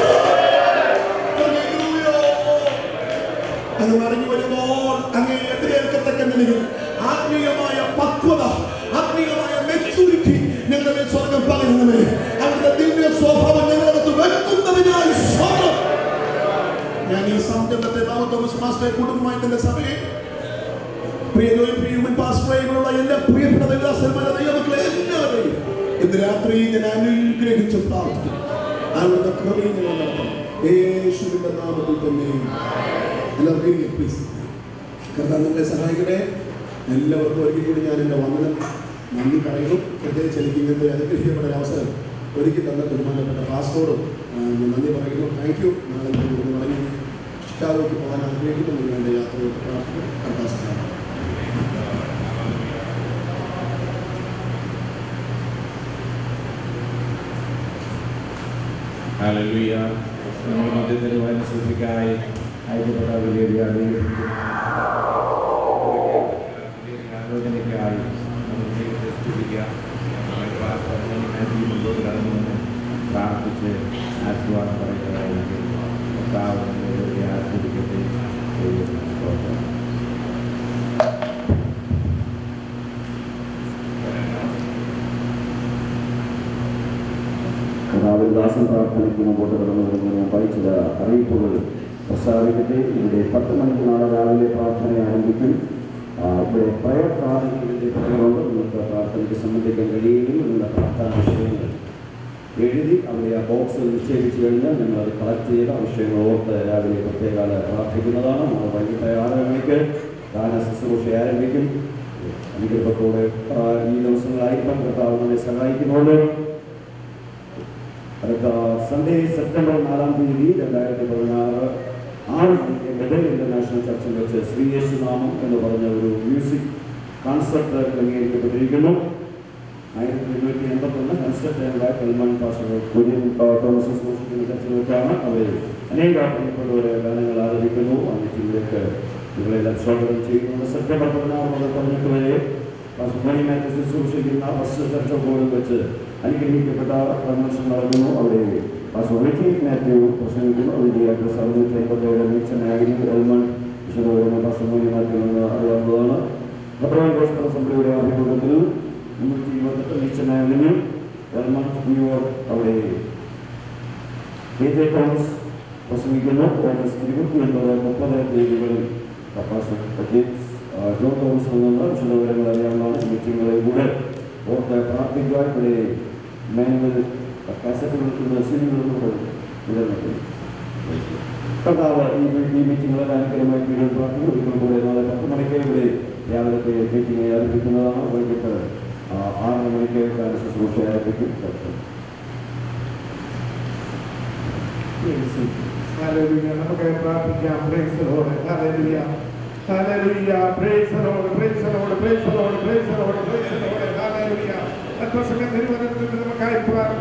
അത് മടങ്ങി വരുമ്പോൾ അങ്ങേ എതിരേൽക്കത്തക്ക നിലയിൽ ആത്മീയമായ പക്വത, ആത്മീയമായ മെച്ചൂരിറ്റി ഞങ്ങളുടെ മേൽ സ്വർഗ്ഗം പകരുന്നവേ, അവിടുത്തെ ദിവ്യ സ്വഭാവം ഞങ്ങളകത്ത് വെക്കുന്നതിനായി സ്വർഗ്ഗം. ഞാൻ ഈ സംരംഭത്തെ തോമസ് മാസ്റ്റർ കുടുംബമായി തന്റെ സഭയെ പ്രിയമുള്ള എല്ലാ പ്രിയപ്പെട്ട ദൈവദാസന്മാരെ ദൈവമക്കളെ എല്ലാവരെയും ഇന്ന് രാത്രി ഞാൻ അനുഗ്രഹിച്ച് പ്രാർത്ഥിക്കുന്നു. അവിടുത്തെ കൃപയും ഞങ്ങൾ നടത്തണം യേശുവിന്റെ നാമത്തിൽ തന്നെ. എല്ലാവർക്കും പ്ലീസ് കർത്താവ് നിങ്ങളെ സഹായിക്കട്ടെ. എല്ലാവർക്കും ഒരിക്കൽ കൂടി ഞാൻ എൻ്റെ വന്ദനം നന്ദി പറയുന്നു. പ്രത്യേകിച്ച് എനിക്ക് ഇങ്ങനത്തെ അനുഗ്രഹിക്കപ്പെട്ട അവസരം ഒരുക്കി തന്ന ബഹുമാനപ്പെട്ട പാസ്പോർട്ടും ഞാൻ നന്ദി പറയുന്നു. Thank you. നാളെ ഇവിടെ മടങ്ങി ഷിക്കാഗോയ്ക്ക് പോകാൻ ആഗ്രഹിക്കുന്നു. നിങ്ങൾ എൻ്റെ യാത്രയോട് പ്രാർത്ഥിക്കും. കർത്താവ് സഹായിക്കും. ഹല്ലേലൂയ. നമ്മൾ മധ്യത്തിൽ വായന സൂക്ഷിക്കായി അയക്കപ്പെട്ട വലിയ ആലോചനയ്ക്കായി നമ്മൾ ദൈവത്തെ സ്തുതിക്കുക. മുമ്പോട്ട് കടന്നുവന്ന് പ്രാർത്ഥിച്ച് ആശീർവാദം പറയുന്നതായിരിക്കും. കർത്താവിനെ ആസ്വദിക്കട്ടെ. ദാസൻ പ്രാർത്ഥനയ്ക്ക് മുമ്പോട്ട് കടന്നു വരുന്നതിന് മുമ്പായി ചില അറിയിപ്പുകൾ പ്രസ്താവിക്കട്ടെ. ഇവിടെ 10 മണിക്ക് നാളെ രാവിലെ പ്രാർത്ഥന ആരംഭിക്കും. ഇവിടെ പ്രയർ പ്രാർത്ഥനയുടെ പറയുന്നുണ്ട്. നിങ്ങൾക്ക് പ്രാർത്ഥനയ്ക്ക് സംബന്ധിക്കാൻ കഴിയുമെങ്കിൽ നിങ്ങളുടെ പ്രാർത്ഥനാ വിഷയങ്ങൾ എഴുതി അവിടെ ആ ബോക്സിൽ നിക്ഷേപിച്ചു കഴിഞ്ഞാൽ ഞങ്ങളത് കളക്ട് ചെയ്ത വിഷയങ്ങൾ ഓർത്ത് രാവിലെ പ്രത്യേകാല പ്രാർത്ഥിക്കുന്നതാണ്. നമ്മൾ വൈകിട്ട് 6 മണിക്ക് ഗാന ശുശ്രൂഷ ആരംഭിക്കും. അനുഗ്രഹത്തോടെ ഈ ദിവസങ്ങളായിരിക്കും കർത്താവ് നമ്മെ സഹായിക്കുന്നുണ്ട്. അടുത്ത സൺഡേ സെപ്റ്റംബർ 4-ാം തീയതി 2016 6 മണിക്ക് ബദൽ ഇന്റർനാഷണൽ ചർച്ചിൽ വെച്ച് ശ്രീ യേശു നാമം എന്ന് പറഞ്ഞ ഒരു മ്യൂസിക് കോൺസെർട്ട് ക്രമീകരിക്കപ്പെട്ടിരിക്കുന്നു. 1881 കൺസ്ട്രക്ട് പാസ്റ്റർ കുര്യൻ തോമസ് സൂക്ഷിക്കുന്ന ചർച്ചിൽ വെച്ചാണ് അവർ അനേക പ്രിയപ്പെട്ടവരെ ഗാനങ്ങൾ ആലപിക്കുന്നു. ആ മീറ്റിംഗിലേക്ക് നിങ്ങളെല്ലാം സ്വാഗതം ചെയ്യുന്നുണ്ട്. സെപ്റ്റംബർ 16 മുതൽ 18 വരെ ശുശ്രൂഷിക്കുന്ന ഫസ്റ്റ് ചർച്ച ബോർഡിൽ വെച്ച് അനുഗ്രഹിക്കപ്പെട്ട കൺവെൻഷൻ നടക്കുന്നു. അവിടെ മാത്യു പ്രസംഗിക്കുന്നു. അതിൻ്റെ അഡ്രസ് 657 നീച്ചൻ ആവന്യൂ എൽമൺ വിശദവിവരങ്ങൾ മാത്യു അറിയാവുന്നതാണ്. ഫെഡറൽ ഗോസ്പൽ അസംബ്ലിയുടെ ആഭിമുഖ്യത്തിൽ 328 നീച്ചൻ ആവന്യൂ എൽമൺ ന്യൂയോർക്ക് അവിടെ തോമസ് പ്രസംഗിക്കുന്നു. ഓഗസ്റ്റ് 29-30 തീയതികളിൽ ജോൺ തോമസ് നിന്നുള്ള വിശദവിവരങ്ങൾ അറിയാവുന്നതാണ്. മീറ്റിങ്ങുകളിലൂടെ ഓർത്ത് പ്രാർത്ഥിക്കുക. ഇവിടെ മാനുവൽ കാസറ്റുകൾ സീഡികളൊക്കെ വിതരണം കർത്താവ് ഈ മീറ്റിങ്ങുകളെ അനുഗ്രഹമായി വീടുകൾ പ്രാർത്ഥിക്കുന്നു. ഒരിക്കൽ കൂടെ നാളെ 10 മണിക്ക് ഇവിടെ രാവിലത്തെ മീറ്റിംഗ് ആരംഭിക്കുന്നതാണ്. വൈകിട്ട് 6 മണിക്ക് ഗാന ശുശ്രൂഷ ആരംഭിക്കും. നമുക്ക് പ്രാർത്ഥിക്കാം. Praise the lord. ഹല്ലേലൂയ. Hallelujah. Praise the Lord. Praise the Lord. Praise the Lord. Praise the Lord. Praise the Lord. അല്പസമയം തിരുവനന്തപുരത്ത് നമുക്കായി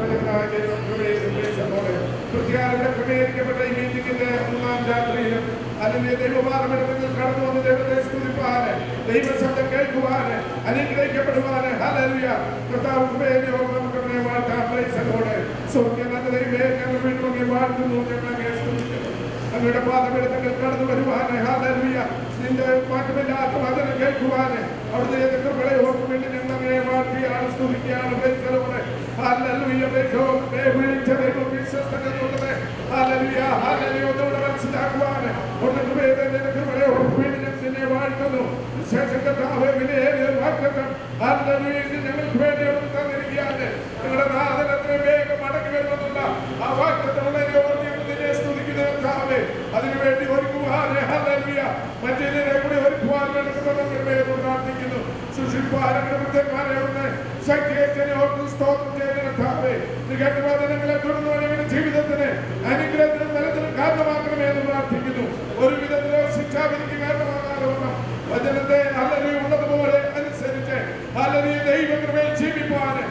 ക്രമീകരിക്കപ്പെട്ട ഈ മീറ്റിംഗിന്റെ 3-ാം രാത്രിയിലും അതിന്റെ ദൈവപാദമെടുത്ത് കടന്നു വന്ന് ദൈവത്തെ സ്തുതിപ്പാന്, ദൈവശബ്ദം കേൾക്കുവാന്, അനുഗ്രഹിക്കപ്പെടുവാന് ഹല്ലേലൂയ കർത്താവ് കൃപയെ നമുക്ക് അവനെ വാഴ്ത്താം. Praise the lord. സ്വർഗ്ഗ നല്ല ദൈവമേ, ഞങ്ങൾ വീണ്ടും അങ്ങേ വാഴ്ത്തുന്നു, ഞങ്ങൾ അങ്ങേ സ്തുതിക്കുന്നു. അങ്ങയുടെ പാദമെടുത്ത് കടന്നു വരുവാന് ഹല്ലേലൂയ നിന്റെ മാറ്റമില്ലാത്ത വചനം കേൾക്കുവാന് അവിടുത്തെ കൃപകളെ ഓർമ്മ വേണ്ടി ഞങ്ങൾ അങ്ങേ വാഴ്ത്തുകയാണ്, സ്തുതിക്കുകയാണ്. Praise the lord. ഹല്ലേലൂയ. വിളിച്ച ദൈവം വിശ്വസ്തനുള്ളത്. Hallelujah hallelujah. ഒന്നുകൂടെ മനസ്സിലാക്കുവാന് ഒന്ന് കൃപകളെ ഓർമ്മ വേണ്ടി ഞങ്ങൾ നിന്നെ വാഴ്ത്തുന്നു. വിശേഷ കർത്താവേ, വിലയേറിയ വാഗ്ദത്തം ഹല്ലേലൂയ ഞങ്ങൾക്ക് വേണ്ടി തന്നിരിക്കുകയാണ്. നിങ്ങളുടെ നാഥൻ എത്രയും വേഗം മടങ്ങി വരുമെന്നുള്ള ആ വാഗ്ദത്തമുള്ള നിന്നെ സ്തുതിക്കുന്ന കർത്താവേ, അതിനുവേണ്ടി ഒരുക്കുവാന് ഹല്ലേലൂയ മറ്റേതിനെ കൂടി ഒരുക്കുവാൻ പ്രാർത്ഥിക്കുന്നു. സുശിൽപ്പാരങ്ങളുടെ വൃദ്ധന്മാരെ ഒന്ന് ശക്തിയെ ഓർത്ത് സ്തോത്രം ചെയ്ത കർത്താവേ, നികട്ടുവാദനങ്ങളെ തുടർന്ന് ജീവിതത്തിന് അനുഗ്രഹത്തിനും ബലത്തിനും കാരണമാക്കണമേ എന്ന് പ്രാർത്ഥിക്കുന്നു. ഒരു വിധത്തിലോ ശിക്ഷാവിധിക്ക് കാരണമാകാതെ വണ്ണം വചനത്തെ ഹല്ലേലൂയ ഉള്ളതുപോലെ അനുസരിച്ച് ഹല്ലേലൂയ ദൈവകൃപയിൽ ജീവിക്കുവാന്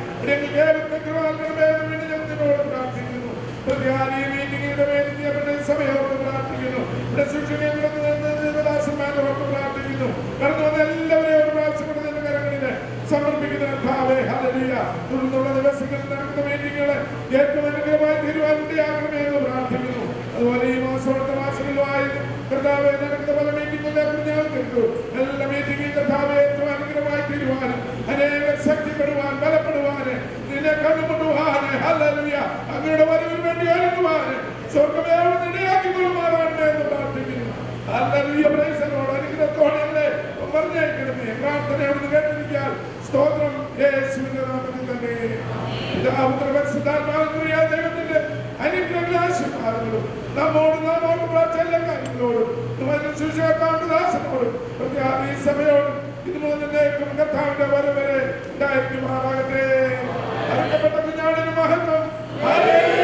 ഞങ്ങളോട് പ്രാർത്ഥിക്കുന്നു. പ്രതികാരി മീറ്റിംഗിന്റെ മേലിന്റെ സമയത്തോട് പ്രാർത്ഥിക്കുന്നു. ദാസന്മാരോട് പ്രാർത്ഥിക്കുന്നു. കടന്നു വന്ന എല്ലാവരെയും പ്രാവശ്യപ്പെടുന്ന കരങ്ങളില് സമർപ്പിക്കുന്ന കർത്താവേ ഹല്ലേലൂയ തുടർന്നുള്ള ദിവസങ്ങളിൽ നടക്കുന്ന മീറ്റിംഗുകളെ ഏറ്റവും അനുഗ്രഹമായി തീരുവാനിടയാകണമേ എന്ന് പ്രാർത്ഥിക്കുന്നു. അതുപോലെ ഈ മാസം അടുത്ത മാസങ്ങളിലുമായി കർത്താവേ നടക്കുന്ന പല മീറ്റിംഗുകളെ കുറിച്ച് ഞങ്ങൾ കേട്ടു. എല്ലാ മീറ്റിംഗിൽ കർത്താവേ ഏറ്റവും അനുഗ്രഹമായി തീരുവാനും അനേകം ശക്തിപ്പെടുവാൻ ബലപ്പെടുവാന് നിന്നെ കണ്ടുമുട്ടുവാന് ഹല്ലേലൂയ അങ്ങയുടെ വരവിന് വേണ്ടി ഒരുങ്ങുവാന് സ്വർഗ്ഗമേ ഇടയാക്കിക്കൊള്ളുമാറാണ് എന്ന് പ്രാർത്ഥിക്കുന്നു. ഹല്ലേലൂയ. Praise the lord. അനുഗ്രഹത്തോടെ പറഞ്ഞേക്കണമേ. പ്രാർത്ഥനയോട് കേട്ടിരിക്കാൻ സ്തോത്രം യേശുവിന്റെ നാമത്തിൽ തന്നെ. പിതാപുത്രപരിശുദ്ധാത്മാവിന്റെ ദൈവത്തിന്റെ അനുഗ്രഹങ്ങളും ആശീർവാദങ്ങളും നമ്മോടും എല്ലാ കാര്യങ്ങളോടും സുശേഷാന്തദാസനോടും ഈ സഭയോടും ഇതുമുതലേക്കും കർത്താവിന്റെ വരവരെ ഉണ്ടായിരിക്കുമാറാകട്ടെ. അറക്കപ്പെട്ട കുഞ്ഞാടിന് മഹത്വം.